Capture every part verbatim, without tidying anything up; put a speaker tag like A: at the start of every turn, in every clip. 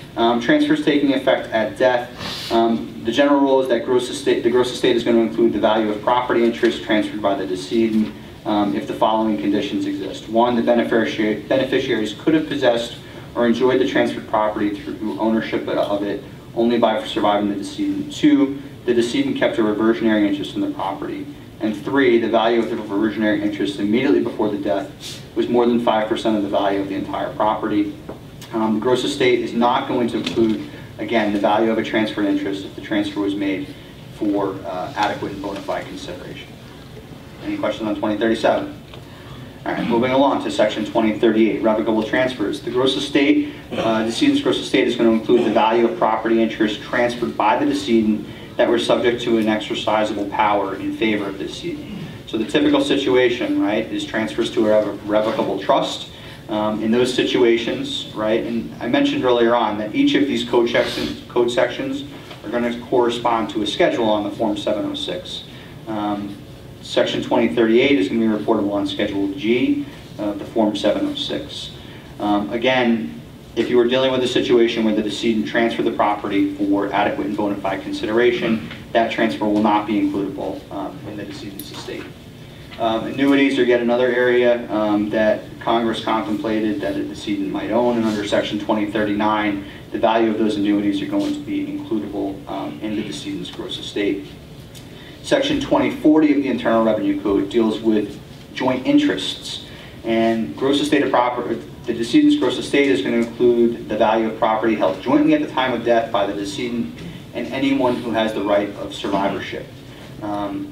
A: Um, transfers taking effect at death. Um, the general rule is that gross estate, the gross estate is going to include the value of property interest transferred by the decedent um, if the following conditions exist. One, the beneficiary, beneficiaries could have possessed or enjoyed the transferred property through ownership of it only by surviving the decedent. Two, the decedent kept a reversionary interest in the property. And three, the value of the reversionary interest immediately before the death was more than five percent of the value of the entire property. Um, the gross estate is not going to include, again, the value of a transferred interest if the transfer was made for uh, adequate and bona fide consideration. Any questions on twenty thirty-seven? All right, moving along to section twenty thirty-eight, revocable transfers. The gross estate, uh, decedent's gross estate is going to include the value of property interest transferred by the decedent that were subject to an exercisable power in favor of the decedent. So the typical situation, right, is transfers to a rev revocable trust. Um, in those situations, right, and I mentioned earlier on that each of these code sections, code sections are going to correspond to a schedule on the Form seven oh six. Um, Section twenty thirty-eight is going to be reportable on Schedule G of the Form seven oh six. Um, again, if you were dealing with a situation where the decedent transferred the property for adequate and bona fide consideration, that transfer will not be includable um, in the decedent's estate. Um, annuities are yet another area um, that Congress contemplated that a decedent might own, and under Section twenty thirty-nine, the value of those annuities are going to be includable um, in the decedent's gross estate. Section twenty forty of the Internal Revenue Code deals with joint interests, and gross estate of property, the decedent's gross estate is going to include the value of property held jointly at the time of death by the decedent and anyone who has the right of survivorship. Um,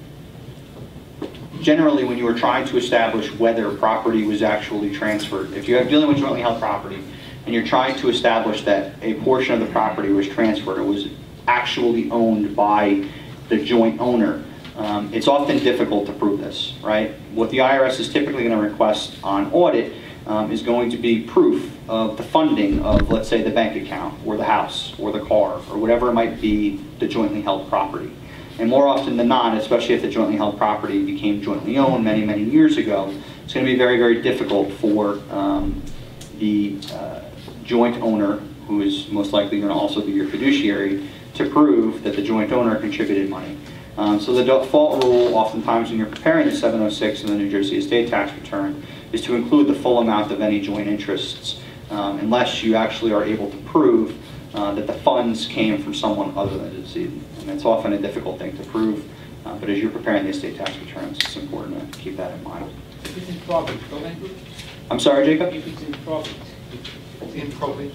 A: generally, when you are trying to establish whether property was actually transferred, if you're dealing with jointly held property and you're trying to establish that a portion of the property was transferred or was actually owned by the joint owner, um, it's often difficult to prove this, right? What the I R S is typically going to request on audit um, is going to be proof of the funding of, let's say, the bank account or the house or the car or whatever it might be, the jointly held property. And more often than not, especially if the jointly held property became jointly owned many, many years ago, it's going to be very, very difficult for um, the uh, joint owner, who is most likely going to also be your fiduciary, to prove that the joint owner contributed money. Um, so the default rule, oftentimes when you're preparing the seven oh six in the New Jersey estate tax return, is to include the full amount of any joint interests, um, unless you actually are able to prove uh, that the funds came from someone other than the decedent. And that's often a difficult thing to prove, uh, but as you're preparing the estate tax returns, it's important to keep that in mind.
B: If it's in profit, don't I do?
A: I'm sorry, Jacob?
B: If it's in profit, it's in profit.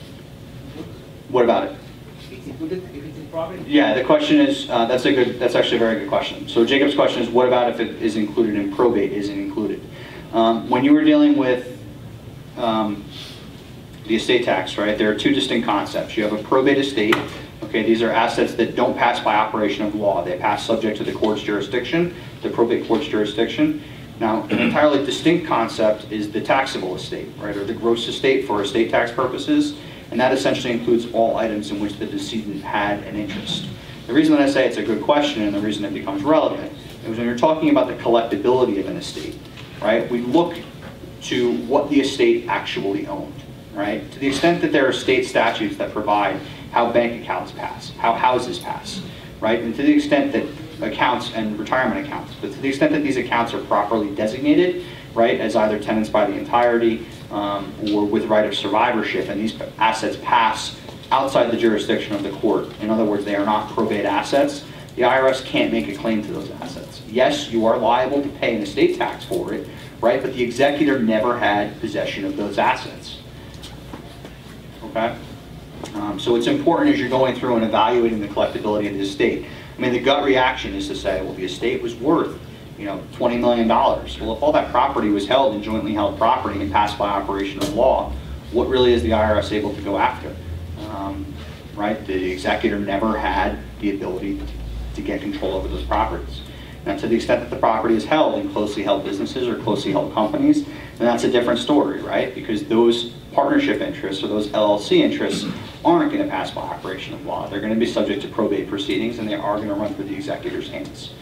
A: What about it?
B: It's included if it's in profit?
A: Yeah, the question is, uh, that's a good, that's actually a very good question. So Jacob's question is, what about if it is included in probate isn't included? Um, when you were dealing with um, the estate tax, right, there are two distinct concepts. You have a probate estate. Okay, these are assets that don't pass by operation of law. They pass subject to the court's jurisdiction, the probate court's jurisdiction. Now, an entirely distinct concept is the taxable estate, right, or the gross estate for estate tax purposes. And that essentially includes all items in which the decedent had an interest. The reason that I say it's a good question and the reason it becomes relevant is when you're talking about the collectability of an estate, right? We look to what the estate actually owned, right? To the extent that there are state statutes that provide how bank accounts pass, how houses pass, right? And to the extent that accounts and retirement accounts, but to the extent that these accounts are properly designated, right, as either tenants by the entirety, Um, or with right of survivorship, and these assets pass outside the jurisdiction of the court. In other words, they are not probate assets. The I R S can't make a claim to those assets. Yes, you are liable to pay an estate tax for it, right? But the executor never had possession of those assets. Okay? Um, so it's important as you're going through and evaluating the collectability of the estate. I mean, the gut reaction is to say, well, the estate was worth, you know, twenty million dollars. Well, if all that property was held in jointly held property and passed by operation of law, what really is the I R S able to go after? Um, right? The executor never had the ability to get control over those properties. Now, to the extent that the property is held in closely held businesses or closely held companies, then that's a different story, right? Because those partnership interests or those L L C interests aren't going to pass by operation of law. They're going to be subject to probate proceedings, and they are going to run through the executor's hands.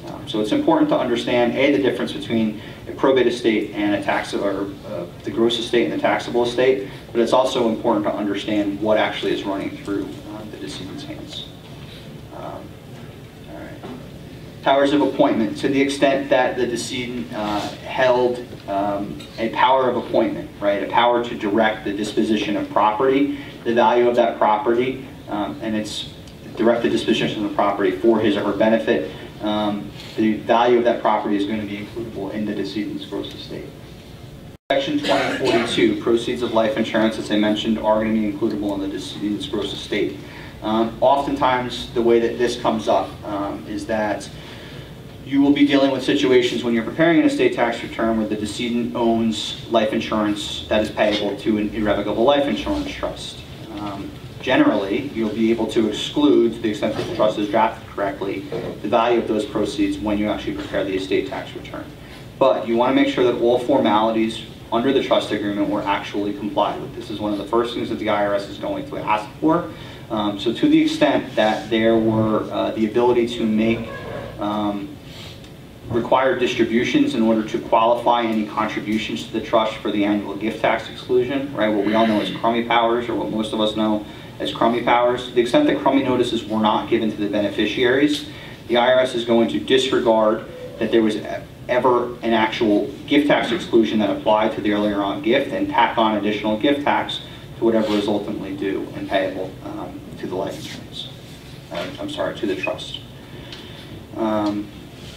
A: Um, so it's important to understand, A, the difference between a probate estate and a tax, or uh, the gross estate and the taxable estate, but it's also important to understand what actually is running through um, the decedent's hands. Um, all right. Powers of appointment. To the extent that the decedent uh, held um, a power of appointment, right, a power to direct the disposition of property, the value of that property, um, and it's direct the disposition of the property for his or her benefit, um, the value of that property is going to be includable in the decedent's gross estate. Section twenty forty-two, proceeds of life insurance, as I mentioned, are going to be includable in the decedent's gross estate. Um, oftentimes, the way that this comes up um, is that you will be dealing with situations when you're preparing an estate tax return where the decedent owns life insurance that is payable to an irrevocable life insurance trust. Um, Generally, you'll be able to exclude, to the extent that the trust is drafted correctly, the value of those proceeds when you actually prepare the estate tax return. But you want to make sure that all formalities under the trust agreement were actually complied with. This is one of the first things that the I R S is going to ask for. Um, so to the extent that there were uh, the ability to make um, required distributions in order to qualify any contributions to the trust for the annual gift tax exclusion, right? What we all know as crummy powers, or what most of us know as crummy powers. To the extent that crummy notices were not given to the beneficiaries, the I R S is going to disregard that there was ever an actual gift tax exclusion that applied to the earlier on gift and tack on additional gift tax to whatever is ultimately due and payable um, to the life insurance. Uh, I'm sorry, to the trust. Um,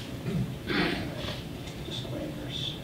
A: disclaimers.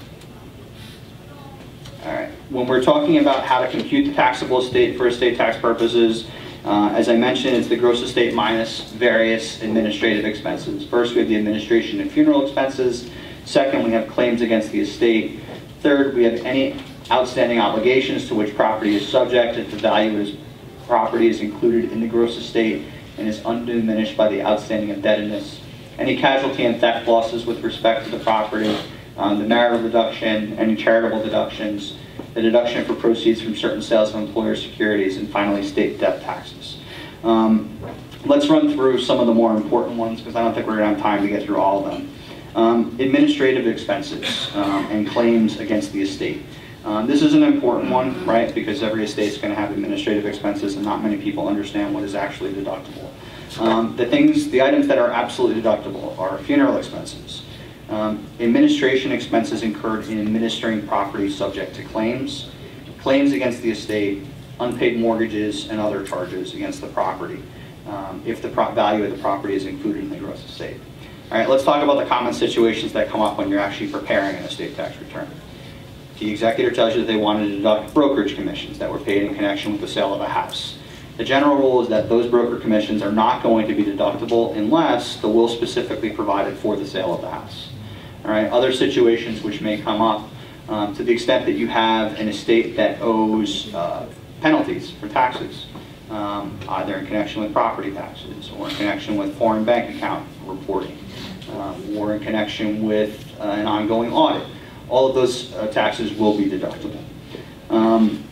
A: All right. When we're talking about how to compute the taxable estate for estate tax purposes, uh, as I mentioned, it's the gross estate minus various administrative expenses. First, we have the administration and funeral expenses. Second, we have claims against the estate. Third, we have any outstanding obligations to which property is subject if the value of property is included in the gross estate and is undiminished by the outstanding indebtedness. Any casualty and theft losses with respect to the property, um, the marital deduction, any charitable deductions, the deduction for proceeds from certain sales of employer securities, and finally state death taxes. Um, let's run through some of the more important ones because I don't think we're going to have time to get through all of them. Um, administrative expenses um, and claims against the estate. Um, this is an important one, right, because every estate is going to have administrative expenses and not many people understand what is actually deductible. Um, the things, the items that are absolutely deductible are funeral expenses, um, administration expenses incurred in administering property subject to claims, claims against the estate, unpaid mortgages, and other charges against the property, um, if the pro value of the property is included in the gross estate. All right, let's talk about the common situations that come up when you're actually preparing an estate tax return. The executor tells you that they wanted to deduct brokerage commissions that were paid in connection with the sale of a house. The general rule is that those broker commissions are not going to be deductible unless the will specifically provided for the sale of the house. All right, other situations which may come up, um, to the extent that you have an estate that owes uh, penalties for taxes, um, either in connection with property taxes or in connection with foreign bank account reporting, um, or in connection with uh, an ongoing audit. All of those uh, taxes will be deductible. Um,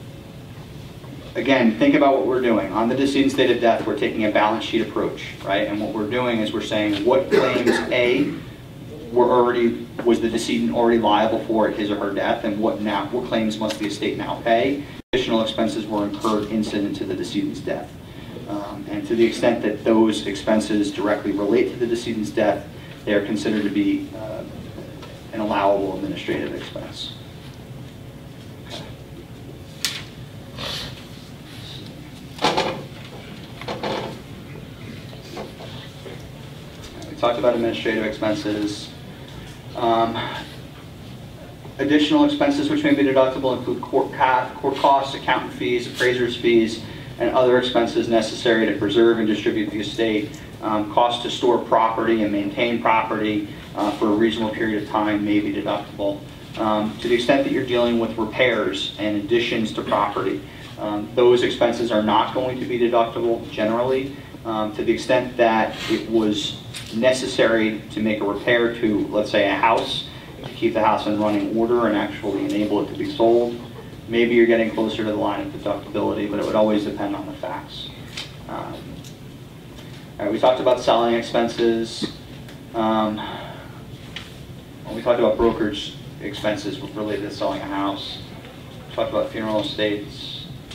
A: again, think about what we're doing. On the decedent's date of death, we're taking a balance sheet approach, right? And what we're doing is we're saying what claims, A, were already, was the decedent already liable for at his or her death, and what now, what claims must the estate now pay? Additional expenses were incurred incident to the decedent's death. Um, and to the extent that those expenses directly relate to the decedent's death, they are considered to be uh, an allowable administrative expense. Okay. We talked about administrative expenses. Um, additional expenses which may be deductible include court, court costs, accountant fees, appraiser's fees, and other expenses necessary to preserve and distribute the estate, um, costs to store property and maintain property uh, for a reasonable period of time may be deductible. Um, to the extent that you're dealing with repairs and additions to property, um, those expenses are not going to be deductible generally. Um, to the extent that it was necessary to make a repair to, let's say, a house, to keep the house in running order and actually enable it to be sold, maybe you're getting closer to the line of deductibility, but it would always depend on the facts. Um, all right, we talked about selling expenses. Um, when we talked about brokerage expenses related to selling a house, we talked about funeral estates.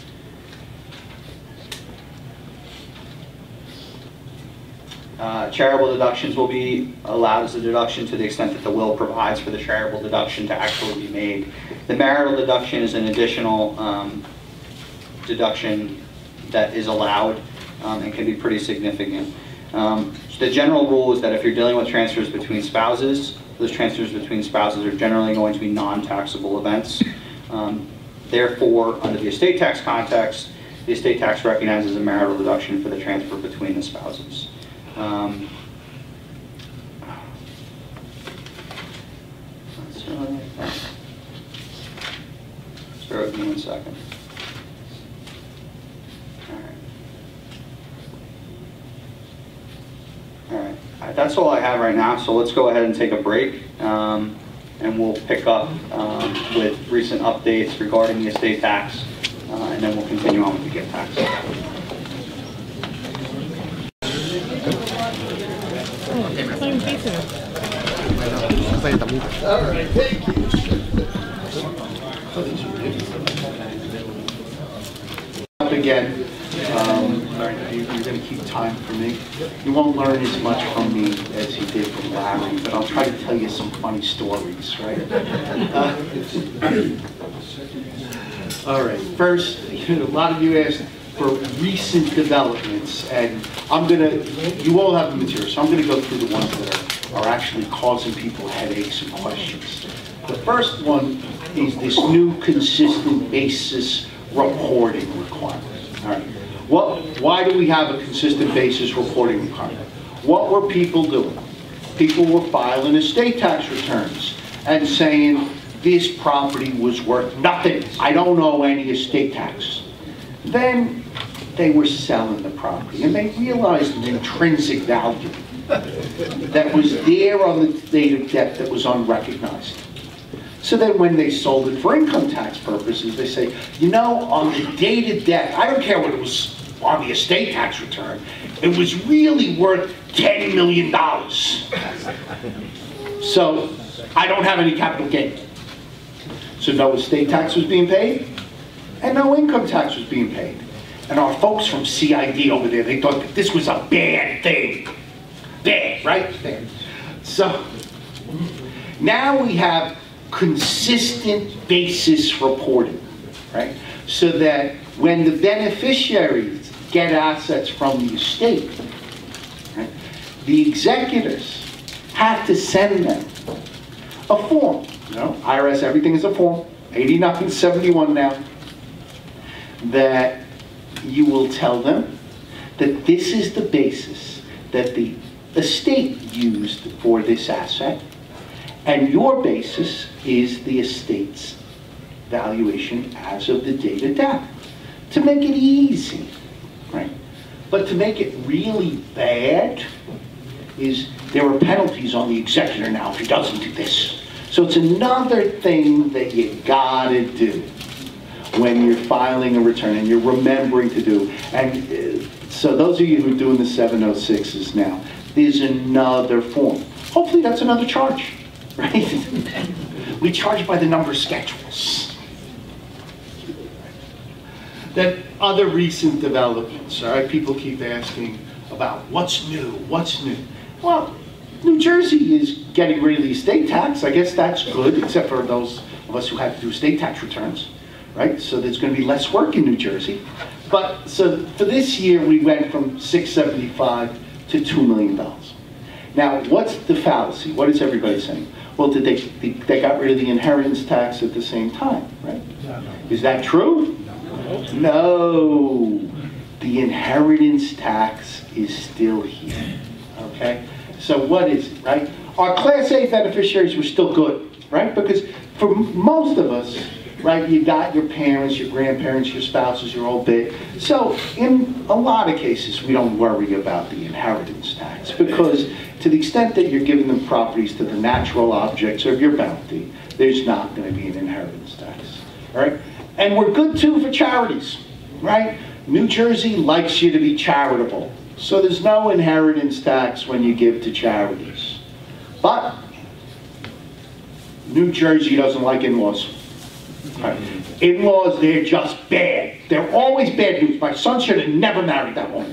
A: Uh, charitable deductions will be allowed as a deduction to the extent that the will provides for the charitable deduction to actually be made. The marital deduction is an additional um, deduction that is allowed um, and can be pretty significant. Um, the general rule is that if you're dealing with transfers between spouses, those transfers between spouses are generally going to be non-taxable events. Um, therefore, under the estate tax context, the estate tax recognizes a marital deduction for the transfer between the spouses. Um, let's, uh, just bear with me one second. All right. All right. All right. That's all I have right now. So let's go ahead and take a break, um, and we'll pick up um, with recent updates regarding the estate tax, uh, and then we'll continue on with the gift tax.
C: All right, thank you. Up again, um, you- you're going to keep time for me. You won't learn as much from me as you did from Larry, but I'll try to tell you some funny stories, right? Uh, all right, first, a lot of you asked for recent developments, and I'm going to, you all have the material, so I'm going to go through the ones that are are actually causing people headaches and questions. The first one is this new consistent basis reporting requirement. All right. What, why do we have a consistent basis reporting requirement? What were people doing? People were filing estate tax returns and saying, this property was worth nothing. I don't owe any estate tax. Then they were selling the property and they realized the intrinsic value that was there on the date of death that was unrecognized. So then when they sold it for income tax purposes, they say, you know, on the date of death, I don't care what it was on the estate tax return, it was really worth ten million dollars. So I don't have any capital gain. So no estate tax was being paid, and no income tax was being paid. And our folks from C I D over there, they thought that this was a bad thing. Bad, right? Bad. So now we have consistent basis reporting, right? So that when the beneficiaries get assets from the estate, right, the executors have to send them a form. You know, I R S, everything is a form, eighty-nine seventy-one now, that you will tell them that this is the basis that the estate used for this asset, and your basis is the estate's valuation as of the date of death. To make it easy, right? But to make it really bad is there are penalties on the executor now if he doesn't do this. So it's another thing that you gotta do when you're filing a return and you're remembering to do. And uh, so those of you who are doing the seven oh sixes now, there's another form. Hopefully that's another charge, right? We charge by the number of schedules. That other recent developments, all right? People keep asking about what's new, what's new? Well, New Jersey is getting rid of the estate tax. I guess that's good, except for those of us who have to do estate tax returns, right? So there's going to be less work in New Jersey. But so for this year, we went from six seventy-five to two million dollars. Now, what's the fallacy? What is everybody saying? Well, did they, they, they got rid of the inheritance tax at the same time, right? No, no. Is that true? No. No. The inheritance tax is still here, okay? So what is it, right? Our Class A beneficiaries were still good, right? Because for most of us, right, you got your parents, your grandparents, your spouses, your old bit. So in a lot of cases, we don't worry about the inheritance tax because to the extent that you're giving them properties to the natural objects of your bounty, there's not going to be an inheritance tax, all right? And we're good too for charities, right? New Jersey likes you to be charitable. So there's no inheritance tax when you give to charities, But New Jersey doesn't like in-laws. Right. In-laws, they're just bad. They're always bad news. My son should have never married that woman.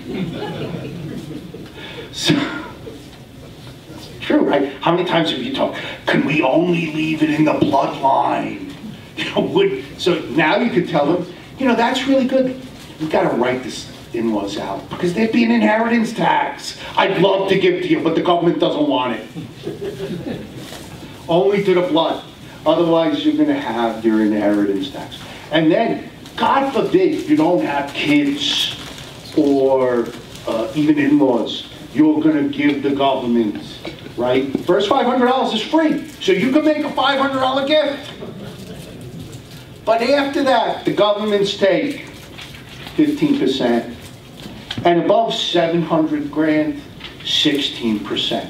C: So, that's true, right? How many times have you talked, can we only leave it in the bloodline? You know, would, so now you could tell them, you know, that's really good. We've got to write this in-laws out because there'd be an inheritance tax. I'd love to give to you, but the government doesn't want it. Only to the blood. Otherwise, you're going to have your inheritance tax. And then, God forbid, you don't have kids or uh, even in-laws. You're going to give the government, right? First five hundred dollars is free, so you can make a five hundred dollar gift. But after that, the governments take fifteen percent, and above seven hundred grand, sixteen percent.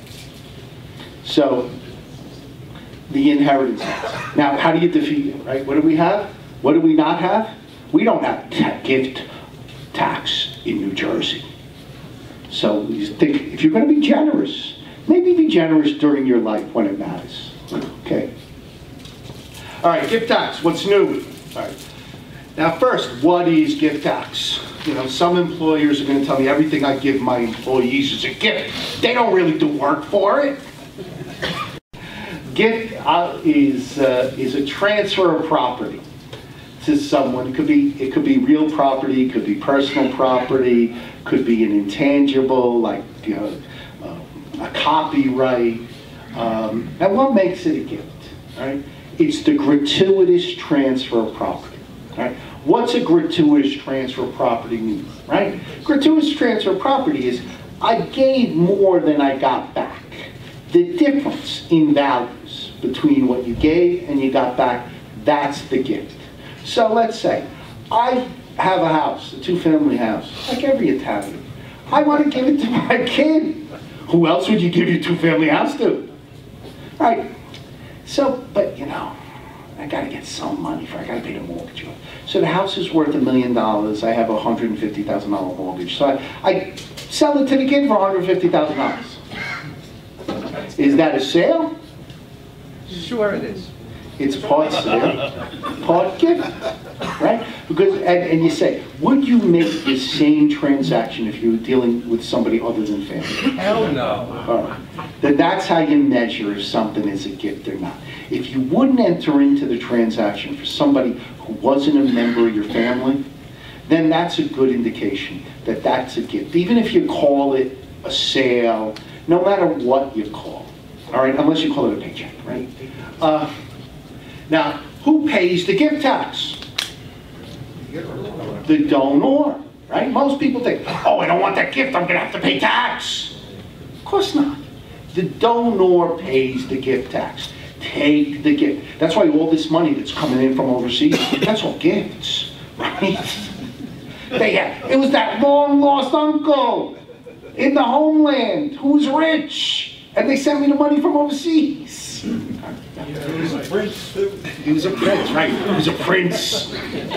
C: So, the inheritance tax. Now, how do you defeat it, right? What do we have? What do we not have? We don't have ta gift tax in New Jersey. So you think, if you're going to be generous, maybe be generous during your life when it matters, okay? All right, gift tax, what's new? All right. Now first, what is gift tax? You know, some employers are going to tell me everything I give my employees is a gift. They don't really do work for it. Gift uh, is uh, is a transfer of property to someone. It could be it could be real property, could be personal property, could be an intangible like you know uh, a copyright. Um, and what makes it a gift? Right? It's the gratuitous transfer of property. Right? What's a gratuitous transfer of property mean? Right? Gratuitous transfer of property is I gave more than I got back. The difference in values between what you gave and you got back, that's the gift. So let's say, I have a house, a two-family house, like every Italian. I want to give it to my kid. Who else would you give your two-family house to? Right. So, but you know, I got to get some money for it. I got to pay the mortgage off. So the house is worth a million dollars. I have a one hundred fifty thousand dollar mortgage. So I, I sell it to the kid for one hundred fifty thousand dollars. Is that a sale?
B: Sure it is.
C: It's part sale, part gift, right? Because, and, and you say, would you make the same transaction if you were dealing with somebody other than family?
B: Hell no.
C: All right. Then that's how you measure if something is a gift or not. If you wouldn't enter into the transaction for somebody who wasn't a member of your family, then that's a good indication that that's a gift. Even if you call it a sale, no matter what you call it, all right, unless you call it a paycheck, right? Uh, now, who pays the gift tax? The donor, right? Most people think, oh, I don't want that gift, I'm going to have to pay tax. Of course not. The donor pays the gift tax. Take the gift. That's why all this money that's coming in from overseas, that's all gifts, right? They had, it was that long-lost uncle in the homeland who was rich, and they sent me the money from overseas.
D: He was a prince, too.
C: He was a prince, right? He was a prince.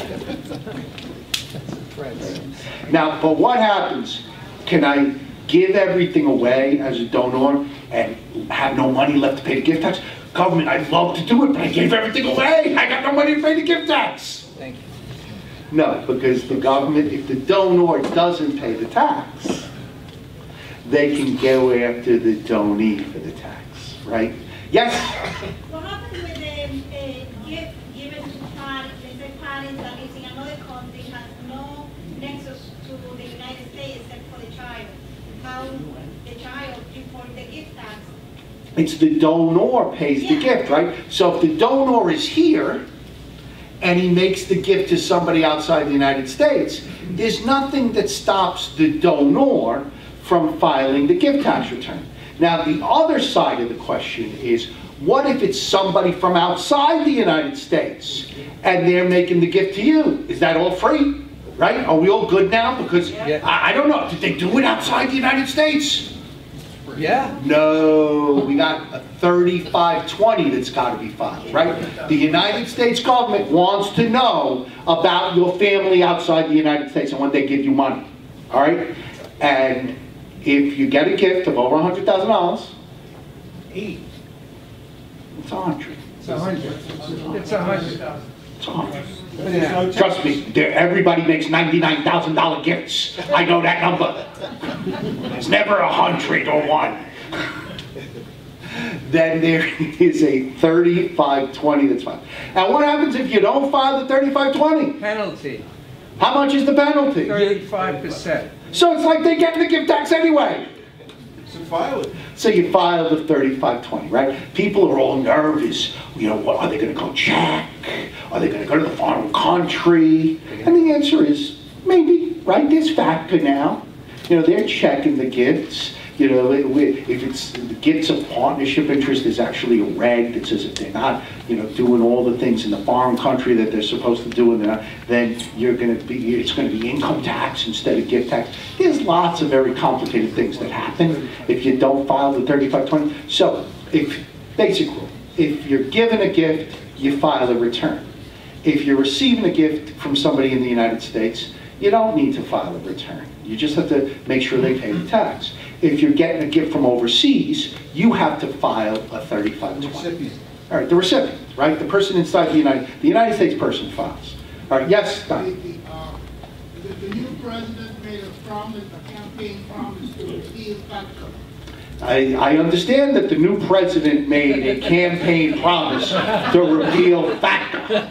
C: Now, but what happens? Can I give everything away as a donor and have no money left to pay the gift tax? Government, I'd love to do it, but I gave everything away. I got no money to pay the gift tax.
B: Thank you.
C: No, because the government, if the donor doesn't pay the tax, they can go after the donee for the tax, right? Yes?
E: What happens with a, a gift given to parents, let's say parents that lives in another country, has no nexus to the United States except for the child? How the child report the gift tax?
C: It's the donor pays the
E: Yeah.
C: gift, right? So if the donor is here and he makes the gift to somebody outside the United States, there's nothing that stops the donor from filing the gift tax return. Now, the other side of the question is, what if it's somebody from outside the United States and they're making the gift to you? Is that all free? Right? Are we all good now? Because
B: Yeah.
C: I, I don't know. Did they do it outside the United States?
B: Yeah.
C: No, we got a thirty-five twenty that's got to be filed, right? The United States government wants to know about your family outside the United States and when they give you money, all right? And if you get a gift of over one hundred thousand dollars
D: Eight.
C: It's a hundred.
B: It's a hundred. It's a hundred.
C: It's a hundred.
B: Yeah.
C: Trust me, there- everybody makes ninety-nine thousand dollar gifts. I know that number. It's never a hundred or one. Then there is a thirty-five twenty that's filed. And what happens if you don't file the thirty-five twenty?
B: Penalty,
C: How much is the penalty?
B: thirty-five percent.
C: So it's like they get the gift tax anyway.
D: So file it.
C: So you file the thirty-five twenty, right? People are all nervous. You know, what, are they going to go check? Are they going to go to the foreign country? And the answer is maybe, right? There's FATCA now. You know, they're checking the gifts. You know, if it's the gifts of partnership interest, there's actually a reg that says if they're not, you know, doing all the things in the foreign country that they're supposed to do, and they're not, then you're going to be, it's going to be income tax instead of gift tax. There's lots of very complicated things that happen if you don't file the thirty-five twenty. So, if basic rule, if you're given a gift, you file a return. If you're receiving a gift from somebody in the United States, you don't need to file a return. You just have to make sure they pay the tax. If you're getting a gift from overseas, you have to file a thirty-five twenty.
D: Recipient.
C: All right, the recipient, right? The person inside the United, the United States person files. All right, yes, Don?
F: The, uh, the, the new president made a promise, a campaign promise to repeal FATCA.
C: I, I understand that the new president made a campaign promise to repeal FATCA.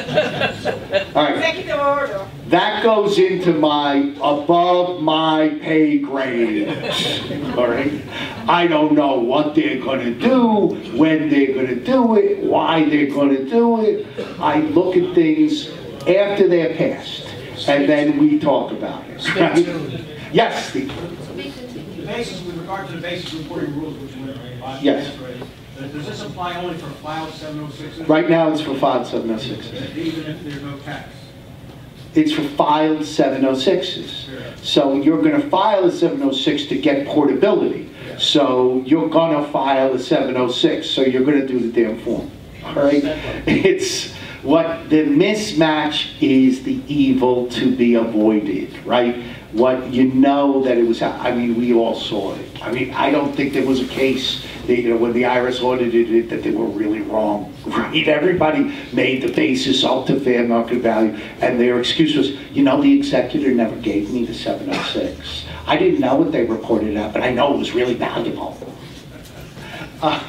C: All right.
E: Executive order.
C: That goes into my above my pay grade. All right? I don't know what they're going to do, when they're going to do it, why they're going to do it. I look at things after they're passed, and then we talk about it. Right? Yes, Steve.
G: The basis, with regard to the basic reporting rules, which were uh,
C: Yes.
G: already, does does this apply only for filed seven oh sixes?
C: Right now it's for filed seven oh sixes.
G: Even if there's no tax?
C: It's for filed seven oh sixes. So you're going to file a seven oh six to get portability. So you're going to file a seven oh six, so you're going to do the damn form. All right? It's what the mismatch is the evil to be avoided, right? What you know that it was, I mean, we all saw it. I mean, I don't think there was a case that, you know, when the I R S audited it, that they were really wrong, right? Everybody made the basis up to fair market value, and their excuse was, you know, the executor never gave me the seven oh six. I didn't know what they reported out, but I know it was really valuable. Uh,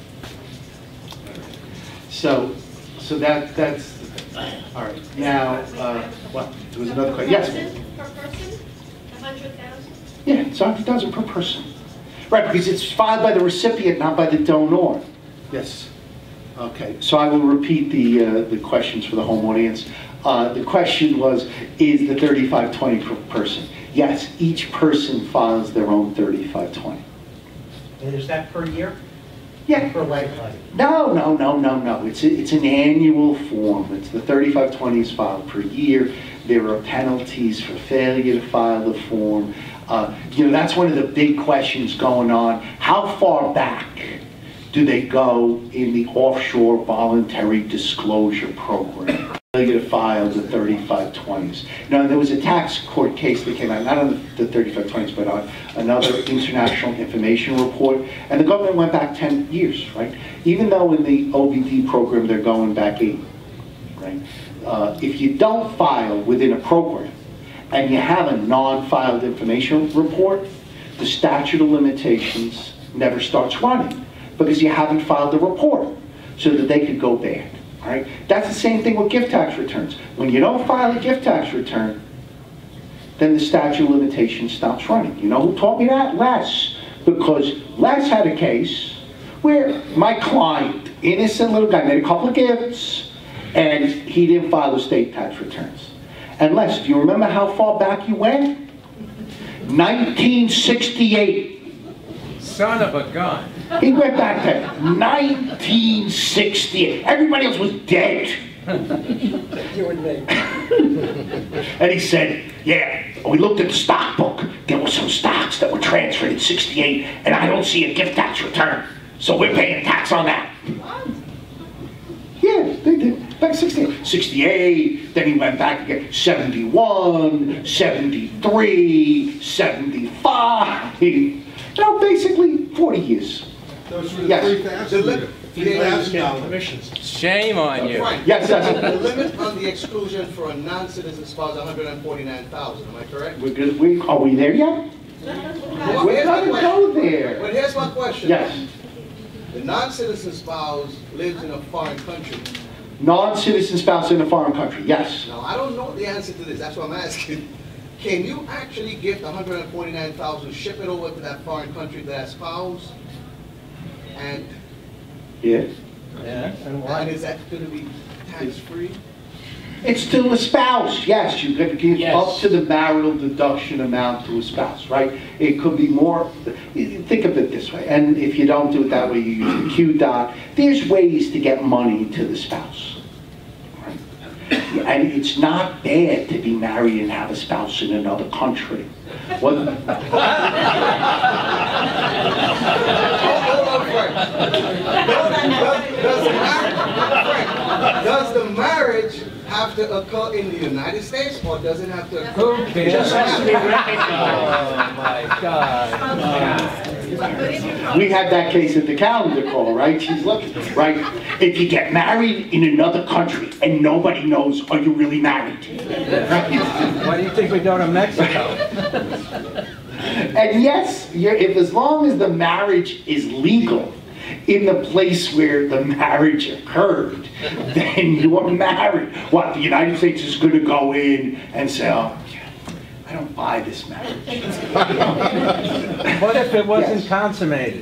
C: so, so that that's all right. Now, uh, what? There was another question. Yes.
E: Per person, a hundred thousand?
C: Yeah, it's one hundred thousand per person. Right, because it's filed by the recipient, not by the donor. Yes. Okay, so I will repeat the, uh, the questions for the home audience. Uh, the question was, is the thirty-five twenty per person? Yes, each person files their own thirty-five twenty.
G: And is that per year?
C: Yeah.
G: Per lifetime?
C: No, no, no, no, no. It's, a, it's an annual form. It's the thirty-five twenty is filed per year. There are penalties for failure to file the form. Uh, you know, that's one of the big questions going on. How far back do they go in the offshore voluntary disclosure program? Failure to file the thirty-five twenties. Now, there was a tax court case that came out, not on the thirty-five twenties, but on another international information report, and the government went back ten years, right? Even though in the O B D program they're going back eight, right? Uh, if you don't file within a program, and you have a non-filed information report, the statute of limitations never starts running because you haven't filed the report so that they could go bad. All right? That's the same thing with gift tax returns. When you don't file a gift tax return, then the statute of limitations stops running. You know who taught me that? Les. Because Les had a case where my client, innocent little guy, made a couple of gifts and he didn't file the state tax returns. And Les, do you remember how far back you went? nineteen sixty-eight.
B: Son of a gun.
C: He went back to nineteen sixty-eight. Everybody else was dead.
G: You and me.
C: And he said, yeah, we looked at the stock book. There were some stocks that were transferred in sixty-eight, and I don't see a gift tax return. So we're paying tax on that. Yeah, they did. Back sixty-eight. sixty-eight, then he went back again. seventy-one, seventy-three, seventy-five. You know, basically forty years.
D: Those were the
C: Yes.
D: three thousand.
G: The limit-
D: Three thousand dollars.
B: Shame on you.
C: Yes,
G: The
C: that's,
G: limit on the exclusion for a non-citizen spouse is one hundred forty-nine thousand, am I correct?
C: we're good, we, are we there yet?
G: Well,
C: We're
G: here's my
C: gonna
G: question.
C: go there.
G: But here's my question.
C: Yes,
G: The non-citizen spouse lives in a foreign country.
C: non-citizen spouse in a foreign country, yes.
G: Now, I don't know the answer to this, that's what I'm asking. Can you actually gift one hundred forty-nine thousand, ship it over to that foreign country to that spouse? And,
C: Yeah.
B: Yeah, and
G: and is that gonna be tax-free?
C: It's to a spouse, yes, you could give
B: Yes.
C: up to the marital deduction amount to a spouse, right? It could be more, think of it this way, and if you don't do it that way, you use the Q dot, there's ways to get money to the spouse. Right? And it's not bad to be married and have a spouse in another country. What,
G: Hold on, Frank. Does, does the mar- Frank, does the marriage have to occur in the United States, or does it have to occur?
B: Who cares?
G: Just has to be
B: Oh, my God.
C: we had that case at the calendar call, right? She's looking, right? If you get married in another country and nobody knows, are you really married? Right?
B: Why do you think we go to Mexico?
C: And yes, you're, if as long as the marriage is legal in the place where the marriage occurred, then you are married. What, the United States is going to go in and say, oh, I don't buy this marriage.
B: What if it wasn't
C: Yes.
B: consummated?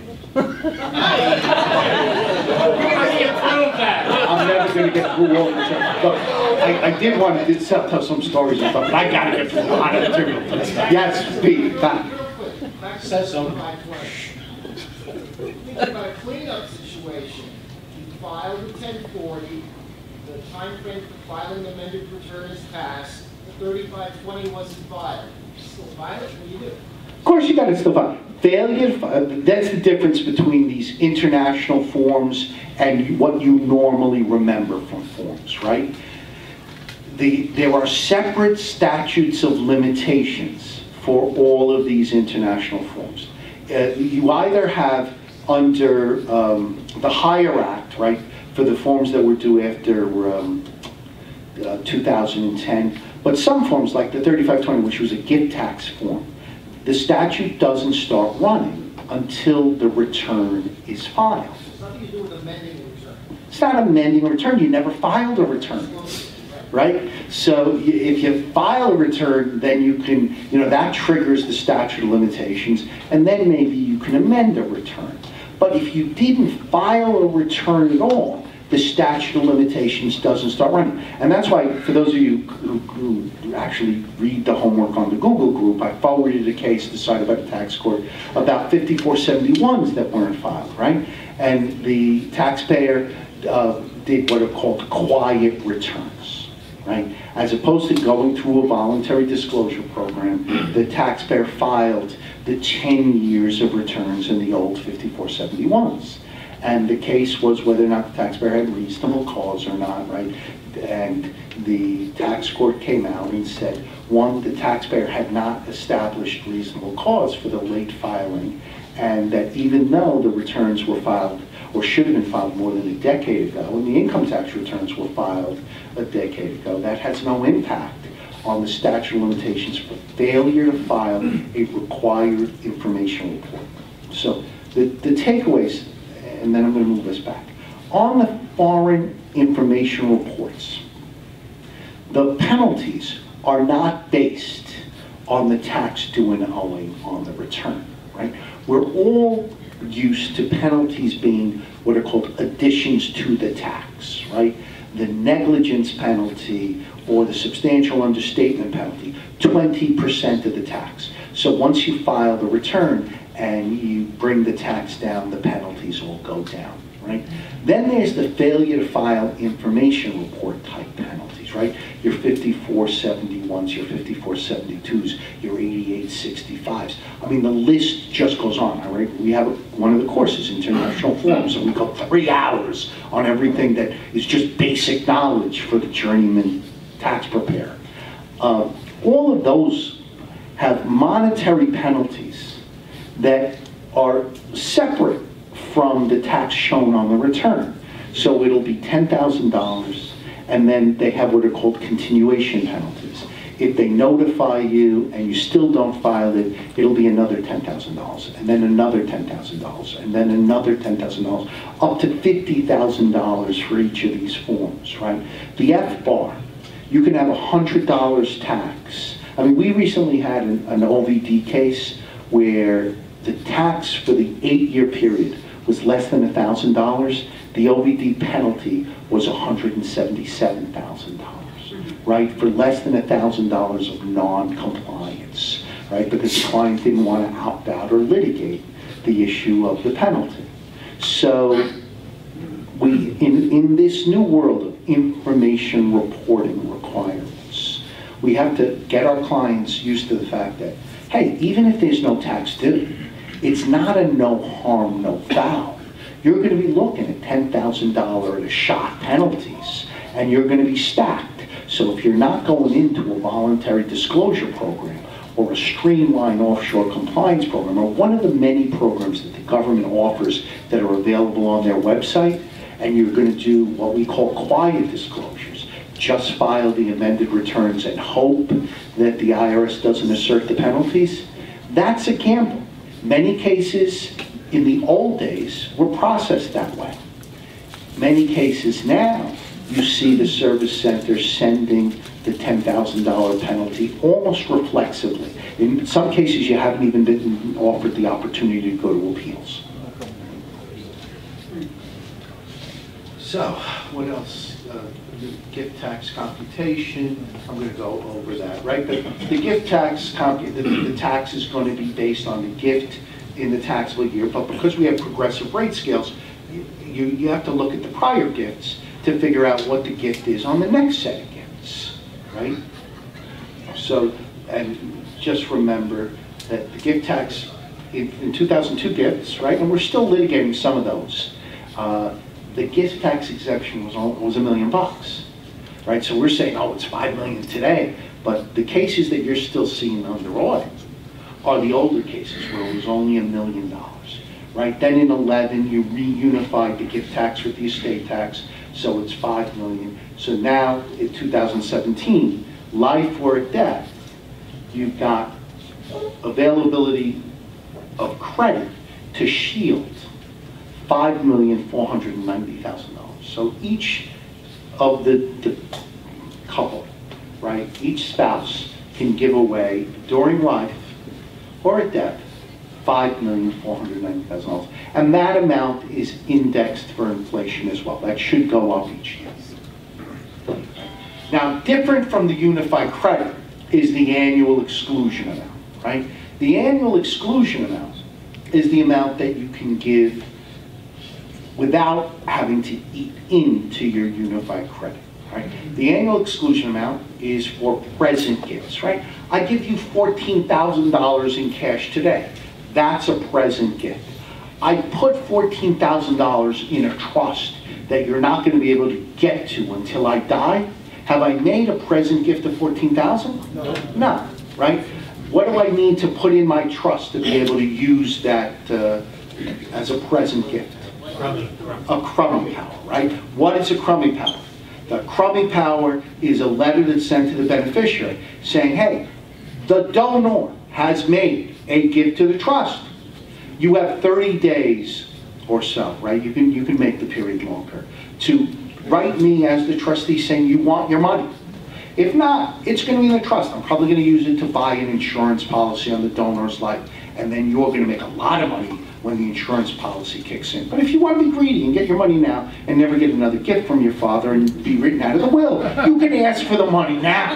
C: I'm never going to get through all the time. But I, I did want to did tell tell some stories and stuff, but I got to get through a lot of material. Yes, Pete, back.
F: Says so. Think about a cleanup situation. You filed a ten forty, the time frame for filing the amended return is passed, the thirty-five twenty wasn't filed. You still file it, what do you do?
C: Of course you got to still file. Failure, to fi- that's the difference between these international forms and what you normally remember from forms, right? The, there are separate statutes of limitations for all of these international forms. Uh, you either have under um, the Hire Act, right, for the forms that were due after um, uh, two thousand ten, but some forms like the thirty-five twenty, which was a gift tax form, the statute doesn't start running until the return is filed.
F: There's nothing to do with amending the return.
C: It's not amending a return, you never filed a return, right? So y- if you file a return, then you can, you know, that triggers the statute of limitations, and then maybe you can amend a return. But if you didn't file a return at all, the statute of limitations doesn't start running. And that's why, for those of you who, who actually read the homework on the Google group, I forwarded a case decided by the tax court about fifty-four seventy-ones that weren't filed, right? And the taxpayer uh, did what are called quiet returns, right? As opposed to going through a voluntary disclosure program, the taxpayer filed the ten years of returns in the old fifty-four seventy-ones. And the case was whether or not the taxpayer had reasonable cause or not, right? And the tax court came out and said, one, the taxpayer had not established reasonable cause for the late filing, and that even though the returns were filed, or should have been filed more than a decade ago, and the income tax returns were filed a decade ago, that has no impact on the statute of limitations for failure to file a required information report. So the, the takeaways, and then I'm going to move us back. On the foreign information reports, the penalties are not based on the tax due and owing on the return, right? We're all used to penalties being what are called additions to the tax, right? The negligence penalty or the substantial understatement penalty, twenty percent of the tax. So once you file the return and you bring the tax down, the penalties will go down, right? Then there's the failure to file information report type penalties, right? Your fifty-four seventy-ones, your fifty-four seventy-twos, your eighty-eight sixty-fives. I mean, the list just goes on, all right? We have one of the courses, International Forms, and we go three hours on everything that is just basic knowledge for the journeyman tax preparer. Uh, all of those have monetary penalties that are separate from the tax shown on the return. So it'll be ten thousand dollars, and then they have what are called continuation penalties. If they notify you and you still don't file it, it'll be another ten thousand dollars, and then another ten thousand dollars, and then another ten thousand dollars, up to fifty thousand dollars for each of these forms, right? The F bar, you can have one hundred dollars tax. I mean, we recently had an, an O V D case where the tax for the eight-year period was less than one thousand dollars. The O V D penalty was one hundred seventy-seven thousand dollars. Right, for less than one thousand dollars of non-compliance, right, because the client didn't want to opt out or litigate the issue of the penalty. So we, in, in this new world of information reporting requirements, we have to get our clients used to the fact that, hey, even if there's no tax due, it's not a no harm, no foul. You're going to be looking at ten thousand dollars at a shot penalties, and you're going to be stacked. So if you're not going into a voluntary disclosure program or a streamlined offshore compliance program or one of the many programs that the government offers that are available on their website, and you're going to do what we call quiet disclosures, just file the amended returns and hope that the I R S doesn't assert the penalties, that's a gamble. Many cases in the old days were processed that way. Many cases now, you see the service center sending the ten thousand dollar penalty almost reflexively. In some cases, you haven't even been offered the opportunity to go to appeals. So, what else? Uh, the gift tax computation, I'm going to go over that, right? But the gift tax, compu the, the tax is going to be based on the gift in the taxable year, but because we have progressive rate scales, you, you have to look at the prior gifts to figure out what the gift is on the next set of gifts, right? So, and just remember that the gift tax in, in two thousand two gifts, right, and we're still litigating some of those, uh, the gift tax exemption was, all, was a million bucks, right? So we're saying, oh, it's five million today, but the cases that you're still seeing under audit are the older cases where it was only a million dollars, right? Then in eleven, you reunified the gift tax with the estate tax, so it's five million. So now in two thousand seventeen, life or death, you've got availability of credit to shield five million four hundred ninety thousand dollars. So each of the, the couple, right, each spouse can give away during life or at death five million four hundred ninety thousand dollars. And that amount is indexed for inflation as well. That should go up each year. Now, different from the unified credit is the annual exclusion amount, right? The annual exclusion amount is the amount that you can give without having to eat into your unified credit, right? The annual exclusion amount is for present gifts, right? I give you fourteen thousand dollars in cash today. That's a present gift. I put fourteen thousand dollars in a trust that you're not going to be able to get to until I die. Have I made a present gift of fourteen thousand dollars? No. No, right? What do I need to put in my trust to be able to use that uh, as a present gift? A crummy power, right? What is a crummy power? The crummy power is a letter that's sent to the beneficiary saying, hey, the donor has made a gift to the trust. You have thirty days or so, right? You can, you can make the period longer to write me as the trustee saying you want your money. If not, it's going to be in the trust. I'm probably going to use it to buy an insurance policy on the donor's life, and then you're going to make a lot of money when the insurance policy kicks in. But if you want to be greedy and get your money now and never get another gift from your father and be written out of the will, you can ask for the money now.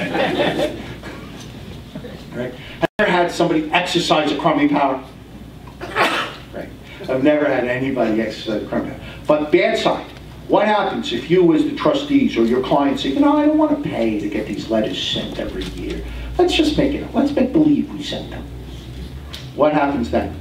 C: Right? I've never had somebody exercise a crummy power. Right? I've never had anybody exercise a crummy power. But bad side, what happens if you as the trustees or your clients say, you know, I don't want to pay to get these letters sent every year. Let's just make it, let's make believe we sent them. What happens then?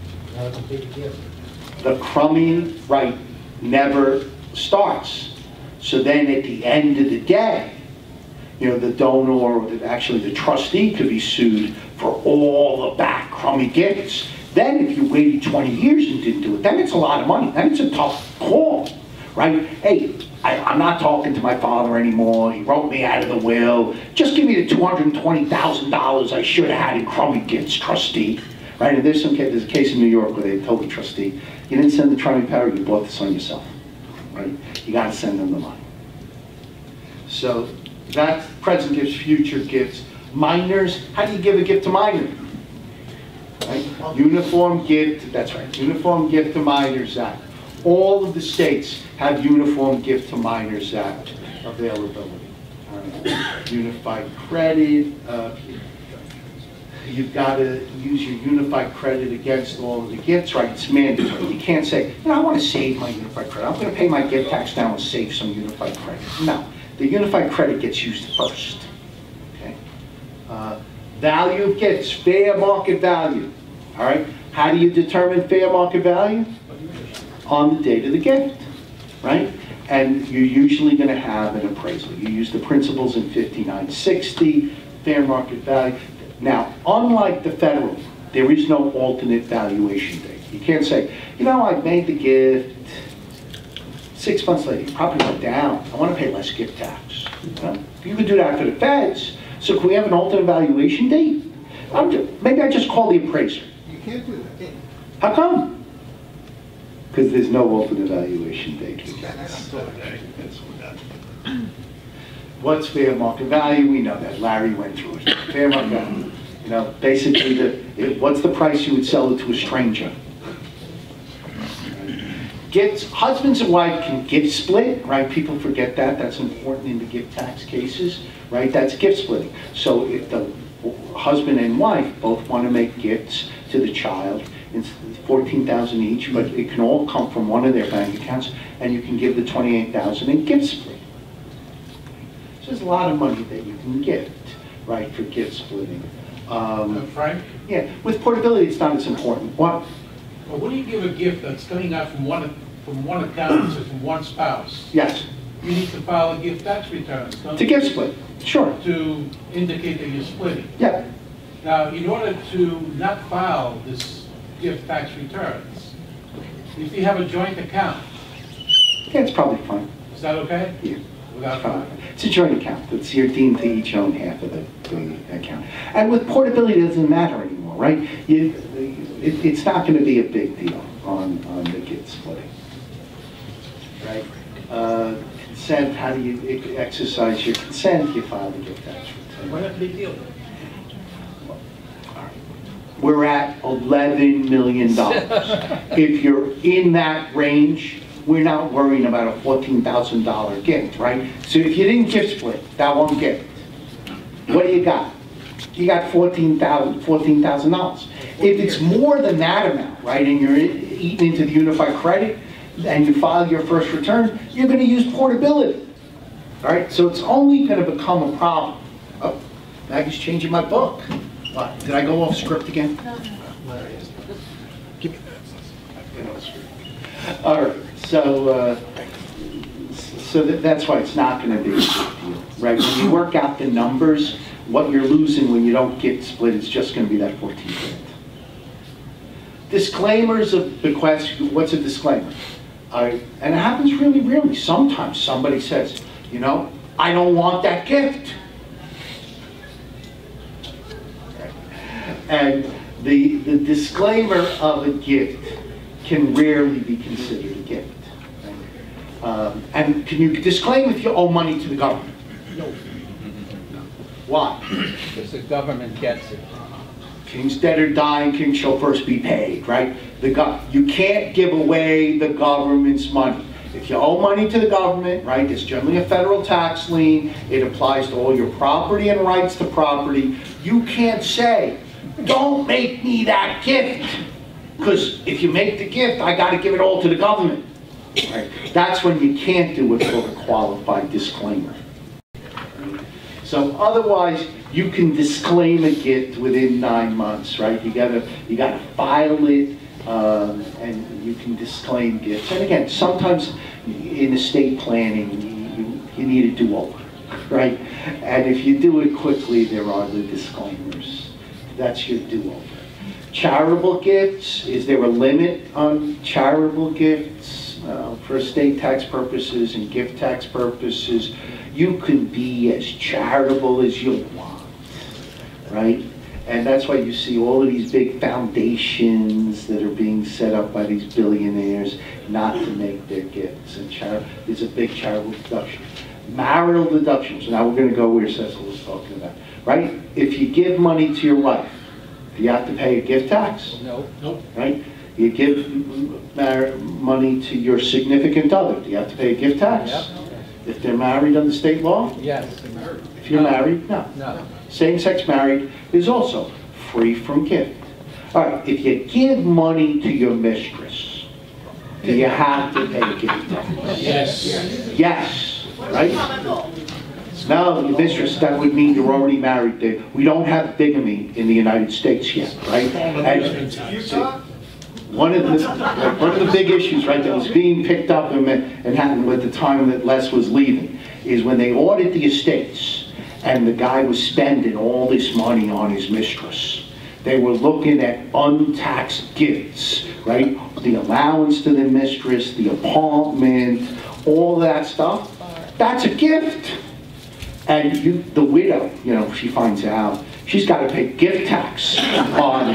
C: The crummy right never starts. So then at the end of the day, you know, the donor or the, actually the trustee could be sued for all the back crummy gifts Then if you waited twenty years and didn't do it, then it's a lot of money. Then it's a tough call, right? Hey, I, I'm not talking to my father anymore. He wrote me out of the will. Just give me the two hundred twenty thousand dollars I should have had in crummy gifts, trustee. Right? And there's some case, there's a case in New York where they told the trustee, you didn't send the Trummy Power, you bought this on yourself. Right? You got to send them the money. So that's present gifts, future gifts. Minors, how do you give a gift to minors? Right? Uniform gift, that's right, Uniform Gift to Minors Act. All of the states have Uniform Gift to Minors Act availability. All right. Unified credit, uh, you've got to use your unified credit against all of the gifts, right? It's mandatory. You can't say, you know, I want to save my unified credit. I'm going to pay my gift tax now and save some unified credit. No, the unified credit gets used first. Okay. Uh, value of gifts, fair market value. All right. How do you determine fair market value? On the date of the gift, right? And you're usually going to have an appraisal. You use the principles in fifty-nine sixty, fair market value. Now, unlike the federal, there is no alternate valuation date. You can't say, you know, I made the gift, six months later, it probably went down. I want to pay less gift tax. You know? You can do that for the feds. So can we have an alternate valuation date? I'm just, maybe I just call the appraiser.
G: You can't do that, can you?
C: How come? Because there's no alternate valuation date. What's fair market value? We know that. Larry went through it. Fair market value. You know, basically, the, it, what's the price you would sell it to a stranger? Gifts, husbands and wife can gift split, right? People forget that. That's important in the gift tax cases, right? That's gift splitting. So if the husband and wife both want to make gifts to the child, it's fourteen thousand dollars each, but it can all come from one of their bank accounts, and you can give the twenty-eight thousand dollars in gift split. So there's a lot of money that you can gift, right, for gift splitting. Um,
D: Uh, Frank,
C: yeah, with portability, it's not as important. What?
D: well, when you give a gift that's coming out from one from one account, so from one spouse,
C: Yes,
D: you need to file a gift tax return don't
C: to
D: you?
C: gift split. Sure.
D: To indicate that you're splitting.
C: Yeah.
D: Now, in order to not file this gift tax returns, if you have a joint account,
C: Yeah, it's probably fine.
D: is that okay?
C: Yeah.
D: Without
C: It's probably
D: filing?
C: fine. It's a joint account. It's you're deemed to each own half of the, the account. And with portability, it doesn't matter anymore, right? You, it, it's not going to be a big deal on, on the gift splitting. Right? Uh, consent, how do you exercise your consent? You file the gift tax return.
B: Why not big deal?
C: We're at eleven million dollars. If you're in that range, we're not worrying about a fourteen thousand dollar gift, right? So if you didn't gift split, that one gift, what do you got? You got fourteen thousand dollars. If it's more than that amount, right, and you're eating into the unified credit, and you file your first return, you're going to use portability. All right, so it's only going to become a problem. Oh, Maggie's changing my book. What, did I go off script again? No. All right, so uh, so that, that's why it's not going to be a big deal, right? When you work out the numbers, what you're losing when you don't get split is just going to be that fourteen grand. Disclaimers of bequests. What's a disclaimer? Uh, and it happens really rarely. Sometimes somebody says, you know, I don't want that gift. And the, the disclaimer of a gift can rarely be considered a gift. Right? Um, and can you disclaim if you owe money to the government?
B: No.
C: Why?
B: Because the government gets it.
C: King's dead or dying, king shall first be paid, right? The go you can't give away the government's money. If you owe money to the government, right, it's generally a federal tax lien. It applies to all your property and rights to property. You can't say, don't make me that gift, because if you make the gift, I got to give it all to the government. Right? That's when you can't do what's called a qualified disclaimer. Right? So otherwise, you can disclaim a gift within nine months, right? You gotta you gotta file it, um, and you can disclaim gifts. And again, sometimes in estate planning, you, you need a do-over, right? And if you do it quickly, there are the disclaimers. That's your do-over. Charitable gifts, is there a limit on charitable gifts uh, for estate tax purposes and gift tax purposes? You can be as charitable as you want, right? And that's why you see all of these big foundations that are being set up by these billionaires not to make their gifts. And chari- there's a big charitable deduction. Marital deductions, now we're going to go where Cecil was talking about, right? If you give money to your wife, do you have to pay a gift tax?
B: No.
D: Nope.
C: Right? You give mar- money to your significant other, do you have to pay a gift tax?
B: Yep.
C: If they're married under state law?
B: Yes.
C: If you're married, no.
B: No.
C: Same-sex married is also free from gift. All right, if you give money to your mistress, do you have to pay gift tax?
D: Yes.
C: Yes, right? No, your mistress, that would mean you're already married there. We don't have bigamy in the United States yet, right? And one of the, like, one of the big issues, right, that was being picked up in Manhattan at the time that Les was leaving, is when they audited the estates, and the guy was spending all this money on his mistress. They were looking at untaxed gifts, right? The allowance to the mistress, the apartment, all that stuff. That's a gift. And you, the widow, you know, she finds out, she's got to pay gift tax on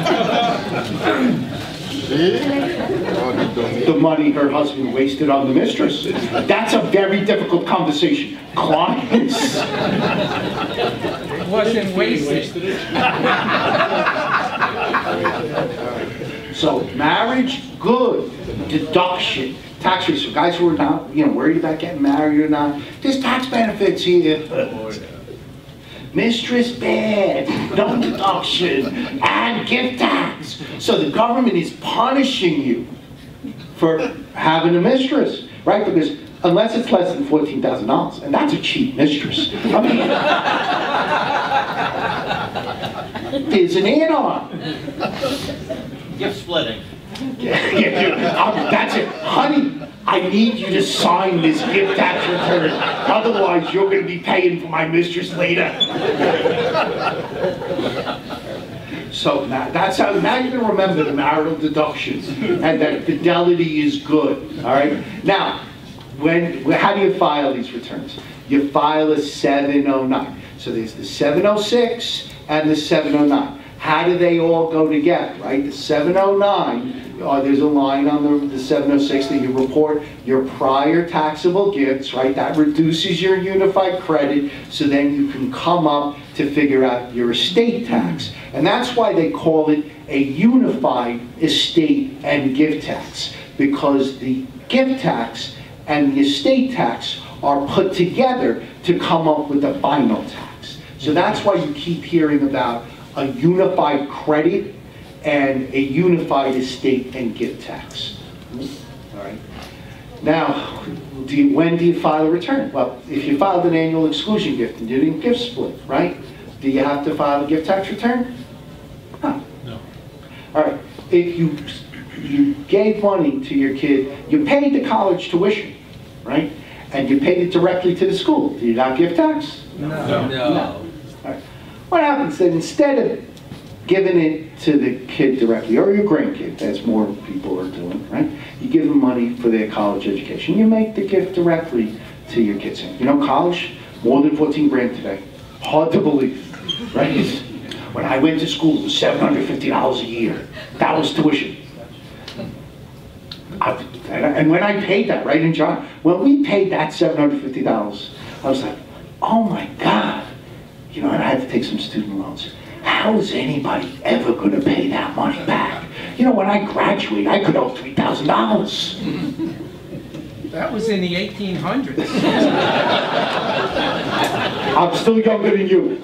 C: the money her husband wasted on the mistress. That's a very difficult conversation. Clients.
B: It wasn't wasted.
C: So marriage, good. Deduction. Tax rates. So guys who are not, you know, worried about getting married or not, there's tax benefits here. Mistress, bad, no deduction, and gift tax. So the government is punishing you for having a mistress, right? Because unless it's less than fourteen thousand dollars, and that's a cheap mistress. I mean, there's an add-on.
H: Gift splitting.
C: Yeah, yeah, um, that's it. Honey, I need you to sign this gift tax return. Otherwise, you're going to be paying for my mistress later. So now, that's how, now you're going to remember the marital deductions and that fidelity is good. All right? Now, when, how do you file these returns? You file a seven oh nine. So there's the seven oh six and the seven oh nine. How do they all go together, right? The seven oh nine, uh, there's a line on the, the seven oh six that you report your prior taxable gifts, right? That reduces your unified credit, so then you can come up to figure out your estate tax. And that's why they call it a unified estate and gift tax, because the gift tax and the estate tax are put together to come up with the final tax. So that's why you keep hearing about a unified credit and a unified estate and gift tax. All right. Now, do you, when do you file a return? Well, if you filed an annual exclusion gift and you didn't gift split, right? Do you have to file a gift tax return? No.
D: No.
C: All right. If you you gave money to your kid, you paid the college tuition, right? And you paid it directly to the school. Do you not give tax?
B: No.
D: No.
B: No.
C: All right. What happens then, instead of giving it to the kid directly, or your grandkid, as more people are doing, right? You give them money for their college education. You make the gift directly to your kids. You know, college, more than fourteen grand today. Hard to believe, right? When I went to school, it was seven hundred fifty dollars a year. That was tuition. I, and when I paid that, right, in John, when we paid that seven hundred fifty dollars, I was like, oh my God. You know, and I had to take some student loans. How is anybody ever going to pay that money back? You know, when I graduate, I could owe three thousand dollars.
B: That was in the eighteen hundreds.
C: I'm still younger than you.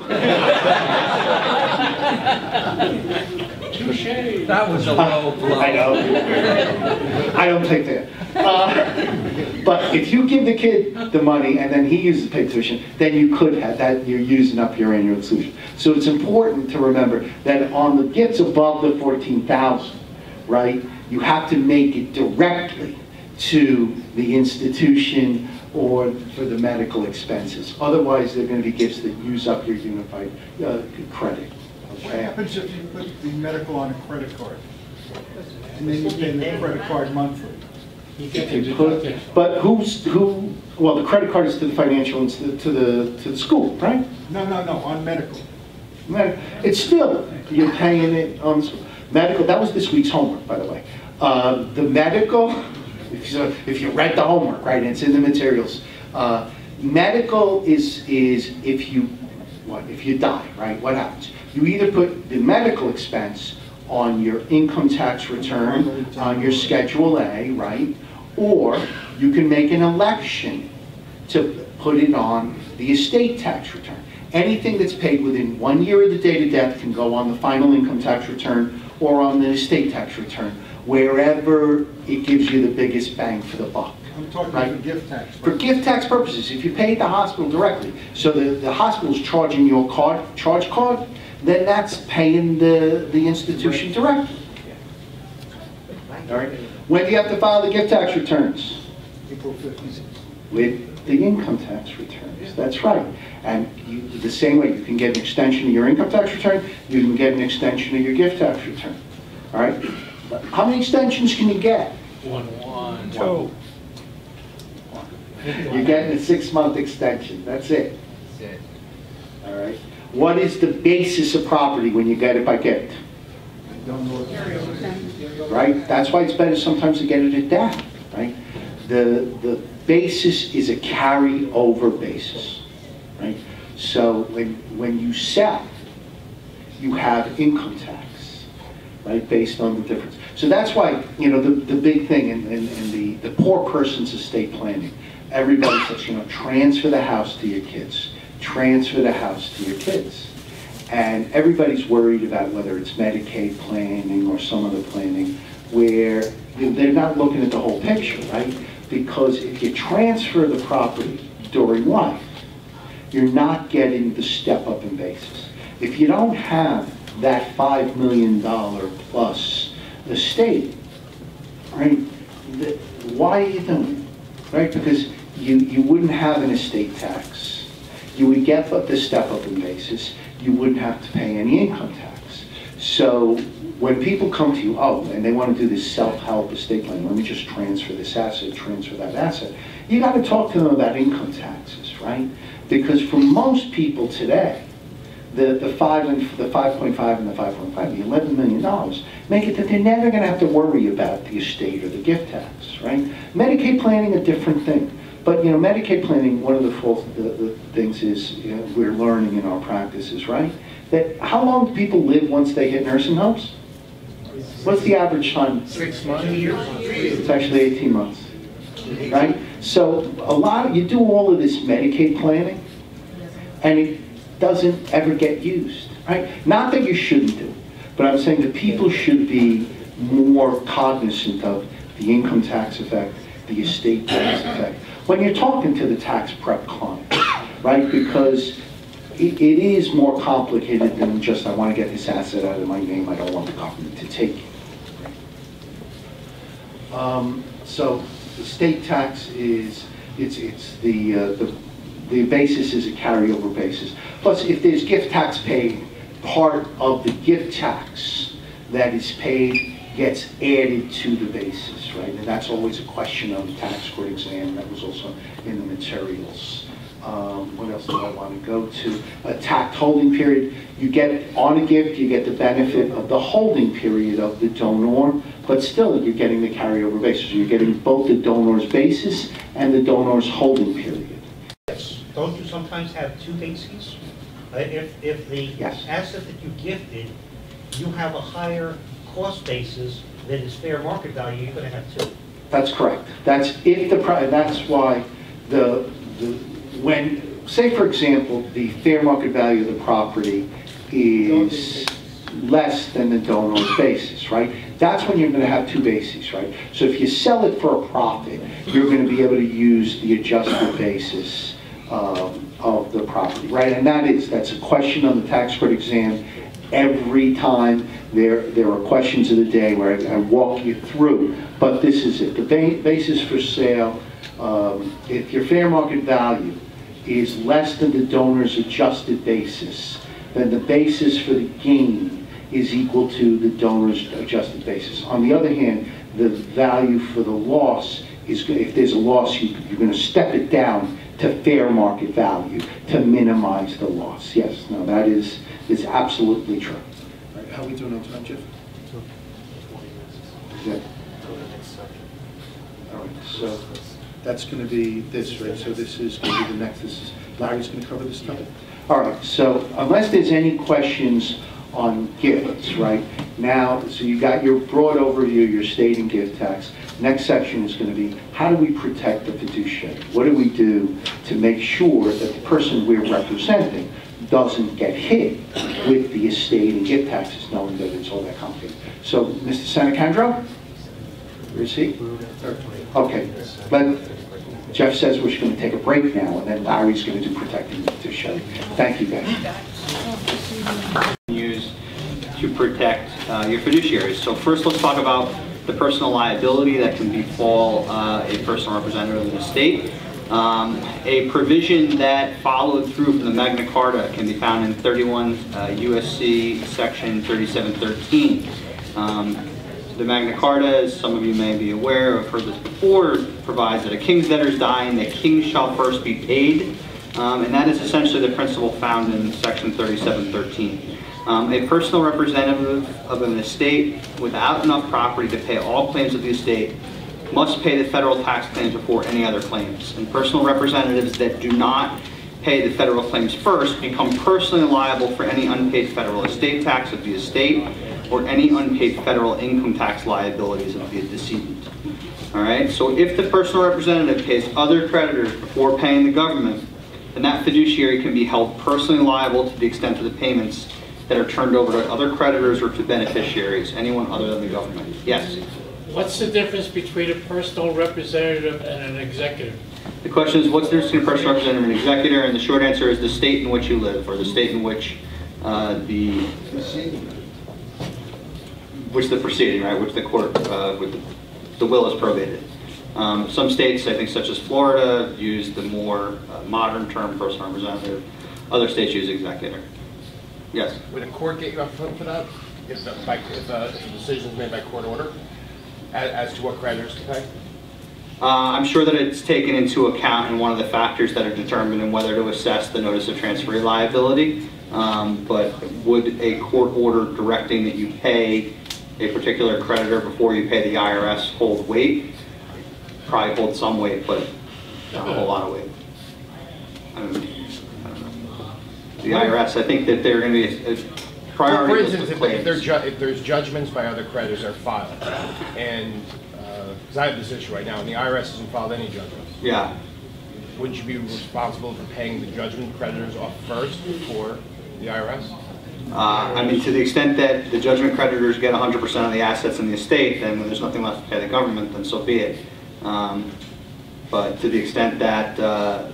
D: Touché.
B: That was a low blow.
C: I know. I don't take that. Uh, but if you give the kid the money and then he uses the paid tuition, then you could have that, you're using up your annual exclusion. So it's important to remember that on the gifts above the fourteen thousand, right, you have to make it directly to the institution or for the medical expenses. Otherwise, they're going to be gifts that use up your unified uh, credit.
I: What happens if you put the medical on a credit card? And then you pay the credit card monthly?
D: You get
C: If
D: the
C: you put-
D: deduction.
C: But who's, who, well, the credit card is to the financial, inst- to the, to the school, right?
I: No, no, no, on medical.
C: Med- It's still, you're paying it on s- medical, that was this week's homework, by the way. Uh, The medical, if you, if you read the homework, right, it's in the materials. Uh, Medical is, is if you, what, if you die, right, what happens? You either put the medical expense on your income tax return, on your Schedule A, right? Or you can make an election to put it on the estate tax return. Anything that's paid within one year of the date of death can go on the final income tax return or on the estate tax return, wherever it gives you the biggest bang for the buck.
I: I'm talking
C: Right.
I: for gift tax.
C: For gift tax purposes, if you paid the hospital directly, so the, the hospital's charging your card, charge card, then that's paying the, the institution directly. All right? When do you have to file the gift tax returns?
I: April fifteenth.
C: With the income tax returns, that's right. And you, the same way, you can get an extension of your income tax return, you can get an extension of your gift tax return. All right? But how many extensions can you get?
D: One, one.
B: Two.
C: You're getting a six-month extension, that's it. All right? What is the basis of property when you get it by gift?
I: I don't know. what-
C: Right? That's why it's better sometimes to get it at death, right? The, the basis is a carry-over basis, right? So when, when you sell, you have income tax, right, based on the difference. So that's why, you know, the, the big thing in, in, in the, the poor person's estate planning, everybody says, you know, transfer the house to your kids. Transfer the house to your kids. And everybody's worried about whether it's Medicaid planning or some other planning, where they're not looking at the whole picture, right? Because if you transfer the property during life, you're not getting the step up in basis. If you don't have that five million dollar plus estate, right, the, why are you doing it? Right? Because you, you wouldn't have an estate tax. You would get the step up in basis. You wouldn't have to pay any income tax. So when people come to you, oh, and they want to do this self-help estate plan, let me just transfer this asset, transfer that asset, you got to talk to them about income taxes, right? Because for most people today, the, the five and the five point five and the five point five, the eleven million dollars, make it that they're never going to have to worry about the estate or the gift tax, right? Medicaid planning, a different thing. But, you know, Medicaid planning, one of the, false, the, the things is, you know, we're learning in our practices, right? That how long do people live once they hit nursing homes? What's the average time?
B: Six months.
C: It's actually eighteen months, right? So a lot of, you do all of this Medicaid planning, and it doesn't ever get used, right? Not that you shouldn't do, but I'm saying that people should be more cognizant of the income tax effect, the estate tax effect, when you're talking to the tax prep client, right? Because it, it is more complicated than just, I want to get this asset out of my name, I don't want the government to take it. Um, so the state tax is, it's, it's the, uh, the, the basis is a carryover basis. Plus, if there's gift tax paid, part of the gift tax that is paid gets added to the basis, right? And that's always a question on the tax court exam. That was also in the materials. Um, what else do I want to go to? A tax holding period. You get, on a gift, you get the benefit of the holding period of the donor, but still you're getting the carryover basis. You're getting both the donor's basis and the donor's holding period.
J: Yes. Don't you sometimes have two bases? Uh, If, if the
C: Yes.
J: asset that you gifted, you have a higher cost basis than is fair market value, you're going to have two.
C: That's correct. That's if the, pri- that's why the, the, when, say for example, the fair market value of the property is less than the donor's basis, right? That's when you're going to have two bases, right? So if you sell it for a profit, you're going to be able to use the adjusted basis um, of the property, right? And that is, that's a question on the tax court exam. Every time there, there are questions of the day where I, I walk you through, but this is it. The ba basis for sale, um, if your fair market value is less than the donor's adjusted basis, then the basis for the gain is equal to the donor's adjusted basis. On the other hand, the value for the loss is, go- if there's a loss, you, you're going to step it down to fair market value to minimize the loss. Yes, no, that is, is absolutely true.
K: All right, how are we doing on time, Jeff?
C: Good.
K: All right, so that's going to be this, right? So this is going to be the next, this is, Larry's going to cover this topic?
C: All right, so unless there's any questions on gifts, right? Now, so you got your broad overview, your state and gift tax. Next section is going to be, how do we protect the fiduciary? What do we do to make sure that the person we're representing doesn't get hit with the estate and gift taxes, knowing that it's all that complicated? So, Mister Sanacandro? Where is he? Okay, but Jeff says we're going to take a break now, and then Larry's going to do protecting the fiduciary. Thank you, guys.
A: Use to protect uh, your fiduciaries. So first, let's talk about the personal liability that can befall uh, a personal representative of the state. Um, a provision that followed through from the Magna Carta can be found in thirty-one uh, U S C section thirty-seven thirteen. Um, the Magna Carta, as some of you may be aware, have heard this before, provides that a king's debtors dying, the king shall first be paid. Um, and that is essentially the principle found in section thirty-seven thirteen. Um, a personal representative of an estate without enough property to pay all claims of the estate must pay the federal tax claims before any other claims. And personal representatives that do not pay the federal claims first become personally liable for any unpaid federal estate tax of the estate or any unpaid federal income tax liabilities of the decedent. All right, so if the personal representative pays other creditors before paying the government, then that fiduciary can be held personally liable to the extent of the payments that are turned over to other creditors or to beneficiaries, anyone other than the government. Yes?
B: What's the difference between a personal representative and an executive?
A: The question is, what's the difference between a personal representative and an executor? And the short answer is the state in which you live, or the state in which uh, the which the proceeding, right, which the court, uh, with the, the will is probated. Um, some states, I think such as Florida, use the more uh, modern term personal representative. Other states use executor. Yes?
L: Would a court get you up front for that? If, the, by, if, uh, if a decision is made by court order as, as to what creditors to pay?
A: Uh, I'm sure that it's taken into account in one of the factors that are determined in whether to assess the notice of transferee liability. Um, but would a court order directing that you pay a particular creditor before you pay the I R S hold weight? Probably hold some weight, but not a whole lot of weight. I don't, I don't know. The I R S, I think that they're going to be a, a priority.
L: For instance, if, if, there ju if there's judgments by other creditors are filed, and because uh, I have this issue right now, and the I R S hasn't filed any judgments.
A: Yeah.
L: Would you be responsible for paying the judgment creditors off first before the I R S?
A: Uh, I mean, to the extent that the judgment creditors get one hundred percent of the assets in the estate, then when there's nothing left to pay the government, then so be it. Um, but to the extent that uh,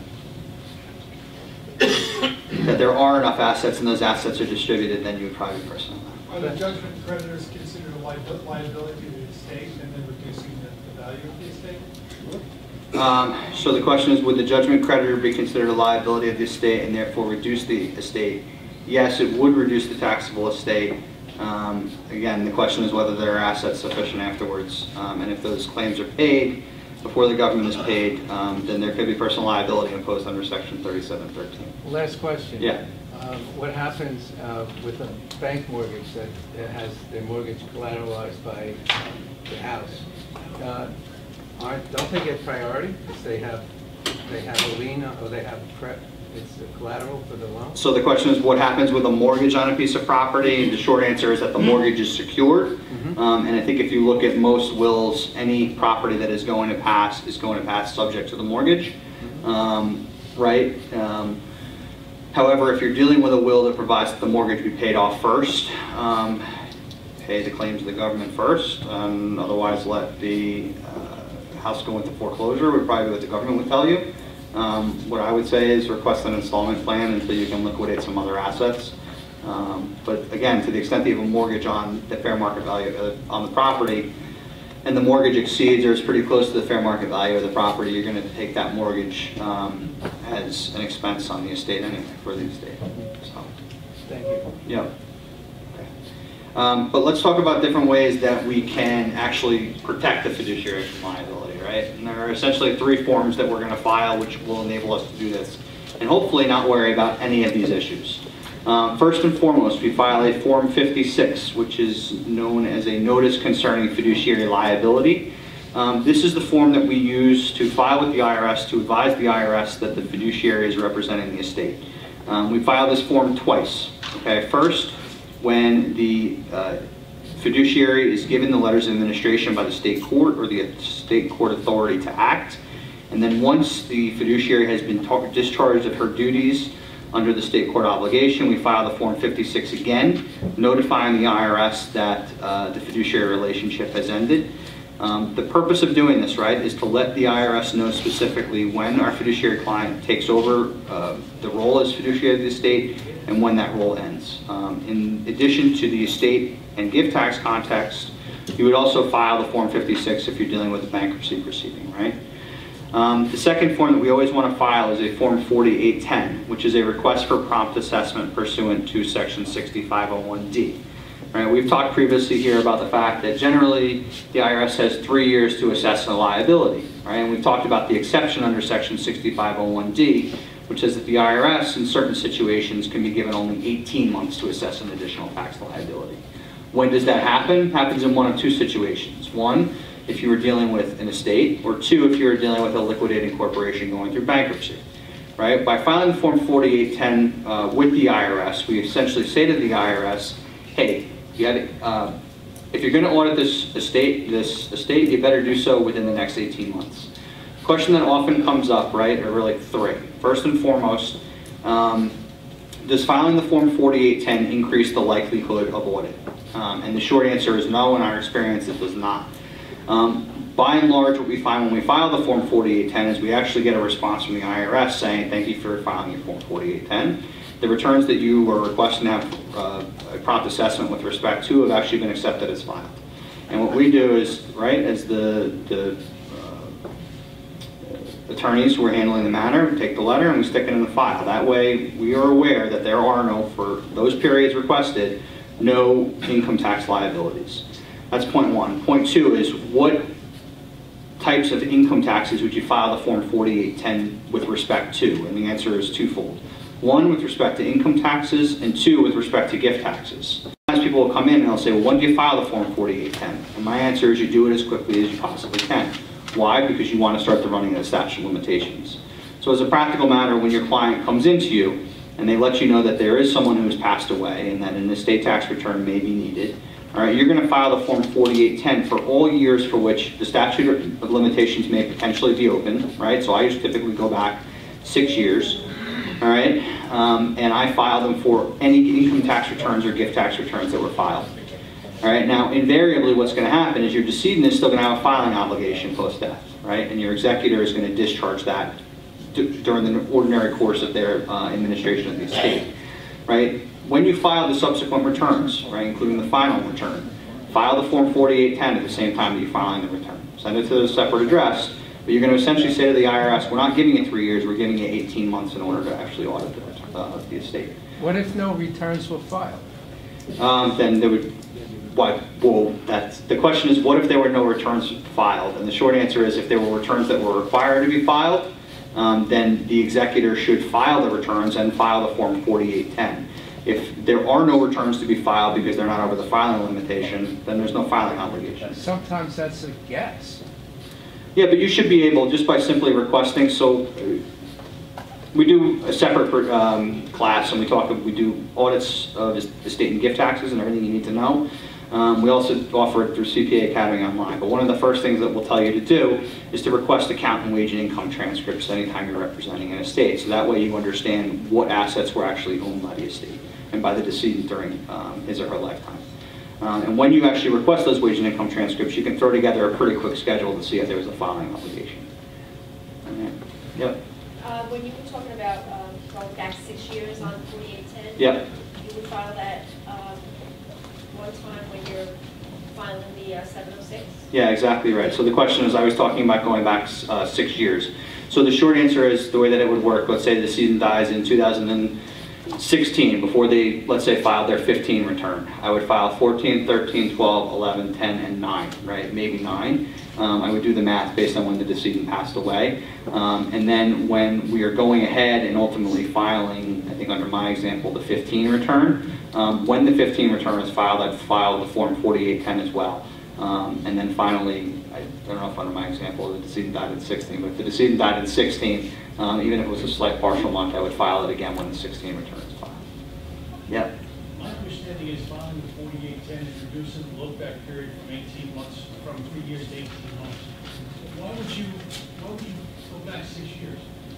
A: that there are enough assets and those assets are distributed, then you would probably be personal.
M: Are the judgment creditors considered a li liability to the estate and then reducing the, the value of the estate?
A: Um, so the question is, would the judgment creditor be considered a liability of the estate and therefore reduce the estate? Yes, it would reduce the taxable estate. Um, again, the question is whether there are assets sufficient afterwards. Um, and if those claims are paid before the government is paid, um, then there could be personal liability imposed under section thirty-seven thirteen.
B: Last question.
A: Yeah.
B: Um, what happens uh, with a bank mortgage that that has their mortgage collateralized by the house? Uh, aren't, don't they get priority because they have they have a lien or they have pre it's the collateral for the loan?
A: So the question is, what happens with a mortgage on a piece of property? The short answer is that the mortgage is secured. Mm-hmm. um, and I think if you look at most wills, any property that is going to pass is going to pass subject to the mortgage, mm-hmm. um, right? Um, however, if you're dealing with a will that provides that the mortgage be paid off first, um, pay the claims of the government first, um, otherwise let the uh, house go into foreclosure, would probably be what the government would tell you. Um, what I would say is request an installment plan until you can liquidate some other assets. Um, but again, to the extent that you have a mortgage on the fair market value uh, on the property, and the mortgage exceeds or is pretty close to the fair market value of the property, you're going to take that mortgage um, as an expense on the estate anyway, for the estate. So.
B: Thank you.
A: Yep. Um, but let's talk about different ways that we can actually protect the fiduciary from liability, right? And there are essentially three forms that we're going to file which will enable us to do this, and hopefully not worry about any of these issues. Um, first and foremost, we file a Form fifty-six, which is known as a Notice Concerning Fiduciary Liability. Um, this is the form that we use to file with the I R S to advise the I R S that the fiduciary is representing the estate. Um, we file this form twice. Okay, first, when the uh, fiduciary is given the letters of administration by the state court or the state court authority to act, and then once the fiduciary has been discharged of her duties under the state court obligation, we file the Form fifty-six again, notifying the I R S that uh, the fiduciary relationship has ended. Um, the purpose of doing this, right, is to let the I R S know specifically when our fiduciary client takes over uh, the role as fiduciary of the estate and when that role ends. Um, in addition to the estate and gift tax context, you would also file the Form fifty-six if you're dealing with a bankruptcy proceeding, right? Um, the second form that we always want to file is a Form forty-eight ten, which is a request for prompt assessment pursuant to Section sixty-five oh one D. Right, we've talked previously here about the fact that generally the I R S has three years to assess a liability, right? And we've talked about the exception under Section sixty-five oh one D, which says that the I R S in certain situations can be given only eighteen months to assess an additional tax liability. When does that happen? It happens in one of two situations. One, if you were dealing with an estate, or two, if you were dealing with a liquidating corporation going through bankruptcy. Right? By filing the Form forty-eight ten uh, with the I R S, we essentially say to the I R S, hey, you gotta, uh, if you're going to audit this estate, this estate, you better do so within the next eighteen months. Question that often comes up, right, are really three. First and foremost, um, does filing the Form forty-eight ten increase the likelihood of audit? Um, and the short answer is no. In our experience, it does not. Um, by and large, what we find when we file the Form forty-eight ten is we actually get a response from the I R S saying, thank you for filing your Form forty-eight ten. The returns that you were requesting to have uh, a prompt assessment with respect to have actually been accepted as filed. And what we do is, right, as the, the uh, attorneys who are handling the matter, we take the letter and we stick it in the file. That way, we are aware that there are no, for those periods requested, no income tax liabilities. That's point one. Point two is, what types of income taxes would you file the Form forty-eight ten with respect to? And the answer is twofold. One, with respect to income taxes, and two, with respect to gift taxes. Sometimes people will come in and they'll say, well, when do you file the Form forty-eight ten? And my answer is you do it as quickly as you possibly can. Why? Because you want to start the running of the statute of limitations. So as a practical matter, when your client comes into you and they let you know that there is someone who has passed away and that an estate tax return may be needed, all right, you're going to file the Form forty-eight ten for all years for which the statute of limitations may potentially be open, right? So I just typically go back six years. All right, um, and I file them for any income tax returns or gift tax returns that were filed. All right, now invariably what's going to happen is your decedent is still going to have a filing obligation post-death, right? And your executor is going to discharge that during the ordinary course of their uh, administration of the estate, right? When you file the subsequent returns, right, including the final return, file the Form forty-eight ten at the same time that you're filing the return. Send it to a separate address. But you're going to essentially say to the I R S, we're not giving you three years, we're giving you eighteen months in order to actually audit the, uh, the estate.
B: What if no returns were filed?
A: Um, then there would, what, well, that's, the question is, what if there were no returns filed? And the short answer is, if there were returns that were required to be filed, um, then the executor should file the returns and file the Form forty-eight ten. If there are no returns to be filed because they're not over the filing limitation, then there's no filing obligation.
B: Sometimes that's a guess.
A: Yeah, but you should be able, just by simply requesting, so we do a separate um, class, and we talk, we do audits of estate and gift taxes and everything you need to know. Um, we also offer it through C P A Academy Online, but one of the first things that we'll tell you to do is to request account and wage and income transcripts anytime you're representing an estate, so that way you understand what assets were actually owned by the estate and by the decedent during um, his or her lifetime. Um, and when you actually request those wage and income transcripts, you can throw together a pretty quick schedule to see if there was a filing obligation. Okay. Yep.
N: Uh, when you were talking about um, going back six years on forty-eight ten,
A: yep.
N: you would file that um, one time when you're filing the uh, seven oh six?
A: Yeah, exactly right. So the question is, I was talking about going back uh, six years. So the short answer is, the way that it would work, let's say the decedent dies in two thousand sixteen, before they, let's say, filed their fifteen return. I would file fourteen, thirteen, twelve, eleven, ten, and nine, right? Maybe nine. Um, I would do the math based on when the decedent passed away. Um, and then when we are going ahead and ultimately filing, I think under my example, the fifteen return, um, when the fifteen return is filed, I'd file the Form forty-eight ten as well. Um, and then finally, I don't know if under my example the decedent died at sixteen, but if the decedent died at sixteen, um, even if it was a slight partial month, I would file it again when the sixteen return is filed. Yep.
M: My understanding is filing the forty-eight ten is reducing the look-back period from eighteen months, from three years to eighteen months. Why would you, why would you go back six years?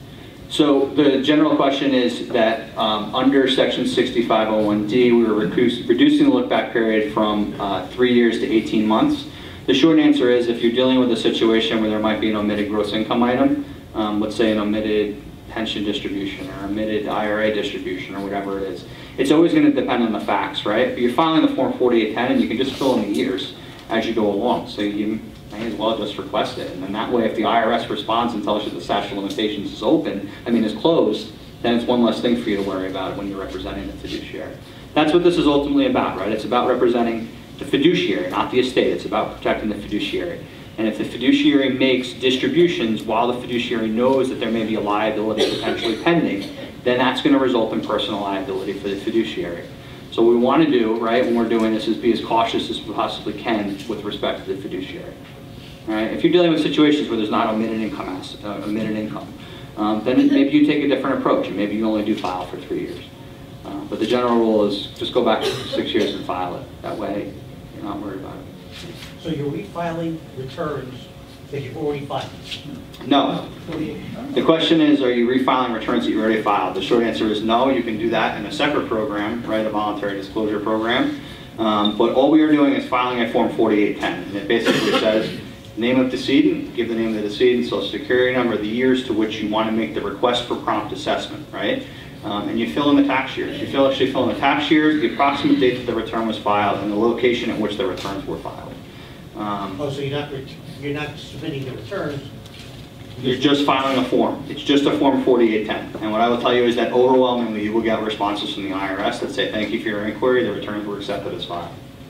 A: So the general question is that um, under Section sixty-five oh one D, we were reduce, reducing the look-back period from uh, three years to eighteen months. The short answer is if you're dealing with a situation where there might be an omitted gross income item, um, let's say an omitted pension distribution or omitted I R A distribution or whatever it is, it's always going to depend on the facts, right? But you're filing the Form forty-eight ten and you can just fill in the years as you go along. So you may as well just request it. And then that way, if the I R S responds and tells you the statute of limitations is open, I mean, is closed, then it's one less thing for you to worry about when you're representing the fiduciary. That's what this is ultimately about, right? It's about representing the fiduciary, not the estate. It's about protecting the fiduciary. And if the fiduciary makes distributions while the fiduciary knows that there may be a liability potentially pending, then that's going to result in personal liability for the fiduciary. So what we want to do, right, when we're doing this is be as cautious as we possibly can with respect to the fiduciary. All right? If you're dealing with situations where there's not omitted income, uh, omitted income, um, then maybe you take a different approach, and maybe you only do file for three years. Uh, but the general rule is just go back six years and file it. That way, you're not worried about it.
J: So you're refiling returns that you've already filed?
A: No. The question is, are you refiling returns that you already filed? The short answer is no. You can do that in a separate program, right, a voluntary disclosure program. Um, but all we are doing is filing a Form forty-eight ten. And it basically says, name of decedent, give the name of the decedent, social security number, the years to which you want to make the request for prompt assessment, right? Um, and you fill in the tax years. You fill, actually fill in the tax years, the approximate date that the return was filed, and the location at which the returns were filed. Um,
J: Oh, so you're not, you're not submitting the returns?
A: You're just filing a form. It's just a Form forty-eight ten. And what I will tell you is that overwhelmingly you will get responses from the I R S that say, thank you for your inquiry, the returns were accepted as filed.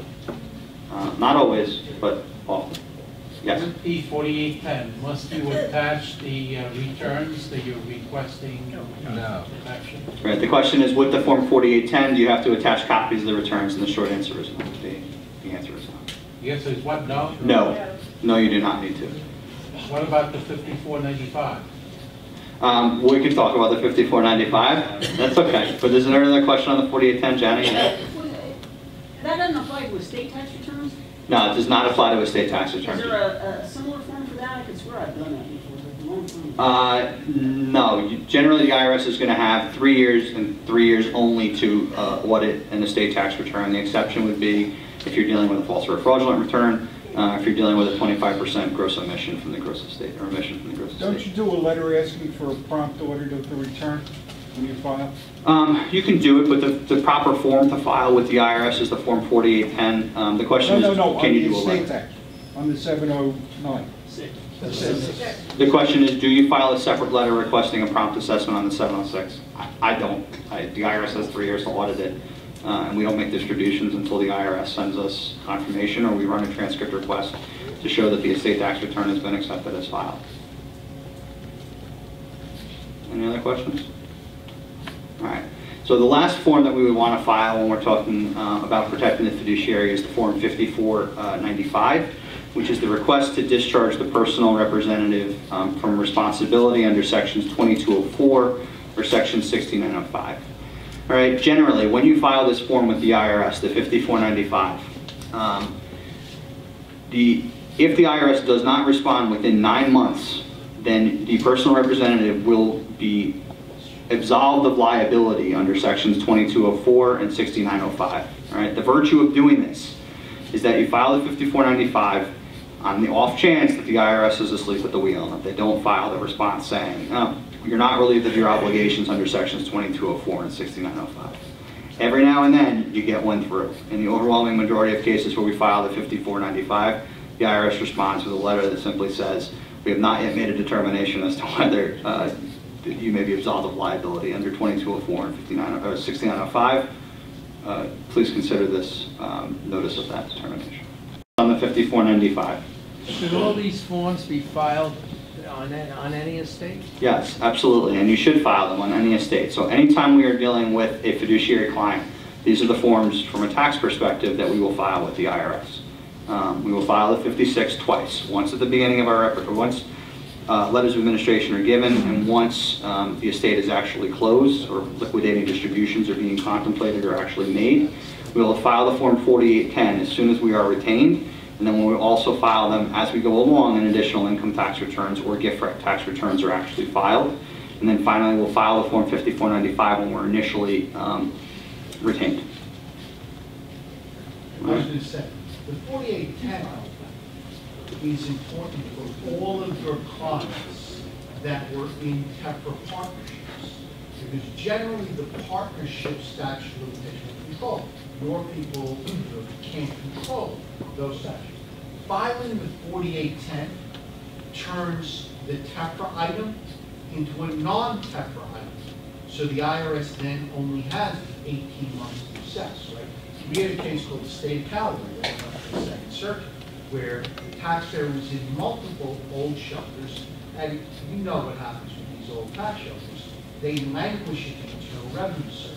A: Uh, not always, but often. Yes?
D: With the forty-eight ten, must you attach the uh, returns that you're requesting
B: No.
D: protection?
A: Right. The question is, with the Form forty-eight ten, do you have to attach copies of the returns? And the short answer is no. The, the answer is no.
D: The answer is what, no?
A: No. No, you do not need to.
D: What about the fifty-four ninety-five?
A: Um, we can talk about the fifty-four ninety-five. That's okay. But is there another question on the forty-eight ten, Jenny?
O: That doesn't apply to estate tax returns?
A: No, it does not apply to estate tax returns.
O: Is there a, a similar form for that? I could swear I've done that before, but the long time.
A: Uh, no. You, generally, the I R S is going to have three years and three years only to uh, audit an estate tax return. The exception would be if you're dealing with a false or fraudulent return, uh, if you're dealing with a twenty-five percent gross omission from the gross estate, or omission from the gross estate.
I: Don't you do a letter asking for a prompt audit of the return when you file?
A: Um, you can do it, but the, the proper form to file with the I R S is the Form forty-eight ten. Um, the question
I: No,
A: is,
I: no, no,
A: can
I: on
A: you
I: the
A: do a
I: estate
A: letter?
I: tax, on the seven oh nine.
A: The question is, do you file a separate letter requesting a prompt assessment on the seven oh six? I, I don't. I, the I R S has three years to audit it, uh, and we don't make distributions until the I R S sends us confirmation or we run a transcript request to show that the estate tax return has been accepted as filed. Any other questions? All right. So the last form that we would want to file when we're talking uh, about protecting the fiduciary is the Form fifty-four ninety-five, which is the request to discharge the personal representative um, from responsibility under Sections twenty-two oh four or Section sixty-nine oh five. All right. Generally, when you file this form with the I R S, the fifty-four ninety-five, um, the if the I R S does not respond within nine months, then the personal representative will be absolved of liability under Sections twenty-two oh four and sixty-nine oh five. All right. The virtue of doing this is that you file the fifty-four ninety-five on the off chance that the I R S is asleep at the wheel, and that they don't file the response saying, oh, you're not relieved of your obligations under Sections twenty-two oh four and sixty-nine oh five. Every now and then, you get one through. In the overwhelming majority of cases where we file the fifty-four ninety-five, the I R S responds with a letter that simply says, we have not yet made a determination as to whether uh, that you may be absolved of liability under twenty-two oh four and fifty-nine, or sixty-nine oh five. Uh, please consider this um, notice of that determination. On the fifty-four ninety-five.
B: Should all these forms be filed on, a- on any estate?
A: Yes, absolutely, and you should file them on any estate. So anytime we are dealing with a fiduciary client, these are the forms from a tax perspective that we will file with the I R S. Um, we will file the fifty-six twice, once at the beginning of our record, or once uh, letters of administration are given, and once um, the estate is actually closed or liquidating distributions are being contemplated or actually made. We will file the form forty-eight ten as soon as we are retained, and then we will also file them as we go along in additional income tax returns or gift tax returns are actually filed. And then finally, we'll file the form fifty-four ninety-five when we're initially um, retained.
F: I was going to say, the forty-eight ten is important for all of your clients that were in TEFRA partnerships, because generally the partnership statute of limitations control. Your people can't control those statutes. Filing the forty-eight ten turns the TEFRA item into a non-TEFRA item. So the I R S then only has eighteen months to assess, right? We had a case called the State of Callaway, that went up to the Second Circuit, where the taxpayer was in multiple old shelters, and you know what happens with these old tax shelters. They languish in the Internal Revenue Service.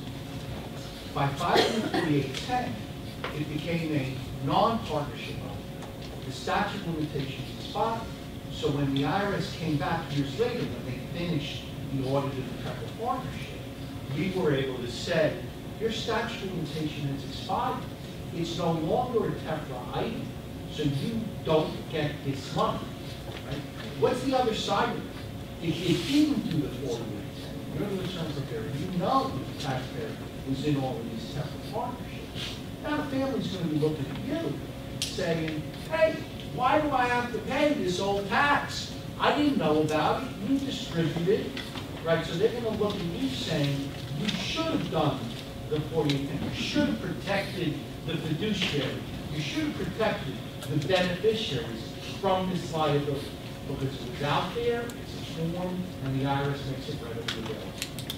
F: By filing forty-eight ten, it became a non-partnership item. The statute of limitations expired, so when the I R S came back years later, when they finished the audit of the TEFRA partnership, we were able to say, your statute of limitation has expired. It's no longer a TEFRA item, so you don't get this money. Right? What's the other side of it? If you didn't do the forty-eight ten, you're the returns preparer, you know the taxpayer was in all of these TEFRA partnerships. Now the family's going to be looking at you, saying, hey, why do I have to pay this old tax? I didn't know about it, you distributed it, right? So they're going to look at you saying, you should have done the forty-eight ten. You should have protected the fiduciary. You should have protected the beneficiaries from this liability. Because it was out there, it's a form, and the I R S makes it readily available.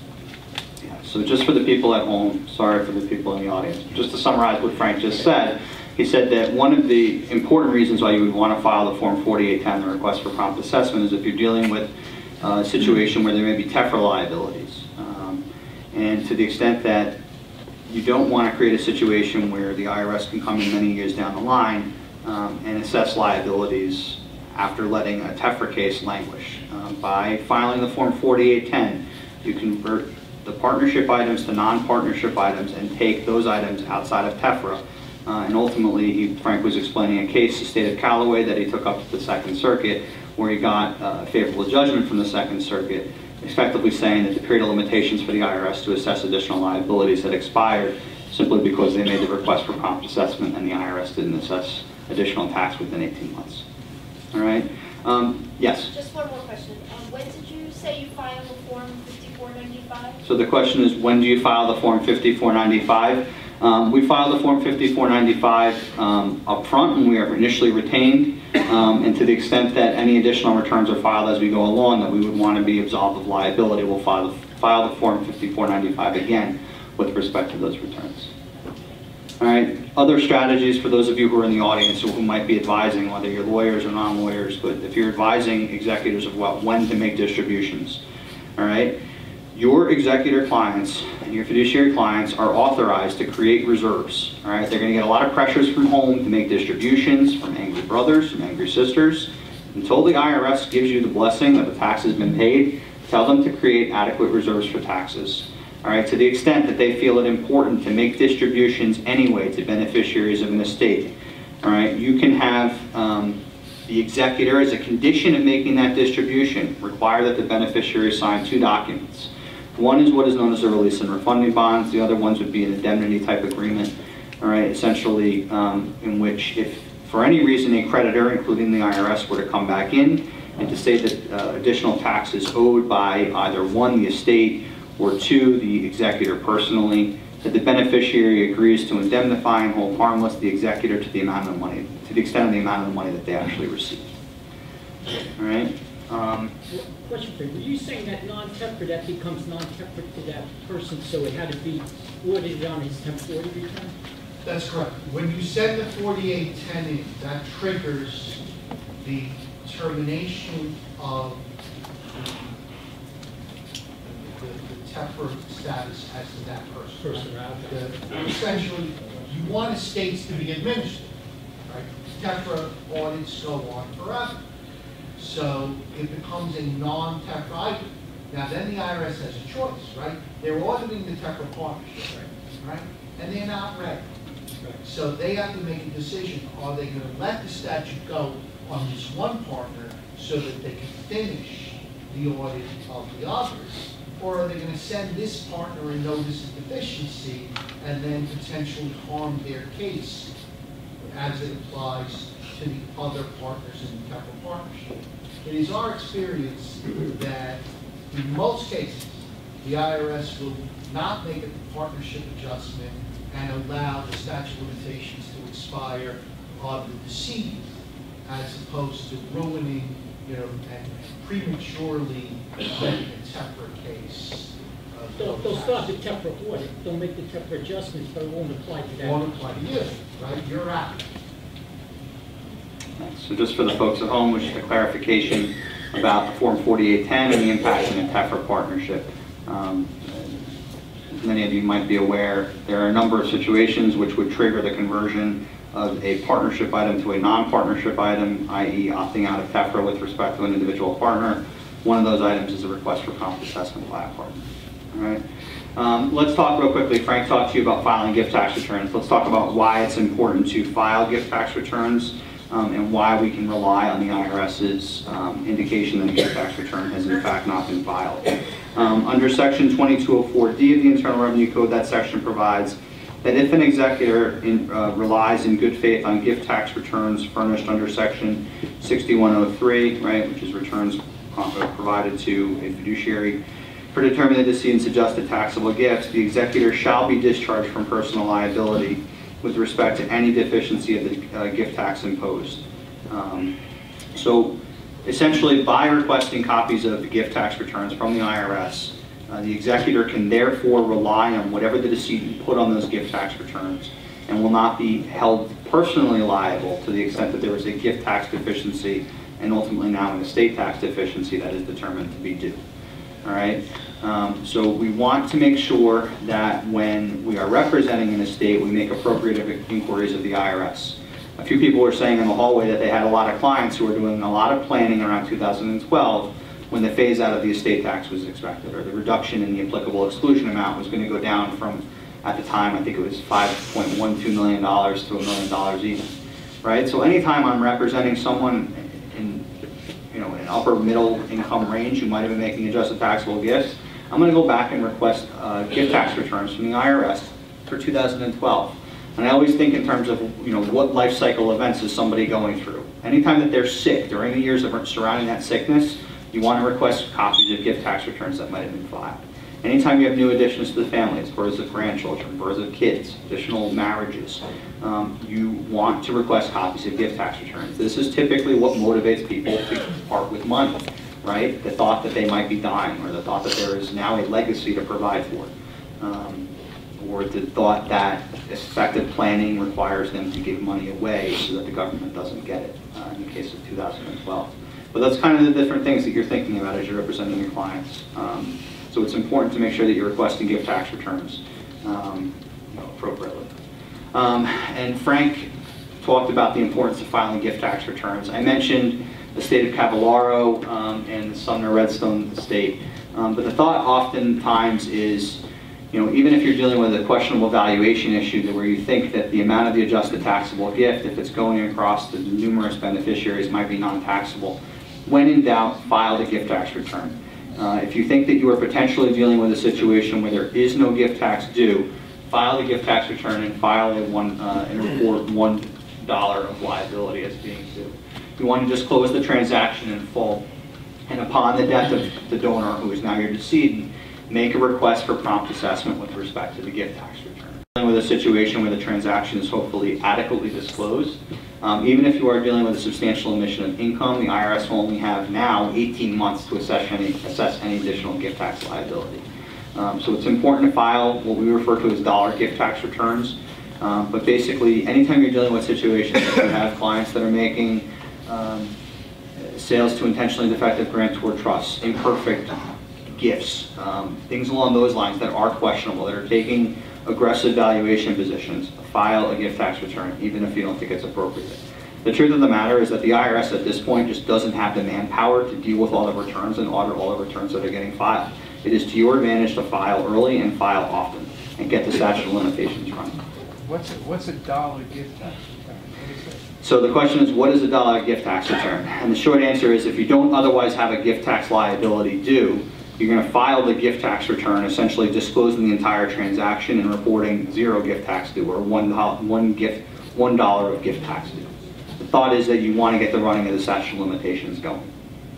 A: Yeah, so just for the people at home, sorry for the people in the audience, just to summarize what Frank just said, he said that one of the important reasons why you would want to file the form forty-eight ten, the request for prompt assessment, is if you're dealing with a situation where there may be TEFRA liabilities. Um, and to the extent that you don't want to create a situation where the I R S can come in many years down the line um, and assess liabilities after letting a TEFRA case languish. Um, by filing the form forty-eight ten, you convert the partnership items to non-partnership items and take those items outside of TEFRA. Uh, and ultimately, he, Frank was explaining a case, the State of Callaway, that he took up to the Second Circuit, where he got uh, a favorable judgment from the Second Circuit, effectively saying that the period of limitations for the I R S to assess additional liabilities had expired simply because they made the request for prompt assessment and the I R S didn't assess additional tax within eighteen months. All right? Um, yes?
N: Just one more question. Um, when did you say you filed the form fifty-four ninety-five?
A: So the question is, when do you file the form fifty-four ninety-five? Um, we file the form fifty-four ninety-five um, up front when we are initially retained, um, and to the extent that any additional returns are filed as we go along that we would want to be absolved of liability, we'll file the, file the form fifty-four ninety-five again with respect to those returns. All right, other strategies for those of you who are in the audience or who might be advising, whether you're lawyers or non-lawyers, but if you're advising executors of what, when to make distributions, all right, your executor clients and your fiduciary clients are authorized to create reserves. All right, they're going to get a lot of pressures from home to make distributions, from angry brothers, from angry sisters. Until the I R S gives you the blessing that the tax has been paid, tell them to create adequate reserves for taxes. All right, to the extent that they feel it important to make distributions anyway to beneficiaries of an estate. All right, you can have um, the executor, as a condition of making that distribution, require that the beneficiary sign two documents. One is what is known as a release and refunding bonds. The other ones would be an indemnity type agreement. All right, essentially um, in which if for any reason a creditor, including the I R S, were to come back in and to say that uh, additional tax is owed by either one, the estate, or two, the executor personally, that the beneficiary agrees to indemnify and hold harmless the executor to the amount of money, to the extent of the amount of the money that they actually receive. All right. Um,
O: Question for you, were you saying that non-temporary, that becomes non-temporary to that person, so it had to be audited on his temp forty return?
C: That's correct. When you send the forty-eight ten in, that triggers the termination of the, the, the TEFRA status as to that person.
O: Person, right.
C: The- Essentially, you want estates to be administered, right? TEFRA audits go on forever. So it becomes a non-TEFRA item. Now then the I R S has a choice, right? They're auditing the TEFRA partnership, right? And they're not ready. So they have to make a decision. Are they going to let the statute go on this one partner so that they can finish the audit of the others? Or are they going to send this partner a notice of deficiency and then potentially harm their case as it applies to the other partners in the TEFRA partnership? It is our experience that in most cases, the I R S will not make a partnership adjustment and allow the statute of limitations to expire on the decedent, as opposed to ruining, you know, and prematurely letting a TEFRA case. uh,
O: They'll,
C: go
O: they'll
C: past.
O: start the TEFRA audit, they'll make the TEFRA adjustments, but it won't apply to that.
C: Won't apply to you, right? You're out.
A: So just for the folks at home, which is a clarification about the Form forty-eight ten and the impact in the TEFRA partnership. Um, as many of you might be aware, there are a number of situations which would trigger the conversion of a partnership item to a non-partnership item, that is opting out of TEFRA with respect to an individual partner. One of those items is a request for prompt assessment by a partner. All right. Um, let's talk real quickly. Frank talked to you about filing gift tax returns. Let's talk about why it's important to file gift tax returns um, and why we can rely on the IRS's um, indication that a gift tax return has in fact not been filed. Um, under Section twenty-two oh four D of the Internal Revenue Code, that section provides that if an executor in, uh, relies in good faith on gift tax returns furnished under Section sixty-one oh three, right, which is returns uh, provided to a fiduciary for determining the decedent's adjusted taxable gifts, the executor shall be discharged from personal liability with respect to any deficiency of the uh, gift tax imposed. Um, so essentially, by requesting copies of the gift tax returns from the I R S, uh, the executor can therefore rely on whatever the decedent put on those gift tax returns and will not be held personally liable to the extent that there was a gift tax deficiency and ultimately now an estate tax deficiency that is determined to be due. All right, um, so we want to make sure that when we are representing an estate, we make appropriate inquiries of the I R S. A few people were saying in the hallway that they had a lot of clients who were doing a lot of planning around two thousand twelve when the phase out of the estate tax was expected, or the reduction in the applicable exclusion amount was going to go down from, at the time, I think it was five point one two million dollars to a million dollars even, right? So anytime I'm representing someone in, you know, an upper middle income range who might have been making adjusted taxable gifts, I'm going to go back and request uh, gift tax returns from the I R S for two thousand twelve. And I always think in terms of, you know, what life cycle events is somebody going through. Anytime that they're sick, during the years that are surrounding that sickness, you want to request copies of gift tax returns that might have been filed. Anytime you have new additions to the family, as births of grandchildren, births of kids, additional marriages, um, you want to request copies of gift tax returns. This is typically what motivates people to part with money, right? The thought that they might be dying, or the thought that there is now a legacy to provide for, um, or the thought that effective planning requires them to give money away so that the government doesn't get it, uh, in the case of two thousand twelve. But that's kind of the different things that you're thinking about as you're representing your clients. Um, so it's important to make sure that you're requesting gift tax returns um, you know, appropriately. Um, and Frank talked about the importance of filing gift tax returns. I mentioned the state of Cavallaro um, and the Sumner Redstone state. Um, but the thought oftentimes is, you know, even if you're dealing with a questionable valuation issue that where you think that the amount of the adjusted taxable gift, if it's going across the numerous beneficiaries, might be non-taxable, when in doubt, file the gift tax return. Uh, if you think that you are potentially dealing with a situation where there is no gift tax due, file the gift tax return and file a one, uh, and report one dollar of liability as being due. You want to disclose the transaction in full, and upon the death of the donor, who is now your decedent, make a request for prompt assessment with respect to the gift tax return. Dealing with a situation where the transaction is hopefully adequately disclosed, Um, even if you are dealing with a substantial omission of income, the I R S will only have now eighteen months to assess any, assess any additional gift tax liability. Um, so it's important to file what we refer to as dollar gift tax returns. Um, but basically, anytime you're dealing with situations where you have clients that are making um, sales to intentionally defective grantor trusts, imperfect gifts, um, things along those lines that are questionable, that are taking aggressive valuation positions, file a gift tax return, even if you don't think it's appropriate. The truth of the matter is that the I R S at this point just doesn't have the manpower to deal with all the returns and audit all the returns that are getting filed. It is to your advantage to file early and file often and get the statute of limitations running.
B: What's a, what's a dollar gift tax return? What is that?
A: So the question is, what is a dollar gift tax return? And the short answer is, if you don't otherwise have a gift tax liability due, you're going to file the gift tax return, essentially disclosing the entire transaction and reporting zero gift tax due, or one, one gift, one dollar of gift tax due. The thought is that you want to get the running of the statute of limitations going.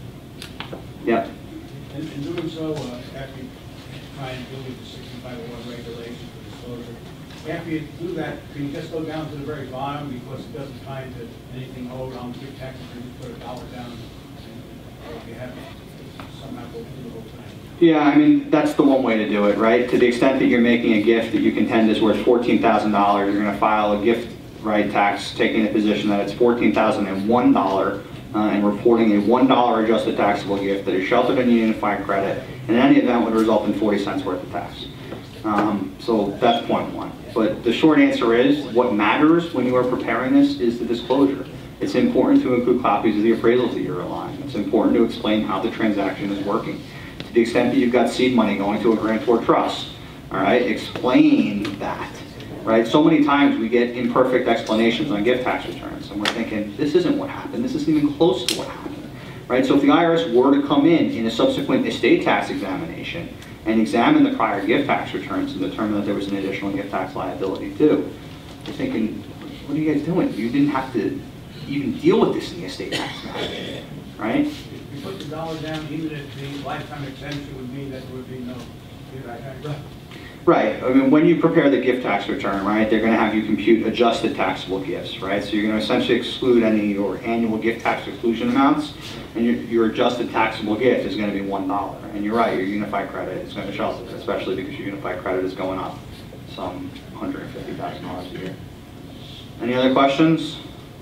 A: Yep.
M: In, in doing so, uh, after you try and do the sixty-five oh one regulation for disclosure, after you do that, can you just go down to the very bottom, because it doesn't tie into anything owed on gift tax, and you put a dollar down, and if you have somehow go through the whole thing?
A: Yeah, I mean, that's the one way to do it, right? To the extent that you're making a gift that you contend is worth fourteen thousand dollars, you're going to file a gift right tax, taking the position that it's fourteen thousand one dollars uh, and reporting a one dollar adjusted taxable gift that is sheltered in a unified credit, and in any event would result in forty cents worth of tax. Um, so that's point one. But the short answer is, what matters when you are preparing this is the disclosure. It's important to include copies of the appraisals that you're relying. It's important to explain how the transaction is working. To the extent that you've got seed money going to a grantor trust, all right, explain that, right? So many times we get imperfect explanations on gift tax returns, and we're thinking, this isn't what happened, this isn't even close to what happened, right? So if the I R S were to come in in a subsequent estate tax examination and examine the prior gift tax returns and determine that there was an additional gift tax liability too, you're thinking, what are you guys doing? You didn't have to even deal with this in the estate tax matter, right?
M: You put the dollar down, even if the lifetime exemption would mean that there would be no gift tax.
A: Right. I mean, when you prepare the gift tax return, right, they're going to have you compute adjusted taxable gifts, right? So you're going to essentially exclude any of your annual gift tax exclusion amounts, and your, your adjusted taxable gift is going to be one dollar. And you're right, your unified credit is going to shelter it, especially because your unified credit is going up some one hundred fifty thousand dollars a year. Any other questions?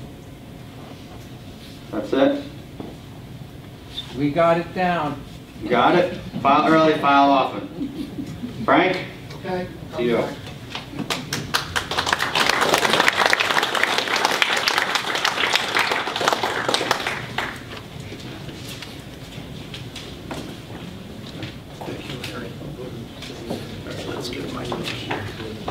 A: That's it?
B: We got it down.
A: You got it? File early, file often. Frank?
F: Okay.
A: See you.
K: Let's get my notes here.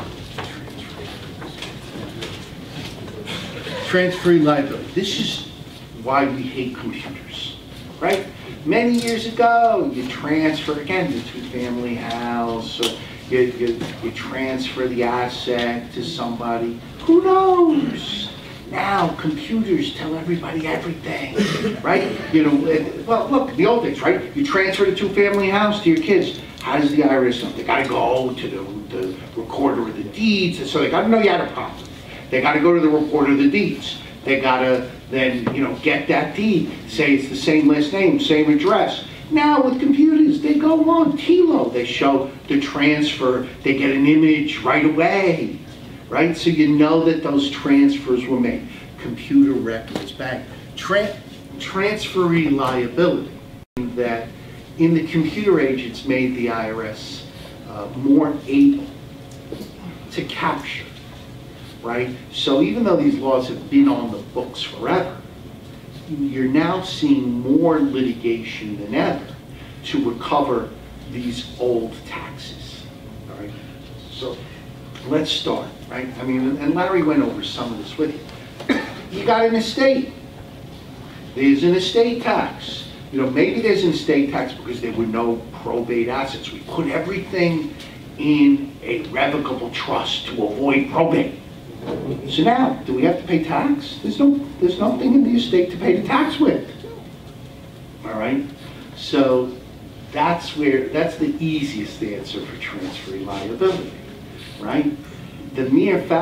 K: Transfer liability. This is why we hate computers, right? Many years ago, you transfer, again, the two-family house, or you, you, you transfer the asset to somebody. Who knows? Now, computers tell everybody everything, right? You know, it, well, look, the old days, right? You transfer the two-family house to your kids. How does the I R S know? They got to go to the, the recorder of the deeds, and so they got to know you had a problem. They got to go to the recorder of the deeds. They got to then, you know, get that deed, say it's the same last name, same address. Now with computers, they go on T L O, they show the transfer, they get an image right away, right? So you know that those transfers were made. Computer records, bang. Tra transferee liability, that in the computer age, it's made the I R S uh, more able to capture. Right? So even though these laws have been on the books forever, you're now seeing more litigation than ever to recover these old taxes. All right? So let's start, right? I mean, and Larry went over some of this with you. You got an estate. There's an estate tax. You know, maybe there's an estate tax because there were no probate assets. We put everything in a revocable trust to avoid probate. So now, do we have to pay tax? There's no, there's nothing in the estate to pay the tax with. All right? So that's where, that's the easiest answer for transferee liability, right? The mere fact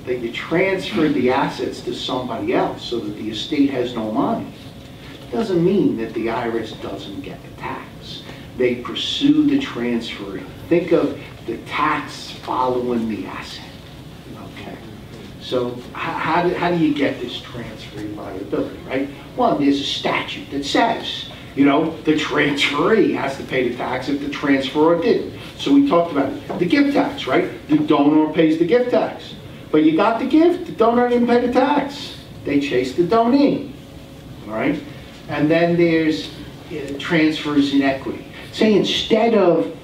K: that you transferred the assets to somebody else so that the estate has no money, doesn't mean that the I R S doesn't get the tax. They pursue the transferee. Think of the tax following the asset. Okay. So how, how, do, how do you get this transferee liability, right? Well, there's a statute that says, you know, the transferee has to pay the tax if the transferor didn't. So we talked about it. The gift tax, right? The donor pays the gift tax. But you got the gift, the donor didn't pay the tax. They chase the donee, all right? And then there's uh, transfers in equity. Say instead of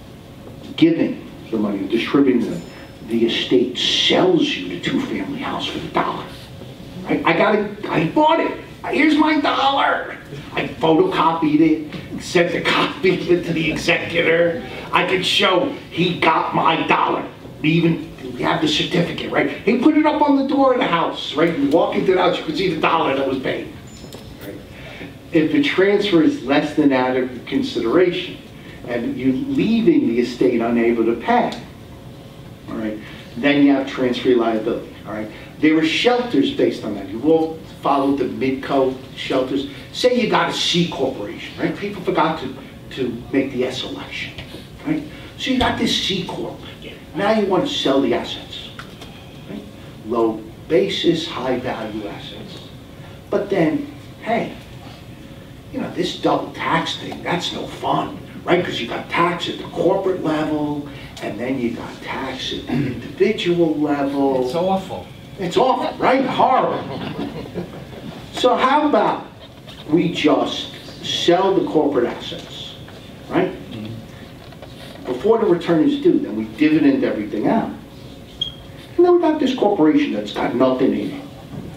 K: giving the money, distributing them, the estate sells you the two-family house for the dollar. Right? I got it, I bought it. Here's my dollar. I photocopied it, sent a copy of it to the executor. I could show he got my dollar. Even we have the certificate, right? He put it up on the door of the house, right? You walk into the house, you can see the dollar that was paid. Right? If the transfer is less than adequate consideration, and you're leaving the estate unable to pay, all right, then you have transfer liability, all right? There are shelters based on that. You've all followed the Midco shelters. Say you got a C corporation, right? People forgot to, to make the S election, right? So you got this C corp. Now you want to sell the assets, right? Low basis, high value assets. But then, hey, you know, this double tax thing, that's no fun, right? Because you got tax at the corporate level, and then you got tax at the individual level.
H: It's awful.
K: It's awful, right? Horrible. So how about we just sell the corporate assets, right? Before the return is due, then we dividend everything out. And then we got this corporation that's got nothing in it.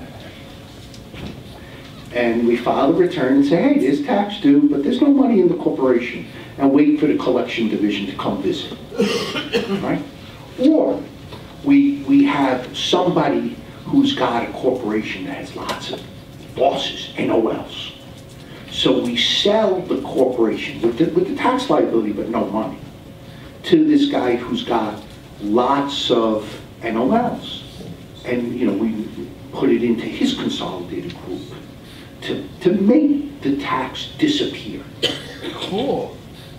K: And we file the return and say, hey, there's tax due, but there's no money in the corporation. And wait for the collection division to come visit, right? Or we, we have somebody who's got a corporation that has lots of bosses and O Ls. So we sell the corporation with the, with the tax liability, but no money, to this guy who's got lots of N O Ls. And, you know, we put it into his consolidated group to, to make the tax disappear.
H: Cool.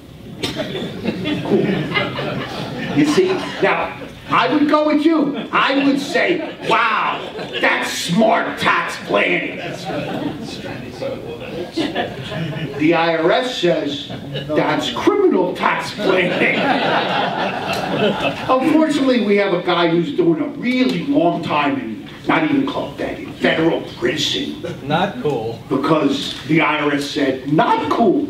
K: You see, now, I would go with you. I would say, wow, that's smart tax planning. The I R S says, that's criminal tax planning. Unfortunately, we have a guy who's doing a really long time in, not even Club Med, in federal prison.
H: Not cool.
K: Because the I R S said, not cool.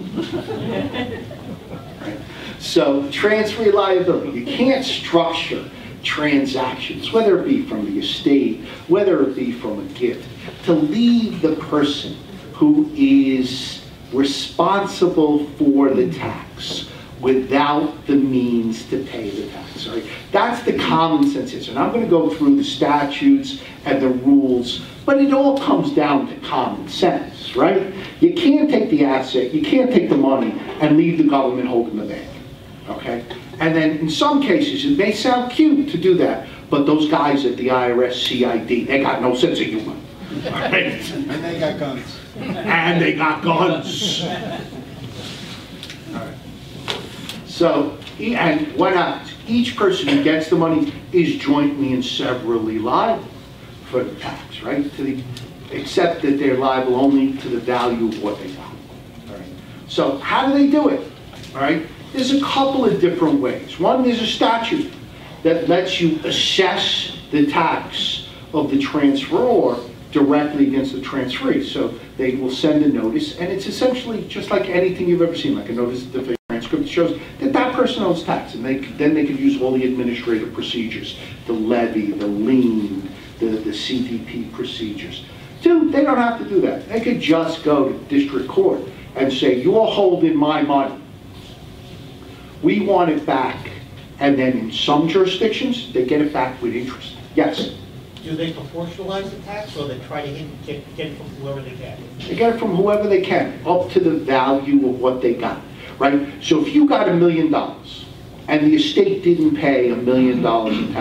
K: So, transfer liability. You can't structure transactions, whether it be from the estate, whether it be from a gift, to leave the person who is responsible for the tax without the means to pay the tax. Right? That's the common sense answer. And I'm going to go through the statutes and the rules, but it all comes down to common sense, right? You can't take the asset, you can't take the money and leave the government holding the bag. Okay? And then in some cases, it may sound cute to do that, but those guys at the I R S C I D, they got no sense of humor. Right?
I: And they got guns.
K: And they got guns. All right. So, and what happens? Each person who gets the money is jointly and severally liable for the tax, right? To the, except that they're liable only to the value of what they got. All right. So, how do they do it? All right. There's a couple of different ways. One, there's a statute that lets you assess the tax of the transferor directly against the transferee. So they will send a notice, and it's essentially just like anything you've ever seen, like a notice of the transcript shows that that person owes tax, and they then they could use all the administrative procedures, the levy, the lien, the, the C D P procedures. Two, they don't have to do that. They could just go to district court and say, you're holding my money. We want it back. And then in some jurisdictions, they get it back with interest. Yes?
J: Do they proportionalize the tax, or they try to hit, get, get it from whoever they can?
K: They get it from whoever they can, up to the value of what they got, right? So if you got a million dollars, and the estate didn't pay a million dollars in tax,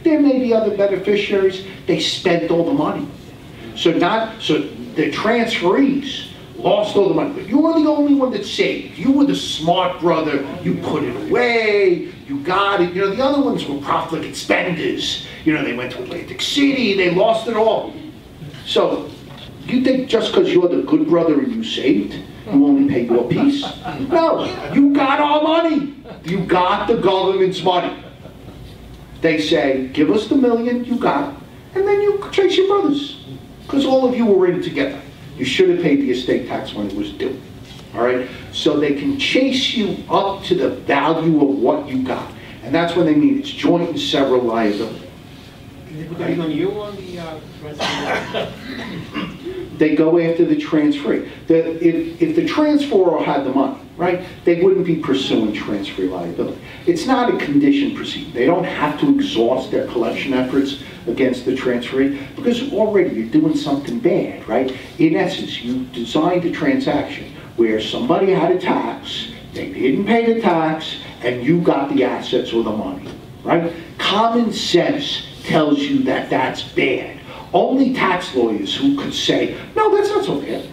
K: There may be other beneficiaries, they spent all the money. So not, so the transferees lost all the money, but you're the only one that saved. You were the smart brother, you put it away, you got it. You know, the other ones were profligate spenders. You know, they went to Atlantic City, they lost it all. So, you think just because you're the good brother and you saved, you only pay your piece? No, you got our money. You got the government's money. They say, give us the million you got, and then you chase your brothers. Because all of you were in together. You should have paid the estate tax when it was due. All right? So they can chase you up to the value of what you got. And that's when they mean it's joint and several liability.
O: Depending on you on the uh, rest
K: They go after the transferee. The, if, if the transferor had the money, right, they wouldn't be pursuing transferee liability. It's not a conditioned proceeding. They don't have to exhaust their collection efforts against the transferee because already you're doing something bad, right? In essence, you designed a transaction where somebody had a tax, they didn't pay the tax, and you got the assets or the money, right? Common sense tells you that that's bad. Only tax lawyers who could say, no, that's not so bad.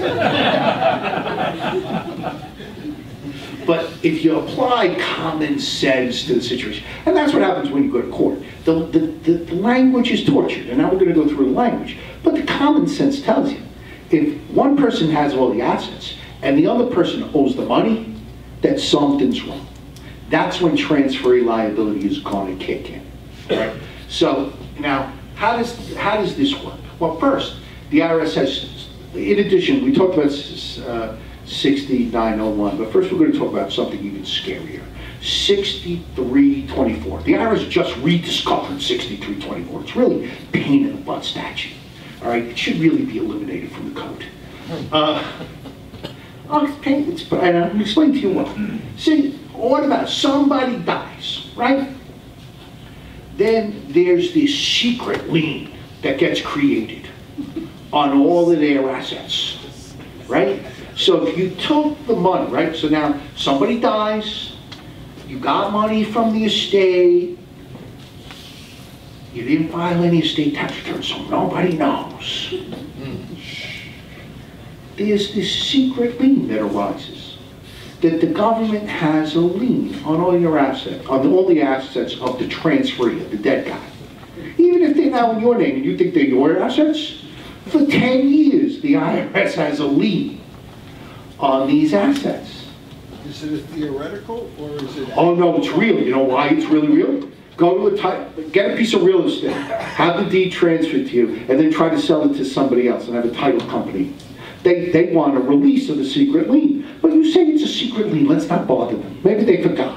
K: But if you apply common sense to the situation, and that's what happens when you go to court. The, the, the, the language is tortured, and now we're going to go through the language. But the common sense tells you, if one person has all the assets, and the other person owes the money, that something's wrong. That's when transferee liability is going to kick in. Right? So, now, how does, how does this work? Well, first, the I R S has, in addition, we talked about uh, sixty-nine oh one, but first we're going to talk about something even scarier. sixty-three twenty-four. The I R S just rediscovered sixty-three twenty-four. It's really a pain in the butt statute. All right, it should really be eliminated from the code. Uh, I'll explain, it's, and I'll explain to you what. See, what about somebody dies, right? Then there's this secret lien that gets created on all of their assets, right? So if you took the money, right? So now somebody dies, you got money from the estate, you didn't file any estate tax returns, so nobody knows. There's this secret lien that arises, that the government has a lien on all your assets, on all the assets of the transferee, of the dead guy. Even if they're now in your name and you think they're your assets, for ten years the I R S has a lien on these assets.
I: Is it a theoretical or is it?
K: Oh no, it's real. You know why it's really real? Go to a type, get a piece of real estate, have the deed transferred to you, and then try to sell it to somebody else and have a title company. They, they want a release of the secret lien. But you say it's a secret lien, let's not bother them. Maybe they forgot.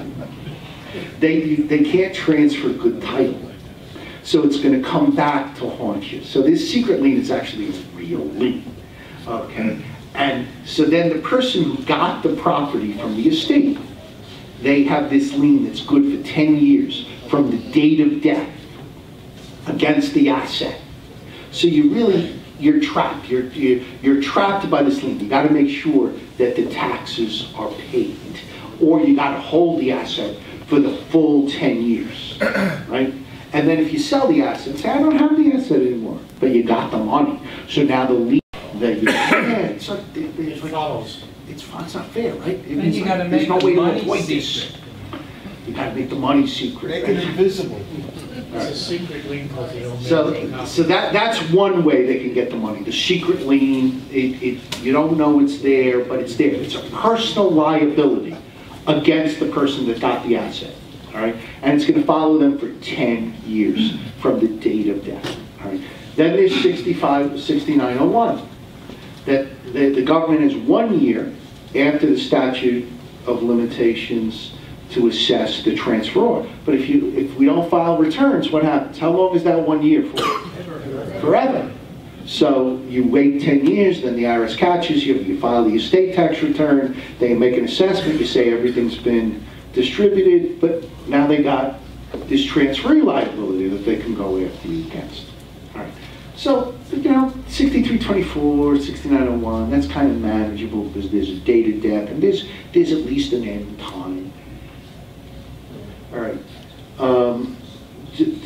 K: They, they can't transfer good title. So it's going to come back to haunt you. So this secret lien is actually a real lien. Okay? And so then the person who got the property from the estate, they have this lien that's good for ten years from the date of death against the asset. So you really, you're trapped. You're, you're, you're trapped by this lien. You got to make sure that the taxes are paid. Or you got to hold the asset for the full ten years, right? And then if you sell the asset, say, I don't have the asset anymore, but you got the money. So now the lien that you yeah, it's not, it, it's
J: It follows.
K: It's, it's not fair, right? It
B: And
K: means
B: you
K: like,
B: gotta
K: there's
B: make
K: no
B: the
K: way to
B: money
K: avoid this.
B: secret.
K: You gotta make the money secret.
I: Make
K: right?
I: it invisible.
J: It's a secret lien because they don't make
K: So,
J: it.
K: so that that's one way they can get the money. The secret lien, it, it you don't know it's there, but it's there. It's a personal liability against the person that got the asset. All right, and it's going to follow them for ten years from the date of death. All right. Then there's sixty-five, sixty-nine oh one. That the, the government has one year after the statute of limitations to assess the transferor. But if you if we don't file returns, what happens? How long is that one year for? Forever. So you wait ten years, then the I R S catches you, you file the estate tax return, they make an assessment, you say everything's been distributed, but now they got this transferee liability that they can go after you against. All right. So, you know, sixty-three twenty-four, sixty-nine oh one, that's kind of manageable because there's a date of death and there's, there's at least an end time. All right. Um, did, did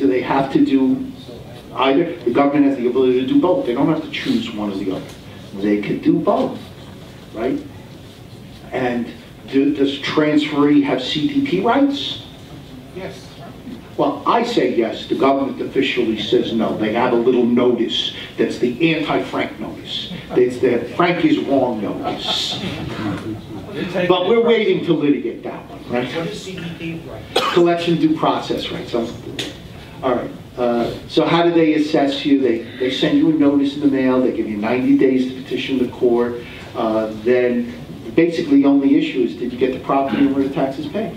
K: have to do either, the government has the ability to do both. They don't have to choose one or the other. They could do both, right? And do, does transferee have C D P rights?
D: Yes.
K: Well, I say yes. The government officially says no. They have a little notice that's the anti-Frank notice. It's the Frank is wrong notice. But we're waiting to litigate that one, right?
J: What is C D P right?
K: Collection due process rights. All right. Uh, so how do they assess you? They, they send you a notice in the mail. They give you ninety days to petition the court. Uh, then basically the only issue is, did you get the property and were the taxes paid?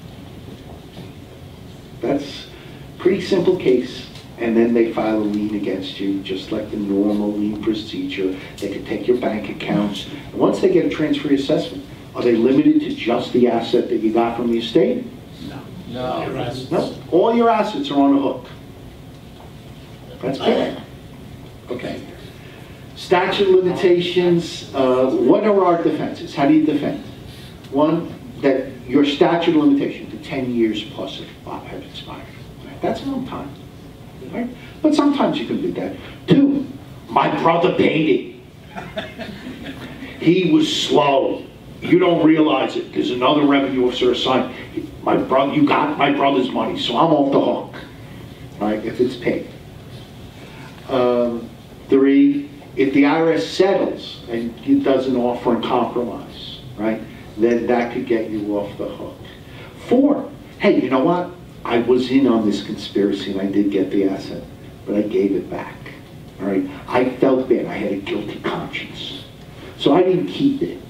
K: That's a pretty simple case. And then they file a lien against you, just like the normal lien procedure. They can take your bank accounts. And once they get a transfer assessment, are they limited to just the asset that you got from the estate?
D: No.
B: No.
K: No. All your assets are on the hook. That's bad. Okay. Statute of limitations, uh, what are our defenses? How do you defend? One, that your statute of limitation, the ten years plus have expired. That's a long time. Right? But sometimes you can do that. Two, my brother paid it. He was slow. You don't realize it. There's another revenue officer assigned. My brother, you got my brother's money, so I'm off the hook. Right? If it's paid. Um, three, if the I R S settles and it doesn't offer a compromise, right? Then that could get you off the hook. Four, hey, you know what? I was in on this conspiracy and I did get the asset, but I gave it back. All right? I felt bad. I had a guilty conscience. So I didn't keep it.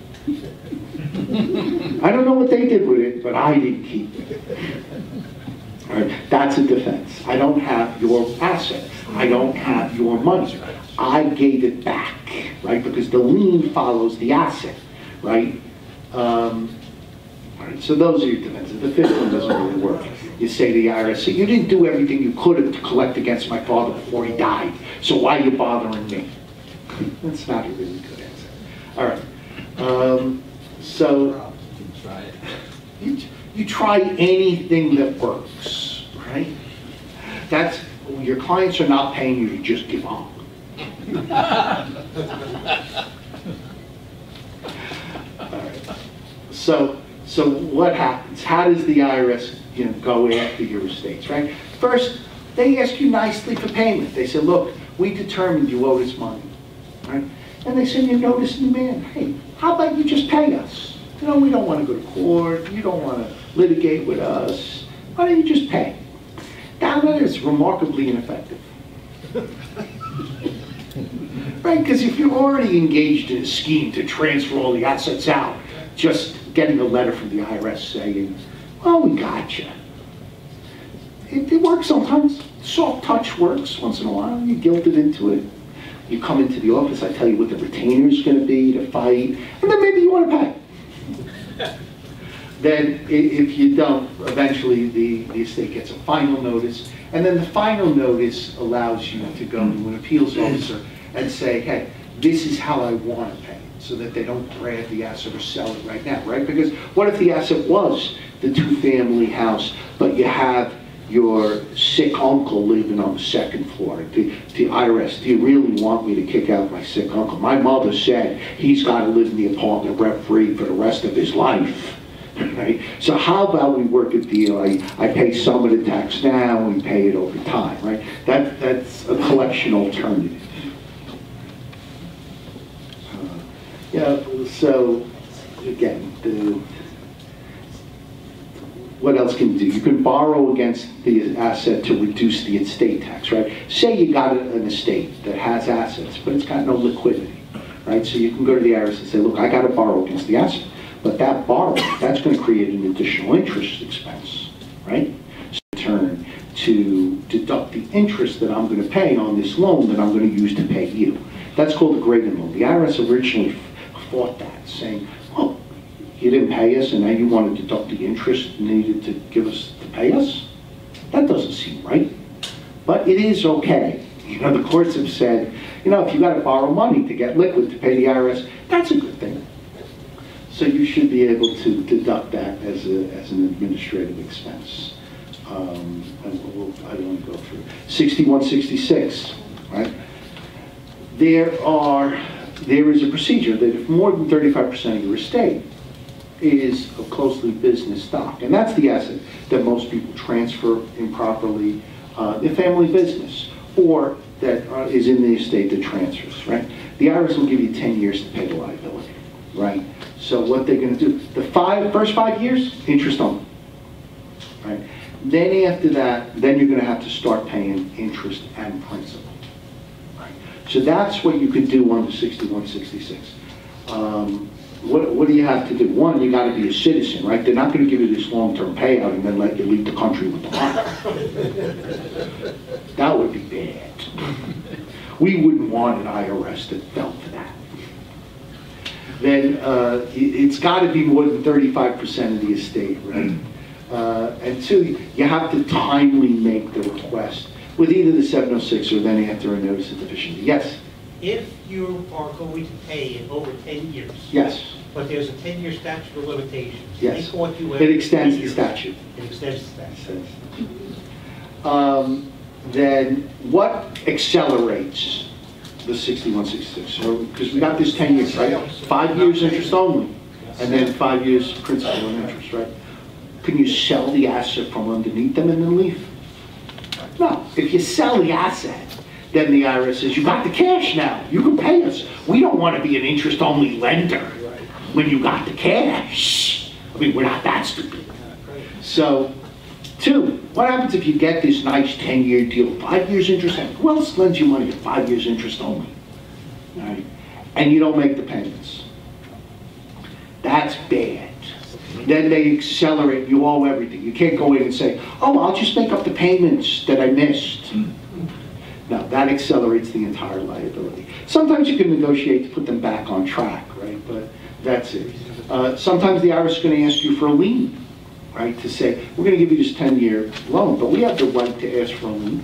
K: I don't know what they did with it, but I didn't keep it. All right? That's a defense. I don't have your asset. I don't have your money. I gave it back, right? Because the lien follows the asset, right? Um, all right, so those are your defenses. The fifth one doesn't really work. You say to the I R S, you didn't do everything you could have to collect against my father before he died, so why are you bothering me? That's not a really good answer. All right. Um, so you, you try anything that works, right? That's, your clients are not paying you to just give up. All right. So, so what happens? How does the I R S, you know, go after your estates, right? First, they ask you nicely for payment. They say, look, we determined you owe this money, right? And they send you a notice in the mail. Hey, how about you just pay us? You know, we don't want to go to court. You don't want to litigate with us. Why don't you just pay? That letter is remarkably ineffective. Right, because if you're already engaged in a scheme to transfer all the assets out, just getting a letter from the I R S saying, well, we got you. It, it works sometimes. Soft touch works once in a while. You guilt it into it. You come into the office, I tell you what the retainer is going to be to fight, and then maybe you want to pay. Then if you don't, eventually the, the estate gets a final notice, and then the final notice allows you to go to an appeals officer and say, hey, this is how I want to pay, so that they don't grab the asset or sell it right now, right? Because what if the asset was the two-family house, but you have your sick uncle living on the second floor? The, the I R S, do you really want me to kick out my sick uncle? My mother said he's got to live in the apartment rent-free for the rest of his life. Right? So how about we work a deal? I, I pay some of the tax now, and we pay it over time, right? That, that's a collection alternative. Uh, yeah, so again, the, what else can you do? You can borrow against the asset to reduce the estate tax, right? Say you got an estate that has assets, but it's got no liquidity, right? So you can go to the I R S and say, look, I got to borrow against the asset. But that borrowing, that's going to create an additional interest expense, right? So in turn, to deduct the interest that I'm going to pay on this loan that I'm going to use to pay you. That's called a grading loan. The I R S originally fought that, saying, oh, you didn't pay us and now you want to deduct the interest needed to give us to pay us? That doesn't seem right. But it is okay. You know, the courts have said, you know, if you got to borrow money to get liquid to pay the I R S, that's a good thing. So you should be able to deduct that as, a, as an administrative expense. Um, and we'll, I won't go through. sixty-one sixty-six, right? There are, there is a procedure that if more than thirty-five percent of your estate is a closely business stock, and that's the asset that most people transfer improperly, uh, the family business, or that uh, is in the estate that transfers, right? The I R S will give you ten years to pay the liability, right? So what they're gonna do, the five, first five years, interest only, right? Then after that, then you're gonna have to start paying interest and principal, right? So that's what you could do under sixty-one sixty-six. Um, what, what do you have to do? One, you gotta be a citizen, right? They're not gonna give you this long-term payout and then let you leave the country with the money. That would be bad. We wouldn't want an I R S that fell for that. Then uh, it, it's gotta be more than thirty-five percent of the estate, right? Uh, and two, you have to timely make the request with either the seven oh six or then after a notice of deficiency. Yes?
J: If you are going to pay in over ten years.
K: Yes.
J: But there's a ten-year statute of limitations.
K: Yes.
J: They caught you
K: It
J: every
K: extends
J: three
K: the
J: years.
K: statute.
J: It extends the statute.
K: Um, then what accelerates the sixty-one sixty-six? So, because we got this ten years, right? Five years interest only, and then five years principal and interest, right? Can you sell the asset from underneath them and then leave? No. If you sell the asset, then the I R S says, you got the cash now. You can pay us. We don't want to be an interest-only lender when you got the cash. I mean, we're not that stupid. So, two, what happens if you get this nice ten-year deal, five years interest only? Who else lends you money at five years interest only? All right? And you don't make the payments. That's bad. Then they accelerate, you owe everything. You can't go in and say, oh, I'll just make up the payments that I missed. No, that accelerates the entire liability. Sometimes you can negotiate to put them back on track, right? But that's it. Uh, sometimes the I R S is going to ask you for a lien, right? To say, we're going to give you this ten-year loan, but we have the right to ask for a lien.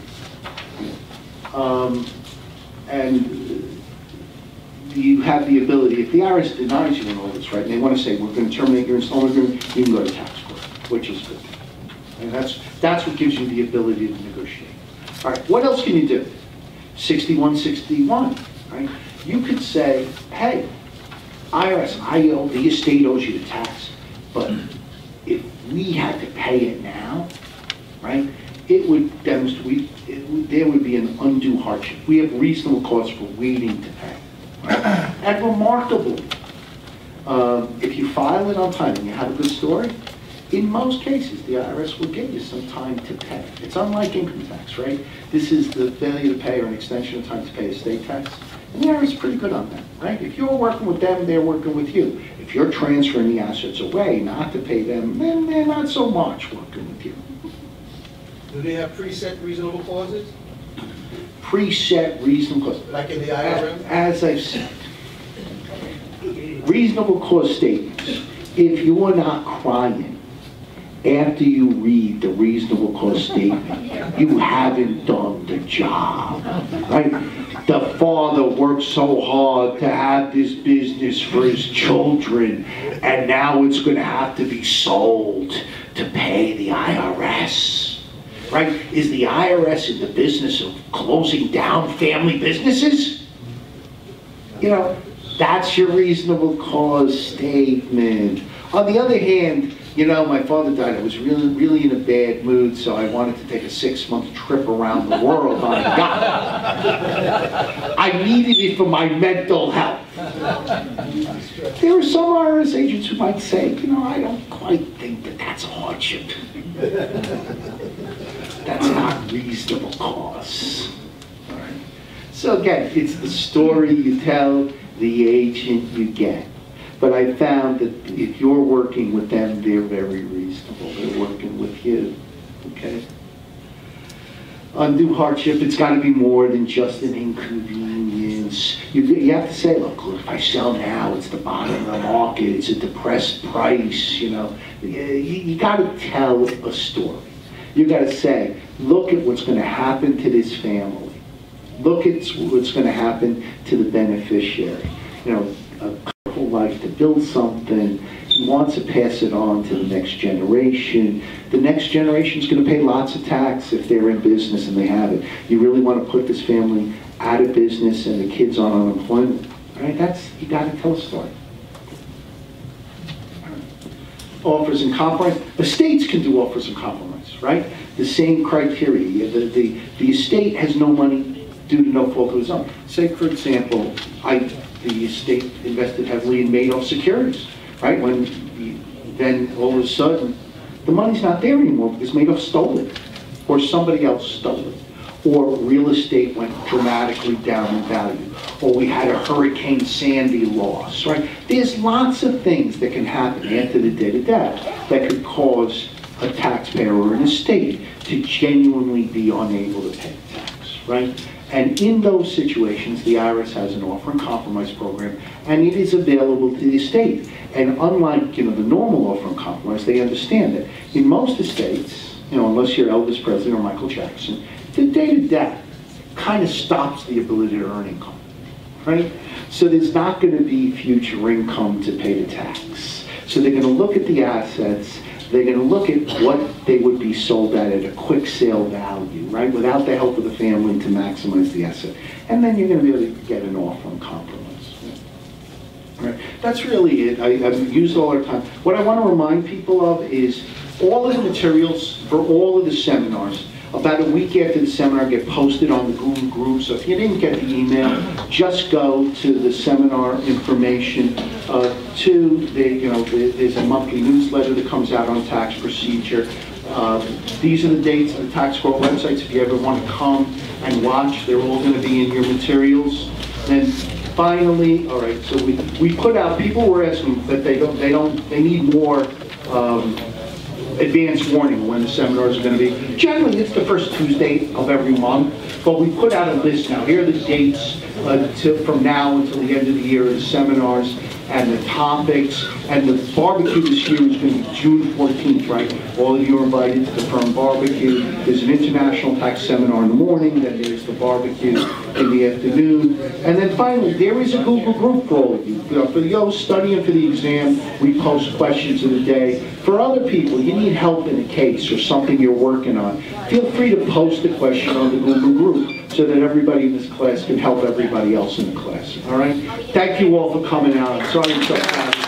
K: Um, and you have the ability, if the I R S denies you an all this, right, and they want to say, we're going to terminate your installment agreement, you can go to tax court, which is good. And that's, that's what gives you the ability to negotiate. All right, what else can you do? sixty-one sixty-one, right? You could say, hey, I R S, I owe, the estate owes you the tax, but if we had to pay it now, right, it would demonstrate, it would, there would be an undue hardship. We have reasonable cause for waiting to pay. Right? And remarkably, um, if you file it on time and you have a good story, in most cases, the I R S will give you some time to pay. It's unlike income tax, right? This is the failure to pay or an extension of time to pay estate tax. And the I R S is pretty good on that, right? If you're working with them, they're working with you. If you're transferring the assets away not to pay them, then they're not so much working with you.
G: Do they have preset reasonable clauses?
K: Preset reasonable cause.
G: Like in the I R M?
K: As I've said, reasonable cause statements, if you are not crying after you read the reasonable cause statement, you haven't done the job, right? The father worked so hard to have this business for his children, and now it's going to have to be sold to pay the I R S, right? Is the I R S in the business of closing down family businesses? You know, that's your reasonable cause statement. On the other hand, you know, my father died. I was really, really in a bad mood, so I wanted to take a six-month trip around the world on a yacht. I needed it for my mental health. There are some I R S agents who might say, you know, I don't quite think that that's a hardship. That's not reasonable cause. All right. So again, it's the story you tell, the agent you get. But I found that if you're working with them, they're very reasonable. They're working with you, okay? Undue hardship, it's got to be more than just an inconvenience. You, you have to say, look, look, if I sell now, it's the bottom of the market, it's a depressed price, you know. You, you got to tell a story. You got to say, look at what's going to happen to this family. Look at what's going to happen to the beneficiary. You know, a life to build something, He wants to pass it on to the next generation. The next generation is going to pay lots of tax if they're in business and they have it. You really want to put this family out of business and the kids on unemployment, right? That's, you got to tell a story. Offers and compromise. Estates can do offers and compromise, right? The same criteria. The, the, the estate has no money due to no fault of its own. Say, for example, I, the estate invested heavily in Madoff securities, right? When you, then all of a sudden, the money's not there anymore because Madoff stole it, or somebody else stole it, or real estate went dramatically down in value, or we had a Hurricane Sandy loss, right? There's lots of things that can happen after the debt of death that could cause a taxpayer or an estate to genuinely be unable to pay tax, right? And in those situations, the I R S has an offer and compromise program, and it is available to the estate. And unlike, you know, the normal offer and compromise, they understand that in most estates, you know, unless you're Elvis Presley or Michael Jackson, the date of death kind of stops the ability to earn income, right? So there's not going to be future income to pay the tax. So they're going to look at the assets. They're going to look at what they would be sold at at a quick sale value, right, without the help of the family to maximize the asset. And then you're going to be able to get an offer and compromise. Right. That's really it. I, I've used all our time. What I want to remind people of is all of the materials for all of the seminars, about a week after the seminar, get posted on the Google group. So if you didn't get the email, just go to the seminar information. Uh, two, they, you know, there's a monthly newsletter that comes out on tax procedure. Uh, these are the dates on the tax court websites. If you ever want to come and watch, they're all going to be in your materials. Then finally, all right. So we we put out. People were asking that they don't they don't they need more. Um, advance warning when the seminars are going to be. Generally, it's the first Tuesday of every month, but we put out a list now. Here are the dates uh, to, from now until the end of the year of the seminars and the topics. And the barbecue this year is going to be June fourteenth, right? All of you are invited to the firm barbecue. There's an international tax seminar in the morning, then there's the barbecue in the afternoon. And then finally, there is a Google group for all of you. You know, for those studying for the exam, we post questions of the day. For other people, you need help in a case or something you're working on, feel free to post a question on the Google group so that everybody in this class can help everybody else in the class. All right? Thank you all for coming out. I'm sorry I'm so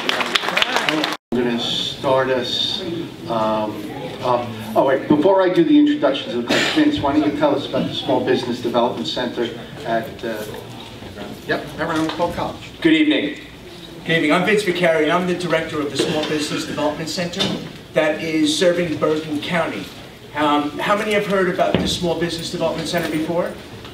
K: fast. I'm going to start us um, up. Oh, wait. Before I do the introductions of the class, Vince, why don't you tell us about the Small Business Development Center at uh, yep, Ramapo College.
P: Good evening. Good evening. I'm Vince Vicari. I'm the director of the Small Business Development Center that is serving Bergen County. Um, how many have heard about the Small Business Development Center before?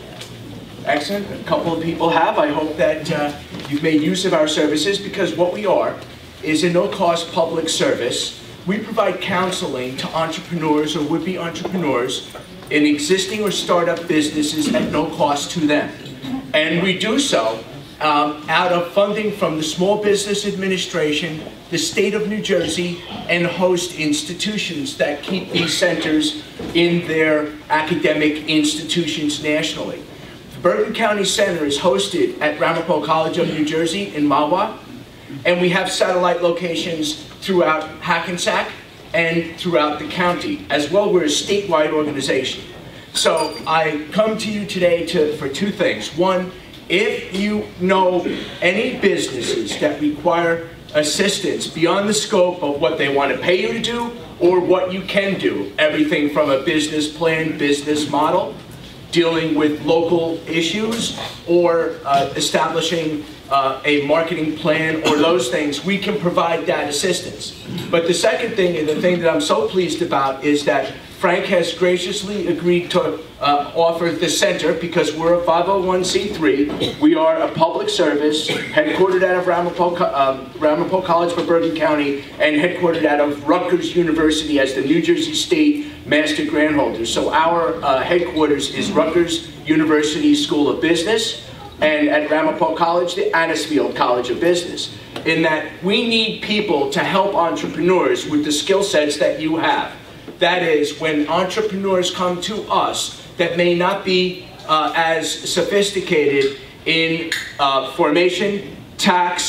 P: Excellent. A couple of people have. I hope that uh, you've made use of our services, because what we are is a no-cost public service. We provide counseling to entrepreneurs or would-be entrepreneurs in existing or startup businesses at no cost to them. And we do so Um, out of funding from the Small Business Administration, the state of New Jersey, and host institutions that keep these centers in their academic institutions nationally. The Bergen County Center is hosted at Ramapo College of New Jersey in Mahwah, and we have satellite locations throughout Hackensack and throughout the county. As well, we're a statewide organization. So I come to you today to, for two things. One, if you know any businesses that require assistance beyond the scope of what they want to pay you to do or what you can do, everything from a business plan, business model, dealing with local issues, or uh, establishing uh, a marketing plan, or those things, we can provide that assistance. But the second thing, and the thing that I'm so pleased about, is that Frank has graciously agreed to uh, offer the center, because we're a five oh one c three. We are a public service headquartered out of Ramapo, uh, Ramapo College for Bergen County and headquartered out of Rutgers University as the New Jersey State Master Grant Holder. So our uh, headquarters is Rutgers University School of Business, and at Ramapo College, the Anisfield College of Business. In that we need people to help entrepreneurs with the skill sets that you have. That is, when entrepreneurs come to us that may not be uh, as sophisticated in uh, formation, tax,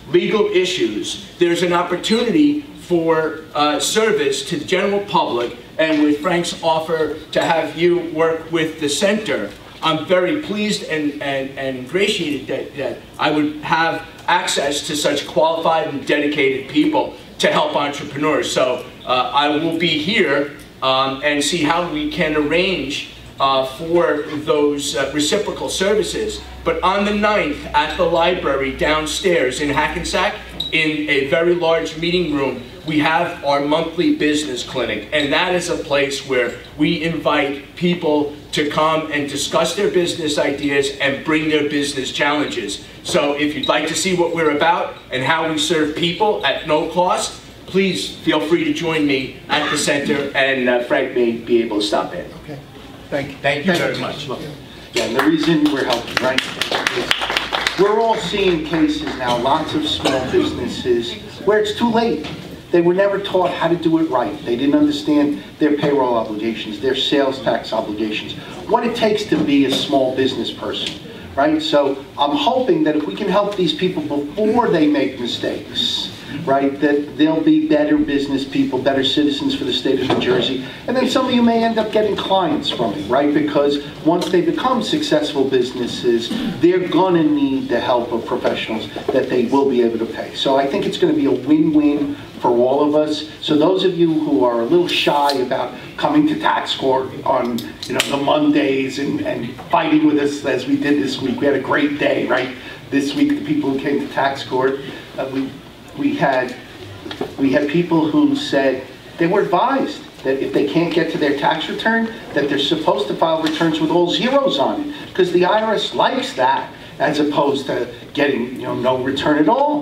P: legal issues, there's an opportunity for uh, service to the general public, and with Frank's offer to have you work with the center, I'm very pleased and, and, and ingratiated that, that I would have access to such qualified and dedicated people to help entrepreneurs. So uh, I will be here um, and see how we can arrange uh, for those uh, reciprocal services. But on the ninth, at the library downstairs in Hackensack, in a very large meeting room, we have our monthly business clinic, and that is a place where we invite people to come and discuss their business ideas and bring their business challenges. So if you'd like to see what we're about and how we serve people at no cost, please feel free to join me at the center, and uh, Frank may be able to stop in.
C: Okay. Thank you.
P: Thank you very much.
C: Yeah, and the reason we're helping, right, is we're all seeing cases now, lots of small businesses, where it's too late. They were never taught how to do it right. They didn't understand their payroll obligations, their sales tax obligations, what it takes to be a small business person, right? So I'm hoping that if we can help these people before they make mistakes, right, that they'll be better business people, better citizens for the state of New Jersey. And then some of you may end up getting clients from it, right? Because once they become successful businesses, they're gonna need the help of professionals that they will be able to pay. So I think it's gonna be a win-win for all of us. So those of you who are a little shy about coming to tax court on, you know, the Mondays and, and fighting with us as we did this week, we had a great day, right? This week, the people who came to tax court, uh, we, we had we had people who said they were advised that if they can't get to their tax return, that they're supposed to file returns with all zeros on it, because the I R S likes that, as opposed to getting, you know, no return at all.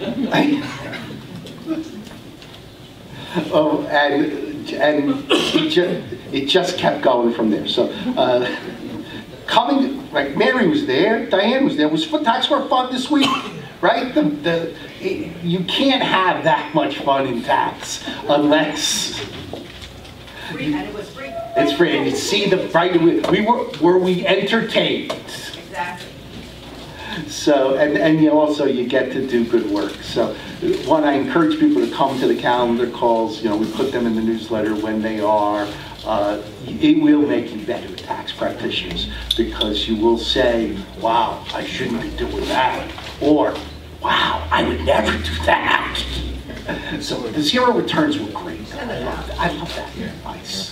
C: Oh, and and it just, it just kept going from there. So uh, coming, like Mary was there, Diane was there. Was for tax court fun this week, right? The, the it, you can't have that much fun in tax unless
Q: free, and it was free.
C: It's free, and you see the right. We, we were were we entertained?
Q: Exactly.
C: So, and, and you also, you get to do good work. So, one, I encourage people to come to the calendar calls. You know, we put them in the newsletter when they are. Uh, it will make you better tax practitioners, because you will say, wow, I shouldn't be doing that. Or, wow, I would never do that. So, the zero returns were great. I love that. I love that advice.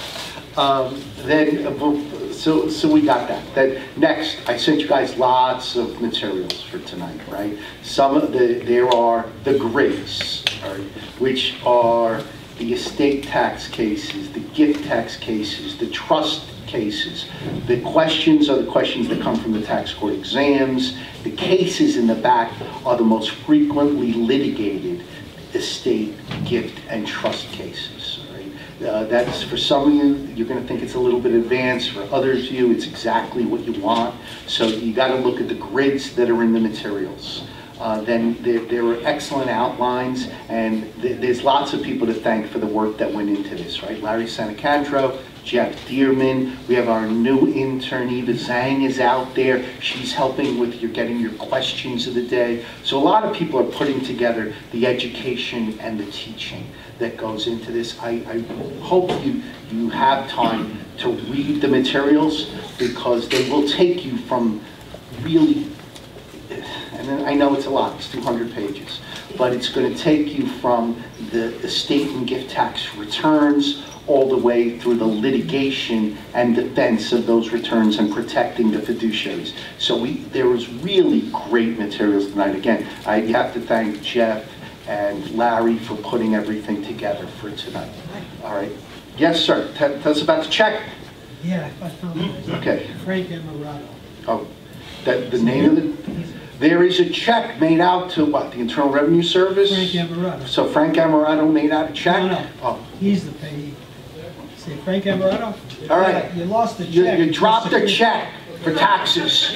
C: Um, then, uh, so so we got that. Then next, I sent you guys lots of materials for tonight, right? Some of the there are the grids, right, which are the estate tax cases, the gift tax cases, the trust cases. The questions are the questions that come from the tax court exams. The cases in the back are the most frequently litigated estate, gift, and trust cases. Uh, that's, for some of you, you're going to think it's a little bit advanced. For others of you, it's exactly what you want. So you got to look at the grids that are in the materials. Uh, then there, there are excellent outlines, and th there's lots of people to thank for the work that went into this, right? Larry Santacandro, Jeff Dearman, we have our new intern, Eva Zhang is out there. She's helping with your getting your questions of the day. So a lot of people are putting together the education and the teaching that goes into this. I, I hope you, you have time to read the materials, because they will take you from really, and I know it's a lot, it's two hundred pages, but it's going to take you from the estate and gift tax returns all the way through the litigation and defense of those returns and protecting the fiduciaries. So we, there was really great materials tonight. Again, I have to thank Jeff and Larry for putting everything together for tonight. All right. Yes, sir. Tell, tell us about the check.
R: Yeah, I found it.
C: Okay.
R: Frank Amarato.
C: Oh, that the name of the. There is a check made out to what? The Internal Revenue Service.
R: Frank Amarato.
C: So Frank Amarato made out a check.
R: No, no.
C: Oh.
R: He's the payee. Say Frank Amarato.
C: All right.
R: Yeah, you lost the check.
C: You, you dropped a check for taxes.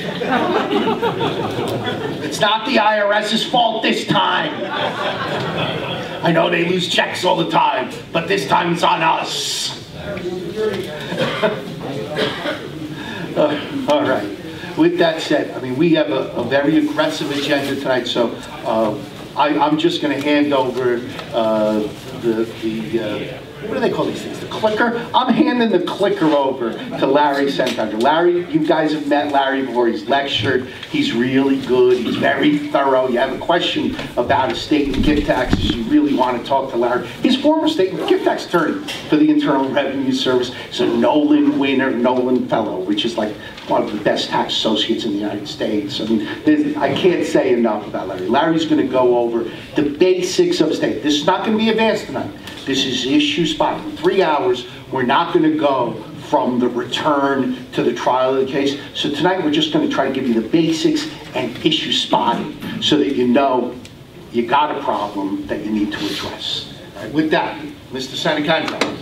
C: It's not the I R S's fault this time. I know they lose checks all the time, but this time it's on us. uh, all right. with that said, I mean, we have a, a very aggressive agenda tonight, so uh, I, I'm just going to hand over uh, the, the uh, what do they call these things, the clicker? I'm handing the clicker over to Larry Sentander. Larry, you guys have met Larry before. He's lectured. He's really good. He's very thorough. You have a question about estate and gift taxes, you really want to talk to Larry. He's former state and gift tax attorney for the Internal Revenue Service. He's a Nolan winner, Nolan Fellow, which is like one of the best tax associates in the United States. I mean, I can't say enough about Larry. Larry's going to go over the basics of estate. This is not going to be advanced tonight. This is issue spotting. In three hours, we're not going to go from the return to the trial of the case. So tonight, we're just going to try to give you the basics and issue spotting so that you know you got a problem that you need to address. All right, with that, Mister Santacandro.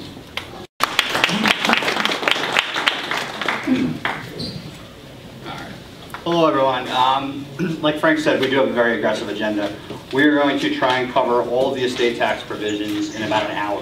A: Hello, everyone. Um, like Frank said, we do have a very aggressive agenda. We're going to try and cover all of the estate tax provisions in about an hour.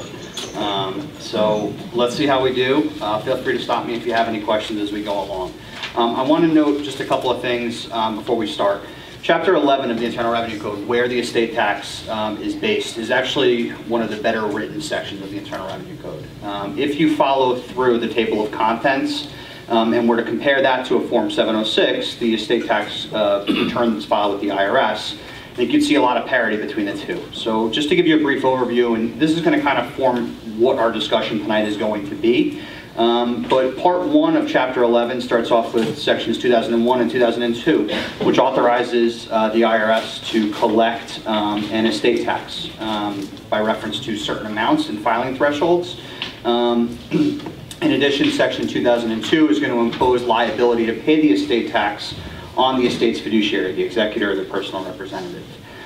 A: Um, so let's see how we do. Uh, feel free to stop me if you have any questions as we go along. Um, I want to note just a couple of things um, before we start. Chapter eleven of the Internal Revenue Code, where the estate tax um, is based, is actually one of the better written sections of the Internal Revenue Code. Um, if you follow through the table of contents, Um, and were to compare that to a Form seven oh six, the estate tax uh, return that's filed with the I R S, and you can see a lot of parity between the two. So just to give you a brief overview, and this is going to kind of form what our discussion tonight is going to be. Um, but part one of chapter eleven starts off with sections two thousand one and two thousand two, which authorizes uh, the I R S to collect um, an estate tax um, by reference to certain amounts and filing thresholds. Um, In addition, Section two thousand two is going to impose liability to pay the estate tax on the estate's fiduciary, the executor or the personal representative.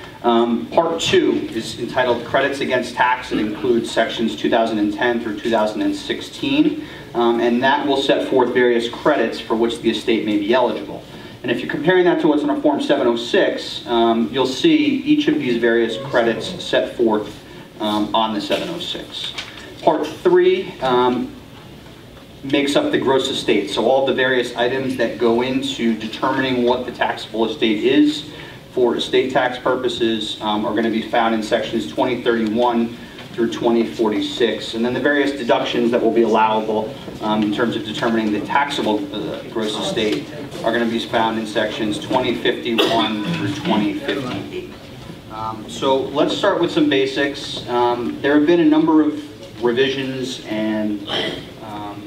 A: Um, part two is entitled Credits Against Tax. It includes Sections two thousand ten through two thousand sixteen, um, and that will set forth various credits for which the estate may be eligible. And if you're comparing that to what's on a Form seven oh six, um, you'll see each of these various credits set forth um, on the seven oh six. Part three um, makes up the gross estate. So all the various items that go into determining what the taxable estate is for estate tax purposes um, are going to be found in sections twenty thirty-one through twenty forty-six. And then the various deductions that will be allowable um, in terms of determining the taxable uh, gross estate are going to be found in sections twenty fifty-one through twenty fifty-eight. Um, so let's start with some basics. Um, there have been a number of revisions and um,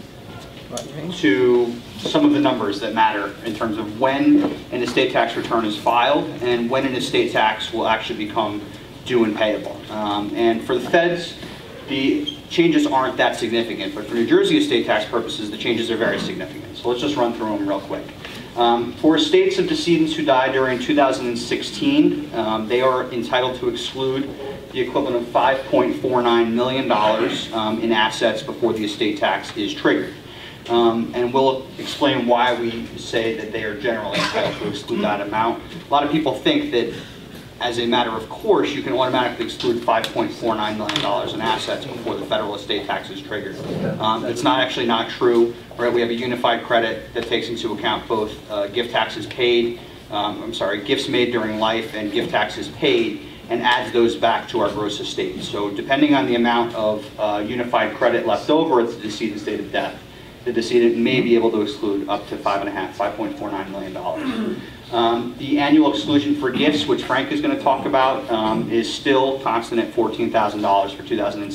A: to some of the numbers that matter in terms of when an estate tax return is filed and when an estate tax will actually become due and payable. Um, and for the feds, the changes aren't that significant, but for New Jersey estate tax purposes, the changes are very significant. So let's just run through them real quick. Um, for estates of decedents who died during two thousand sixteen, um, they are entitled to exclude the equivalent of five point four nine million dollars um, in assets before the estate tax is triggered. Um, and we'll explain why we say that they are generally entitled to exclude that amount. A lot of people think that as a matter of course, you can automatically exclude five point four nine million dollars in assets before the federal estate tax is triggered. Um, it's not actually not true. Right? We have a unified credit that takes into account both uh, gift taxes paid, um, I'm sorry, gifts made during life and gift taxes paid, and adds those back to our gross estate. So depending on the amount of uh, unified credit left over at the decedent's date of death, the decedent may be able to exclude up to five and a half, five point four nine million dollars. Um, the annual exclusion for gifts, which Frank is going to talk about, um, is still constant at fourteen thousand dollars for two thousand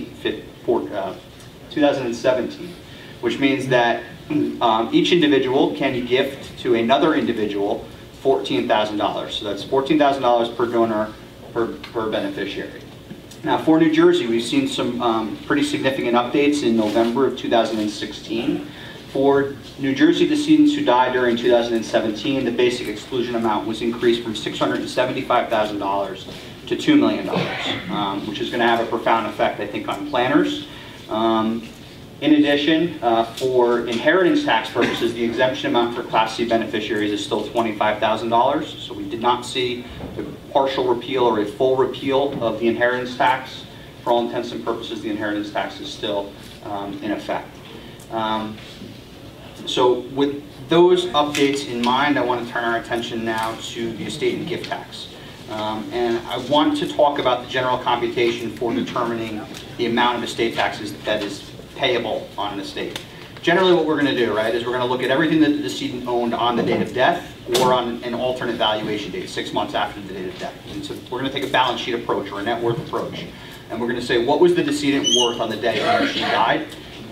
A: seventeen, which means that um, each individual can gift to another individual fourteen thousand dollars. So that's fourteen thousand dollars per donor per, per beneficiary. Now for New Jersey, we've seen some um, pretty significant updates in November of two thousand sixteen. For New Jersey decedents who died during two thousand seventeen, the basic exclusion amount was increased from six hundred seventy-five thousand dollars to two million dollars, um, which is going to have a profound effect, I think, on planners. Um, in addition, uh, for inheritance tax purposes, the exemption amount for Class C beneficiaries is still twenty-five thousand dollars. So we did not see a partial repeal or a full repeal of the inheritance tax. For all intents and purposes, the inheritance tax is still um, in effect. Um, So with those updates in mind, I want to turn our attention now to the estate and gift tax. Um, and I want to talk about the general computation for determining the amount of estate taxes that is payable on an estate. Generally what we're going to do, right, is we're going to look at everything that the decedent owned on the date of death or on an alternate valuation date, six months after the date of death. And so we're going to take a balance sheet approach or a net worth approach. And we're going to say, what was the decedent worth on the day he or she died?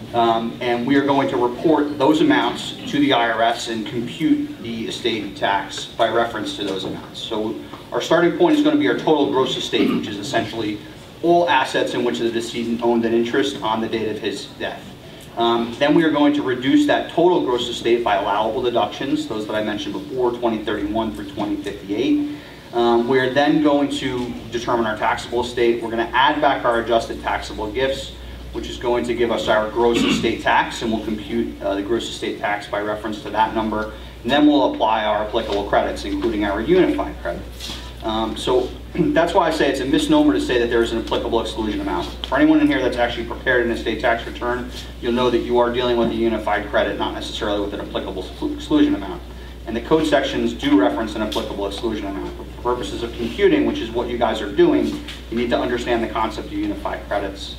A: Um, and we are going to report those amounts to the I R S and compute the estate tax by reference to those amounts. So our starting point is going to be our total gross estate, which is essentially all assets in which the decedent owned an interest on the date of his death. Um, then we are going to reduce that total gross estate by allowable deductions, those that I mentioned before, twenty thirty-one through twenty fifty-eight. Um, we are then going to determine our taxable estate. We're going to add back our adjusted taxable gifts, which is going to give us our gross estate tax, and we'll compute uh, the gross estate tax by reference to that number. And then we'll apply our applicable credits, including our unified credit. Um, so that's why I say it's a misnomer to say that there is an applicable exclusion amount. For anyone in here that's actually prepared an estate tax return, you'll know that you are dealing with a unified credit, not necessarily with an applicable exclusion amount. And the code sections do reference an applicable exclusion amount. But for purposes of computing, which is what you guys are doing, you need to understand the concept of unified credits.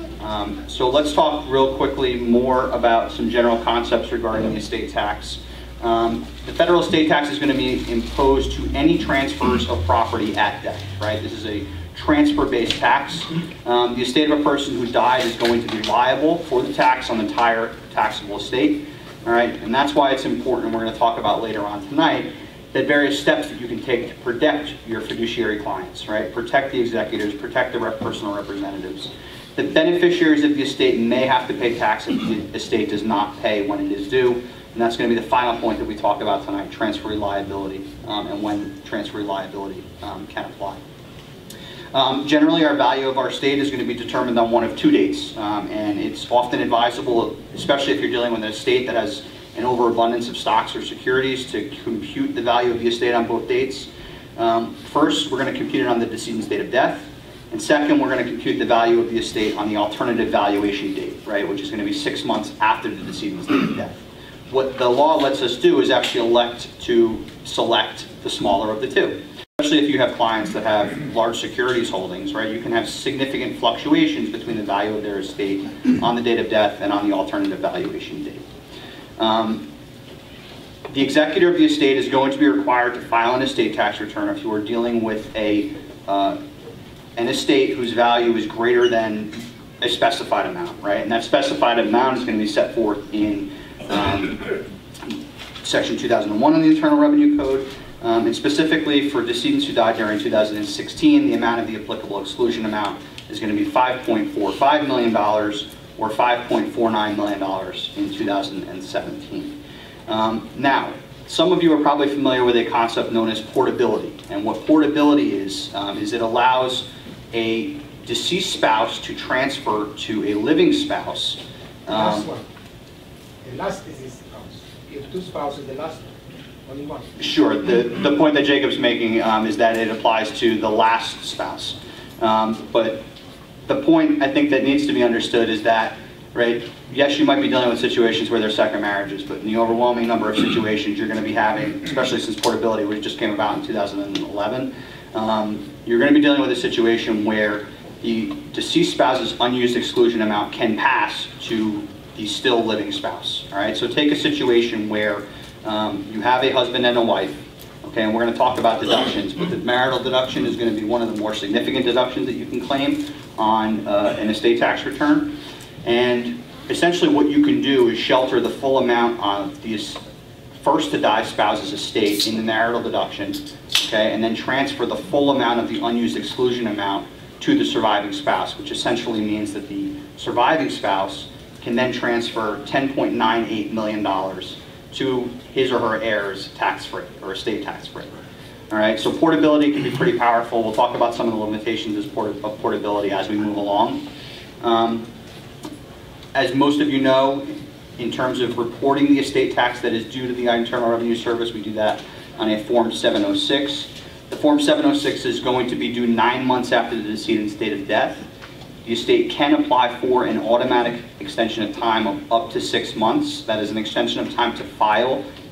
A: Um, so let's talk real quickly more about some general concepts regarding the estate tax. Um, the federal estate tax is going to be imposed to any transfers of property at death, right? This is a transfer-based tax. Um, the estate of a person who died is going to be liable for the tax on the entire taxable estate, all right? And that's why it's important, and we're going to talk about later on tonight, that various steps that you can take to protect your fiduciary clients, right? Protect the executors, protect the rep personal representatives. The beneficiaries of the estate may have to pay tax if the estate does not pay when it is due. And that's going to be the final point that we talk about tonight, transferee liability, um, and when transferee liability um, can apply. Um, generally, our value of our estate is going to be determined on one of two dates. Um, and it's often advisable, especially if you're dealing with an estate that has an overabundance of stocks or securities, to compute the value of the estate on both dates. Um, first, we're going to compute it on the decedent's date of death. And second, we're going to compute the value of the estate on the alternative valuation date, right, which is going to be six months after the decedent's date of death. What the law lets us do is actually elect to select the smaller of the two. Especially if you have clients that have large securities holdings, right? You can have significant fluctuations between the value of their estate on the date of death and on the alternative valuation date. Um, the executor of the estate is going to be required to file an estate tax return if you are dealing with a uh, an estate whose value is greater than a specified amount, right? And that specified amount is going to be set forth in Um, Section two thousand one of the Internal Revenue Code, um, and specifically for decedents who died during two thousand sixteen, the amount of the applicable exclusion amount is going to be five point four five million dollars or five point four nine million dollars in two thousand seventeen. Um, now, some of you are probably familiar with a concept known as portability, and what portability is, um, is it allows a deceased spouse to transfer to a living spouse.
F: The last
A: Um,
F: one. The last is his spouse. You have two spouses, the last one, only one.
A: Sure. The, the point that Jacob's making um, is that it applies to the last spouse. Um, but the point I think that needs to be understood is that, right, yes, you might be dealing with situations where there's second marriages, but in the overwhelming number of situations you're going to be having, especially since portability, which just came about in two thousand eleven, um, you're going to be dealing with a situation where the deceased spouse's unused exclusion amount can pass to the still living spouse. All right, so take a situation where um, you have a husband and a wife, okay, and we're going to talk about deductions, but the marital deduction is going to be one of the more significant deductions that you can claim on uh, an estate tax return. And essentially what you can do is shelter the full amount of the first to die spouse's estate in the marital deduction, okay, and then transfer the full amount of the unused exclusion amount to the surviving spouse, which essentially means that the surviving spouse can then transfer ten point nine eight million dollars to his or her heirs tax-free, or estate tax-free. All right, so portability can be pretty powerful. We'll talk about some of the limitations of portability as we move along. Um, as most of you know, in terms of reporting the estate tax that is due to the Internal Revenue Service, we do that on a Form seven oh six. The Form seven oh six is going to be due nine months after the decedent's date of death. The estate can apply for an automatic extension of time of up to six months. That is an extension of time to file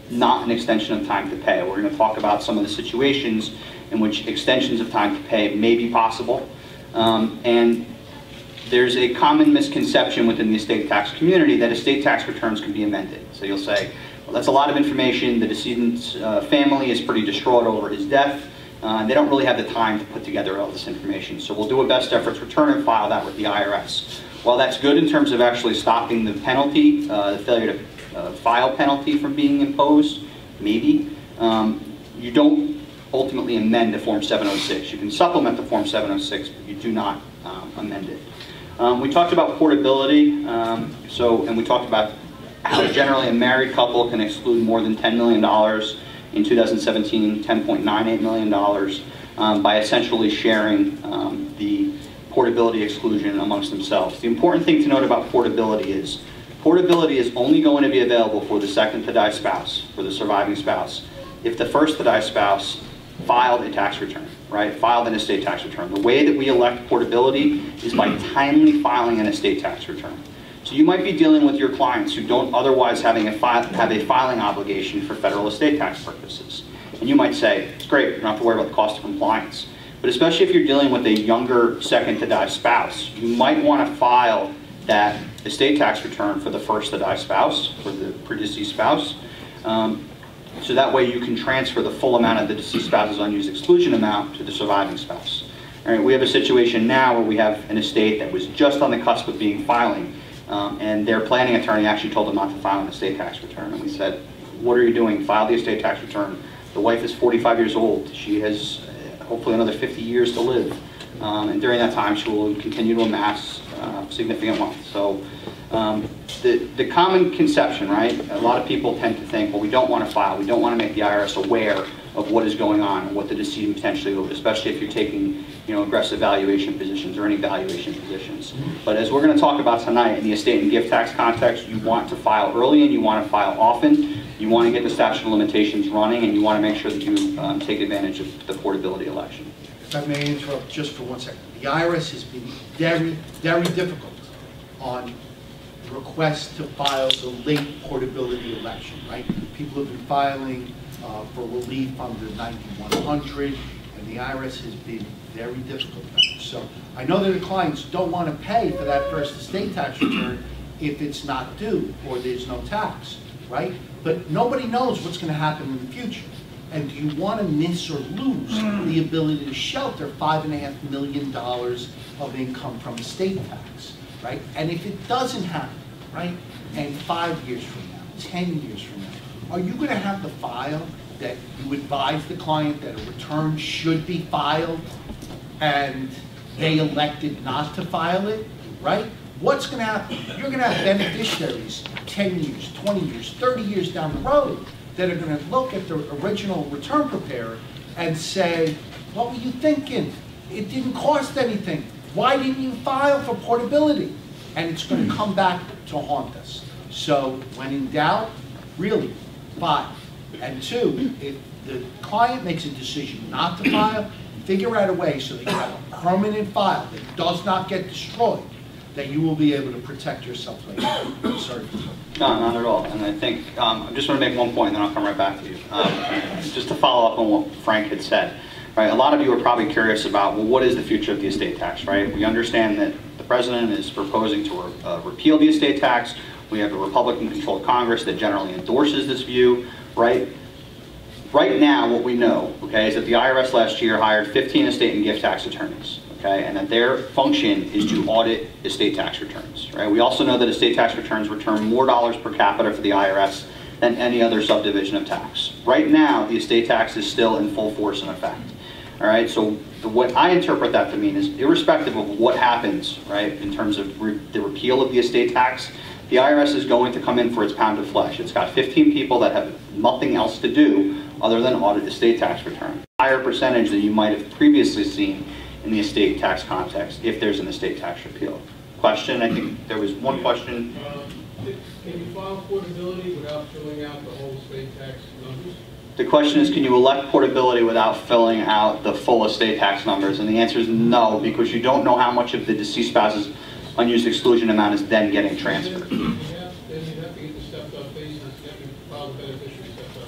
A: not an extension of time to pay. We're going to talk about some of the situations in which extensions of time to pay may be possible. Um, and there's a common misconception within the estate tax community that estate tax returns can be amended. So you'll say, well, that's a lot of information. The decedent's uh, family is pretty distraught over his death. Uh, and they don't really have the time to put together all this information. So we'll do a best efforts return and file that with the I R S. While that's good in terms of actually stopping the penalty, uh, the failure to uh, file penalty from being imposed, maybe, um, you don't ultimately amend the Form seven oh six. You can supplement the Form seven oh six, but you do not um, amend it. Um, we talked about portability, um, so, and we talked about how generally a married couple can exclude more than ten million dollars. In two thousand seventeen, ten point nine eight million dollars um, by essentially sharing um, the portability exclusion amongst themselves. The important thing to note about portability is portability is only going to be available for the second to die spouse, for the surviving spouse, if the first to die spouse filed a tax return, right? Filed an estate tax return. The way that we elect portability is by timely filing an estate tax return. So you might be dealing with your clients who don't otherwise having a fi have a filing obligation for federal estate tax purposes. And you might say, it's great, you don't have to worry about the cost of compliance. But especially if you're dealing with a younger second to die spouse, you might want to file that estate tax return for the first to die spouse, for the predeceased spouse. Um, so that way you can transfer the full amount of the deceased spouse's unused exclusion amount to the surviving spouse. All right, we have a situation now where we have an estate that was just on the cusp of being filing. Um, and their planning attorney actually told them not to file an estate tax return. And we said, what are you doing? File the estate tax return. The wife is forty-five years old. She has uh, hopefully another fifty years to live. Um, and during that time, she will continue to amass uh, significant wealth. So um, the, the common conception, right? A lot of people tend to think, well, we don't want to file. We don't want to make the I R S aware of what is going on and what the decedent potentially owed, especially if you're taking, you know, aggressive valuation positions or any valuation positions. But as we're going to talk about tonight in the estate and gift tax context, you want to file early and you want to file often. You want to get the statute of limitations running, and you want to make sure that you um, take advantage of the portability election.
C: If I may interrupt just for one second. The I R S has been very, very difficult on requests to file the late portability election, right? People have been filing uh, for relief under ninety-one hundred, and the I R S has been very difficult about it. So I know that the clients don't want to pay for that first estate tax return if it's not due or there's no tax, right? But nobody knows what's going to happen in the future. And do you want to miss or lose the ability to shelter five and a half million dollars of income from estate tax, right? And if it doesn't happen, right, and five years from now, ten years from now, are you going to have the file that you advise the client that a return should be filed and they elected not to file it, right? What's going to happen? You're going to have beneficiaries ten years, twenty years, thirty years down the road that are going to look at the original return preparer and say, what were you thinking? It didn't cost anything. Why didn't you file for portability? And it's going to come back to haunt us. So when in doubt, really, file. And two, if the client makes a decision not to file, figure out a way so that you have a permanent file that does not get destroyed, that you will be able to protect yourself later. I'm sorry.
A: No, not at all. And I think, um, I just want to make one point and then I'll come right back to you. Um, just to follow up on what Frank had said. Right, a lot of you are probably curious about, well, what is the future of the estate tax, right? We understand that the president is proposing to re uh, repeal the estate tax. We have a Republican-controlled Congress that generally endorses this view, right? Right now, what we know, okay, is that the I R S last year hired fifteen estate and gift tax attorneys. Okay, and that their function is to audit estate tax returns, right? We also know that estate tax returns return more dollars per capita for the I R S than any other subdivision of tax. Right now, the estate tax is still in full force and effect, all right? So the, what I interpret that to mean is irrespective of what happens, right, in terms of re the repeal of the estate tax, the I R S is going to come in for its pound of flesh. It's got fifteen people that have nothing else to do other than audit estate tax return. Higher percentage than you might have previously seen in the estate tax context, if there's an estate tax repeal. Question, I think there was one question.
S: Uh, can you file portability without filling out the whole estate tax numbers?
A: The question is, can you elect portability without filling out the full estate tax numbers? And the answer is no, because you don't know how much of the deceased spouse's unused exclusion amount is then getting transferred.
S: Yeah, then you have to get the stepped up basis, you have to file the beneficiary stepped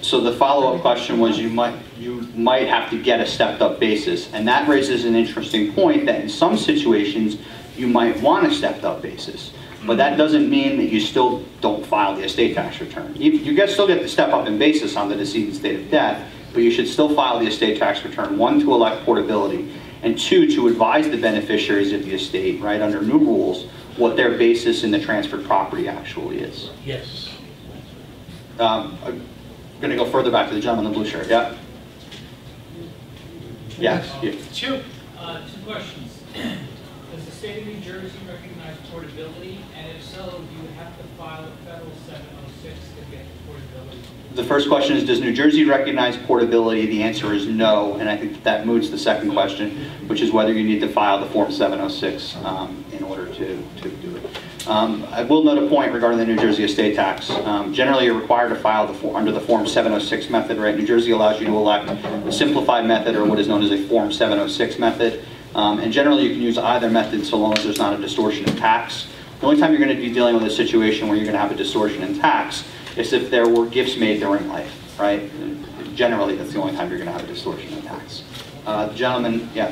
A: So the follow-up question was you might, you might have to get a stepped-up basis. And that raises an interesting point that in some situations, you might want a stepped-up basis. But that doesn't mean that you still don't file the estate tax return. You, you get, still get the step-up in basis on the decedent's date of death, but you should still file the estate tax return, one, to elect portability, and two, to advise the beneficiaries of the estate, right, under new rules, what their basis in the transferred property actually is.
J: Yes.
A: Um, I'm going to go further back to the gentleman in the blue shirt. Yeah? Yes. Yeah.
T: Two. Uh, two questions. Does the state of New Jersey recognize portability? And if so, do you have to file a federal seven oh six to get portability?
A: The first question is, does New Jersey recognize portability? The answer is no, and I think that, that moots the second question, which is whether you need to file the Form seven oh six um, in order to, to do it. Um, I will note a point regarding the New Jersey estate tax. Um, generally, you're required to file the for, under the Form seven oh six method, right? New Jersey allows you to elect a simplified method or what is known as a Form seven oh six method. Um, and generally, you can use either method so long as there's not a distortion of tax. The only time you're going to be dealing with a situation where you're going to have a distortion in tax is if there were gifts made during life, right? And generally, that's the only time you're going to have a distortion in tax. Uh, gentlemen, yeah.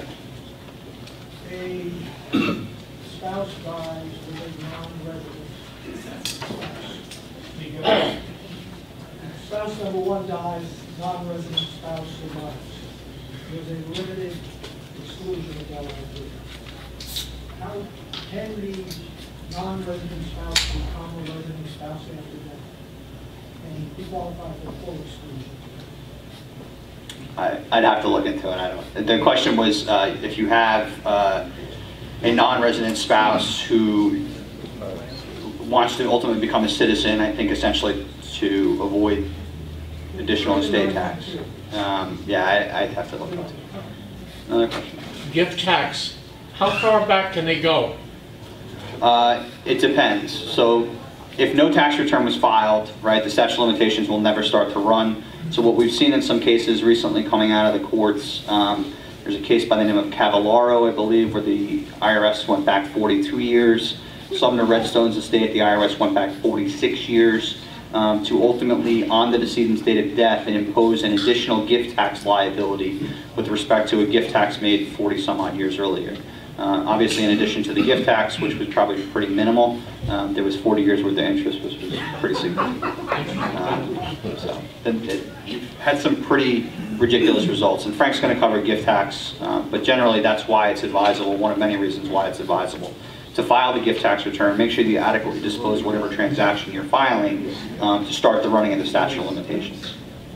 U: A spouse dies with a non-resident spouse. Spouse number one dies, non-resident spouse survives. There's a limited exclusion of Delaware. How can the non-resident spouse become a resident spouse after death? And he qualifies for full exclusion?
A: I, I'd have to look into it. I don't. The question was uh, if you have uh, a non-resident spouse who wants to ultimately become a citizen, I think essentially to avoid additional estate tax. Um, yeah, I, I'd have to look into it. Another question.
S: Gift tax, how far back can they go?
A: Uh, it depends. So if no tax return was filed, right, the statute of limitations will never start to run. So what we've seen in some cases recently coming out of the courts, um, there's a case by the name of Cavallaro, I believe, where the I R S went back forty-two years. Sumner Redstone's estate, the I R S went back forty-six years um, to ultimately, on the decedent's date of death, and impose an additional gift tax liability with respect to a gift tax made forty some odd years earlier. Uh, obviously, in addition to the gift tax, which was probably pretty minimal, um, there was forty years worth of interest, which was pretty significant. Um, so it, it, you've had some pretty ridiculous results, and Frank's going to cover gift tax, um, but generally that's why it's advisable, one of many reasons why it's advisable, to file the gift tax return. Make sure you adequately disclose whatever transaction you're filing um, to start the running of the statute of limitations.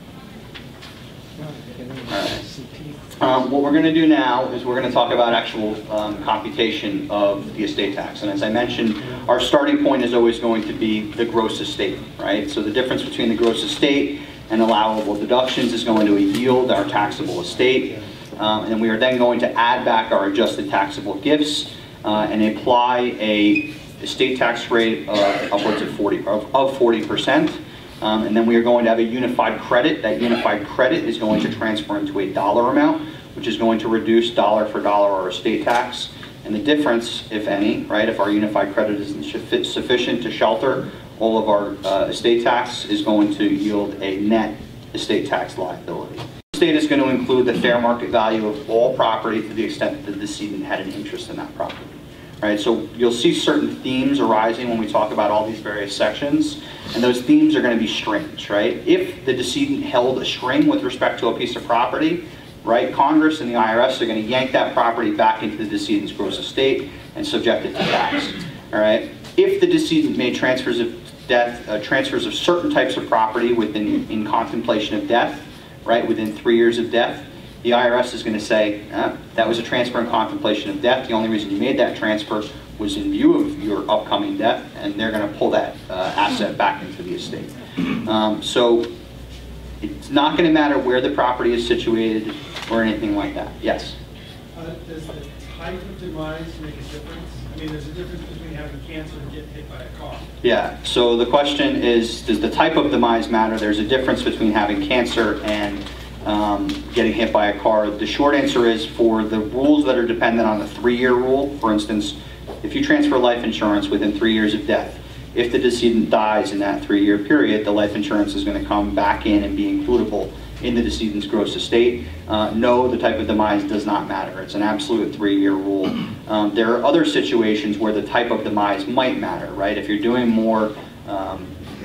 A: All right. Um, what we're going to do now is we're going to talk about actual um, computation of the estate tax. And as I mentioned, our starting point is always going to be the gross estate, right? So the difference between the gross estate and allowable deductions is going to yield our taxable estate. Um, and we are then going to add back our adjusted taxable gifts uh, and apply a estate tax rate of upwards of forty of, of forty percent. Um, and then we are going to have a unified credit. That unified credit is going to transfer into a dollar amount, which is going to reduce dollar for dollar our estate tax. And the difference, if any, right, if our unified credit isn't sufficient to shelter all of our uh, estate tax, is going to yield a net estate tax liability. The estate is going to include the fair market value of all property to the extent that the decedent had an interest in that property. Right, so you'll see certain themes arising when we talk about all these various sections, and those themes are going to be strings, right? If the decedent held a string with respect to a piece of property, right, Congress and the I R S are going to yank that property back into the decedent's gross estate and subject it to tax. All right. If the decedent made transfers of death, uh, transfers of certain types of property within in contemplation of death, right, within three years of death, the I R S is going to say, eh, that was a transfer in contemplation of death. The only reason you made that transfer was in view of your upcoming death, and they're going to pull that uh, asset back into the estate. Um, so it's not going to matter where the property is situated or anything like that. Yes?
U: Uh, does the type of demise make a difference? I mean, there's a difference between having cancer and getting hit by a car.
A: Yeah, so the question is, does the type of demise matter? There's a difference between having cancer and Um, getting hit by a car. The short answer is, for the rules that are dependent on the three-year rule, for instance, if you transfer life insurance within three years of death, if the decedent dies in that three-year period, the life insurance is going to come back in and be includable in the decedent's gross estate. Uh, no, the type of demise does not matter. It's an absolute three-year rule. Um, there are other situations where the type of demise might matter, right? If you're doing more um,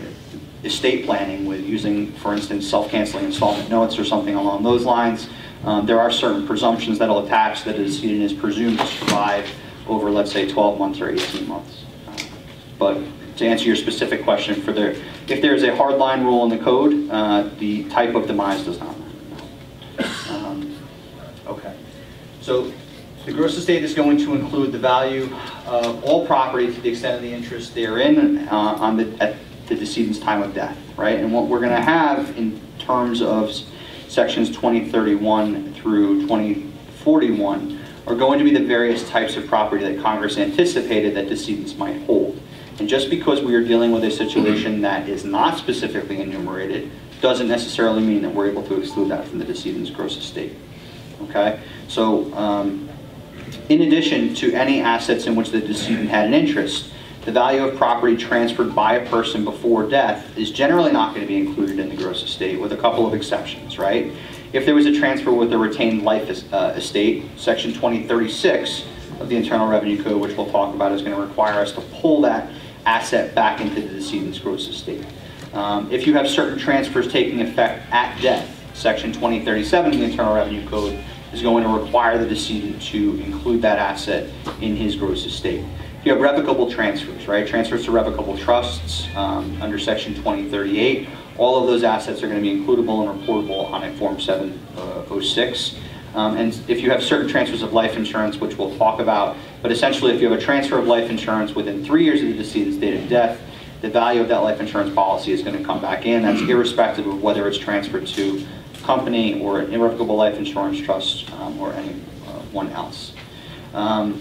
A: estate planning with using, for instance, self-canceling installment notes or something along those lines, um, there are certain presumptions that will attach that a decedent is presumed to survive over, let's say, twelve months or eighteen months. Uh, but to answer your specific question, for the, if there is a hard line rule in the code, uh, the type of demise does not matter. Um, okay. So the gross estate is going to include the value of all property to the extent of the interest therein uh, on the, at the decedent's time of death, right? And what we're going to have in terms of sections twenty thirty-one through twenty forty-one are going to be the various types of property that Congress anticipated that decedents might hold. And just because we are dealing with a situation that is not specifically enumerated doesn't necessarily mean that we're able to exclude that from the decedent's gross estate. Okay? So, um, in addition to any assets in which the decedent had an interest, the value of property transferred by a person before death is generally not going to be included in the gross estate, with a couple of exceptions, right? If there was a transfer with a retained life es uh, estate, section twenty thirty-six of the Internal Revenue Code, which we'll talk about, is going to require us to pull that asset back into the decedent's gross estate. Um, if you have certain transfers taking effect at death, section twenty thirty-seven of the Internal Revenue Code is going to require the decedent to include that asset in his gross estate. If you have revocable transfers, right, transfers to revocable trusts um, under section twenty thirty-eight, all of those assets are going to be includable and reportable on a Form seven oh six. Um, and if you have certain transfers of life insurance, which we'll talk about, but essentially if you have a transfer of life insurance within three years of the decedent's date of death, the value of that life insurance policy is going to come back in. That's irrespective of whether it's transferred to a company or an irrevocable life insurance trust um, or anyone uh, else. Um,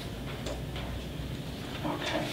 A: okay.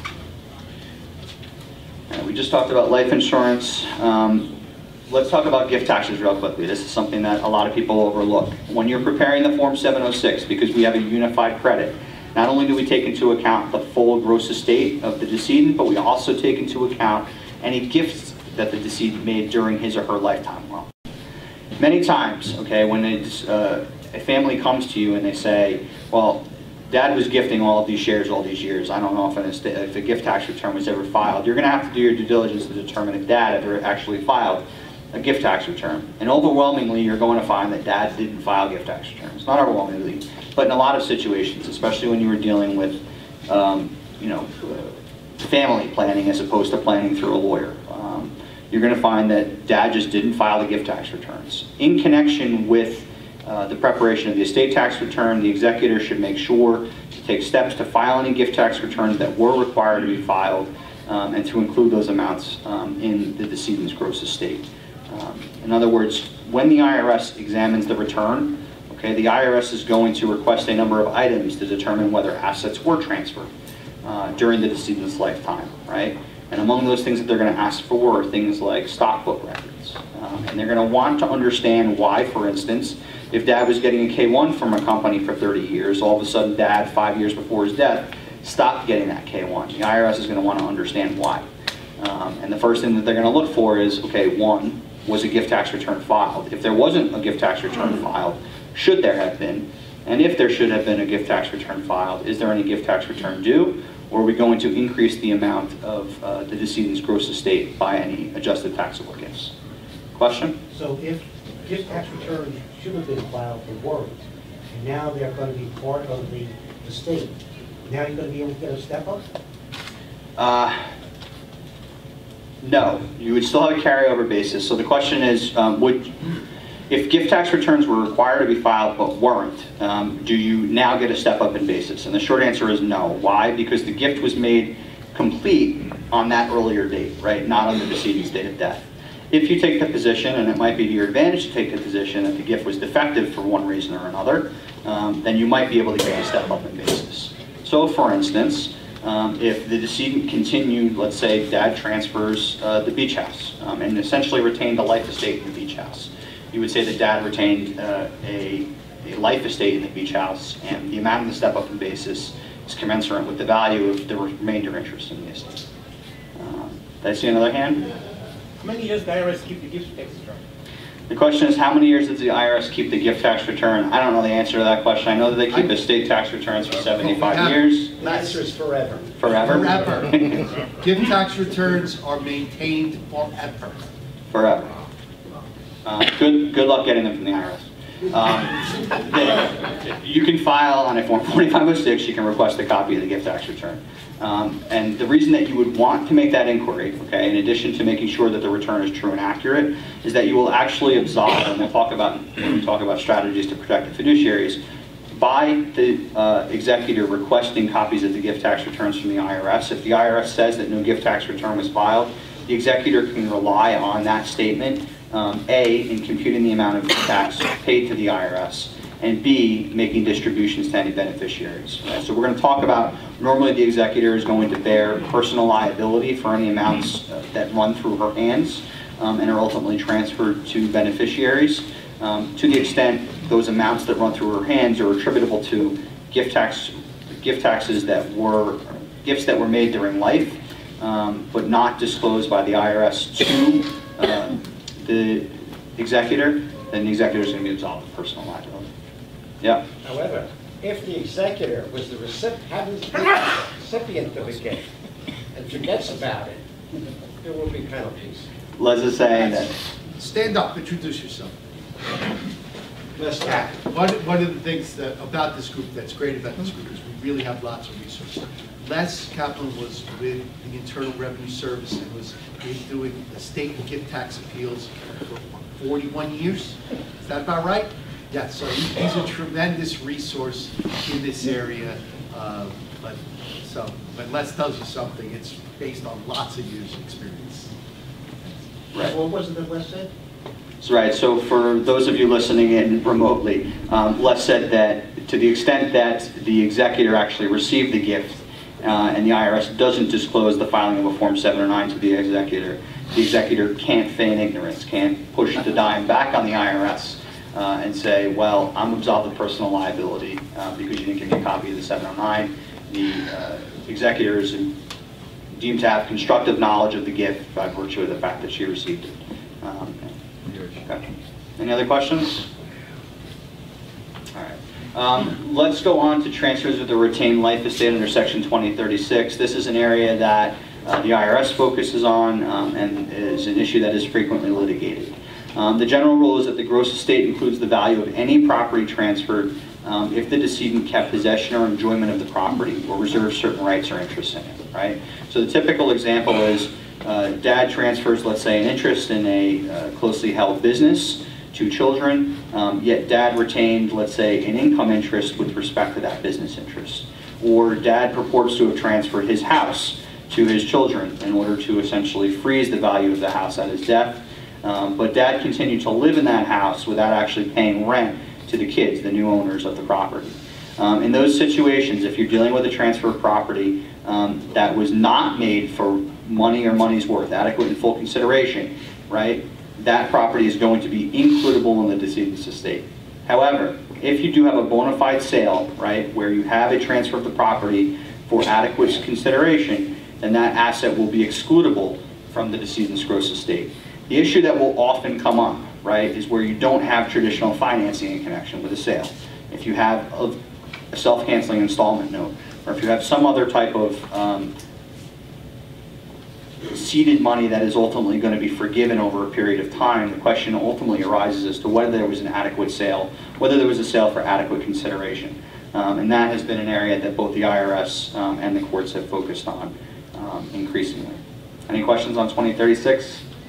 A: Uh, we just talked about life insurance. Um, Let's talk about gift taxes real quickly. This is something that a lot of people overlook. When you're preparing the Form seven oh six, because we have a unified credit, not only do we take into account the full gross estate of the decedent, but we also take into account any gifts that the decedent made during his or her lifetime. Well, many times, okay, when it's, uh, a family comes to you and they say, well, Dad was gifting all of these shares all these years. I don't know if, an estate, if a gift tax return was ever filed. You're going to have to do your due diligence to determine if Dad ever actually filed a gift tax return. And overwhelmingly, you're going to find that Dad didn't file gift tax returns. Not overwhelmingly, but in a lot of situations, especially when you were dealing with, um, you know, family planning as opposed to planning through a lawyer. Um, you're going to find that Dad just didn't file the gift tax returns. In connection with uh, the preparation of the estate tax return, the executor should make sure to take steps to file any gift tax returns that were required to be filed um, and to include those amounts um, in the decedent's gross estate. Um, in other words, when the I R S examines the return, okay, the I R S is going to request a number of items to determine whether assets were transferred uh, during the decedent's lifetime, right? And among those things that they're going to ask for are things like stock book records. Um, and they're going to want to understand why, for instance, if Dad was getting a K one from a company for thirty years, all of a sudden Dad, five years before his death, stopped getting that K one. The I R S is going to want to understand why. Um, and the first thing that they're going to look for is, okay, one, was a gift tax return filed? If there wasn't a gift tax return filed, should there have been? And if there should have been a gift tax return filed, is there any gift tax return due? Or are we going to increase the amount of uh, the decedent's gross estate by any adjusted taxable gifts? Question?
J: So if gift tax returns should have been filed and weren't, and now they're going to be part of the estate, now you're going to be able to get a step up?
A: Uh, No, you would still have a carryover basis. So the question is, um, would, if gift tax returns were required to be filed but weren't, um, do you now get a step up in basis? And the short answer is no. Why? Because the gift was made complete on that earlier date, right? Not on the decedent's date of death. If you take the position, and it might be to your advantage to take the position that the gift was defective for one reason or another, um, then you might be able to get a step up in basis. So for instance, Um, if the decedent continued, let's say Dad transfers uh, the beach house um, and essentially retained a life estate in the beach house. You would say that Dad retained uh, a, a life estate in the beach house, and the amount of the step up in basis is commensurate with the value of the remainder interest in the estate. Did I see another hand?
H: How many years the I R S keep the gift tax return?
A: The question is, how many years does the I R S keep the gift tax return? I don't know the answer to that question. I know that they keep the state tax returns for seventy-five years.
J: The answer is forever.
A: Forever?
C: Forever. Gift tax returns are maintained forever.
A: Forever. Uh, good, good luck getting them from the I R S. Um, they- you can file on a Form forty-five oh six, you can request a copy of the gift tax return. Um, and the reason that you would want to make that inquiry, okay, in addition to making sure that the return is true and accurate, is that you will actually absolve, and we'll talk about when we talk about strategies to protect the fiduciaries, by the uh, executor requesting copies of the gift tax returns from the I R S. If the I R S says that no gift tax return was filed, the executor can rely on that statement, um, A, in computing the amount of tax paid to the I R S, and B, making distributions to any beneficiaries. Okay, so we're going to talk about, normally the executor is going to bear personal liability for any amounts uh, that run through her hands um, and are ultimately transferred to beneficiaries. Um, to the extent those amounts that run through her hands are attributable to gift tax, gift taxes that were, gifts that were made during life, um, but not disclosed by the I R S to uh, the executor, then the executor is going to be absolved of personal liability. Yeah.
J: However, if the executor was the recipient, happens to be the recipient of a gift and forgets about it, there will be penalties.
A: Les is saying that.
C: Stand up, introduce yourself. Les, one, one of the things that, about this group, that's great about this group, is we really have lots of resources. Les Kaplan was with the Internal Revenue Service and was doing estate and gift tax appeals for forty-one years. Is that about right? Yeah, so he- he's a tremendous resource in this area. Uh, but so when Les tells you something, it's based on lots of years of experience.
A: Right.
J: What was it that Les said?
A: That's right. So for those of you listening in remotely, um, Les said that to the extent that the executor actually received the gift uh, and the I R S doesn't disclose the filing of a Form seven oh nine to the executor, the executor can't feign ignorance, can't push the dime back on the I R S uh, and say, well, I'm absolved of personal liability uh, because you didn't give me a copy of the seven oh nine. The uh, executor is deemed to have constructive knowledge of the gift by virtue of the fact that she received it. Um, okay. Any other questions? All right. Um, let's go on to transfers of the retained life estate under Section twenty thirty-six. This is an area that uh, the I R S focuses on um, and is an issue that is frequently litigated. Um, the general rule is that the gross estate includes the value of any property transferred um, if the decedent kept possession or enjoyment of the property or reserved certain rights or interests in it, right? So the typical example is uh, dad transfers, let's say, an interest in a uh, closely held business to children, um, yet dad retained, let's say, an income interest with respect to that business interest. Or dad purports to have transferred his house to his children in order to essentially freeze the value of the house at his death. Um, but dad continued to live in that house without actually paying rent to the kids, the new owners of the property. Um, in those situations, if you're dealing with a transfer of property um, that was not made for money or money's worth, adequate and full consideration, right, that property is going to be includable in the decedent's estate. However, if you do have a bona fide sale, right, where you have a transfer of the property for adequate consideration, then that asset will be excludable from the decedent's gross estate. The issue that will often come up, right, is where you don't have traditional financing in connection with a sale. If you have a, a self-canceling installment note, or if you have some other type of um, seeded money that is ultimately going to be forgiven over a period of time, the question ultimately arises as to whether there was an adequate sale, whether there was a sale for adequate consideration. Um, and that has been an area that both the I R S um, and the courts have focused on um, increasingly. Any questions on twenty thirty-six?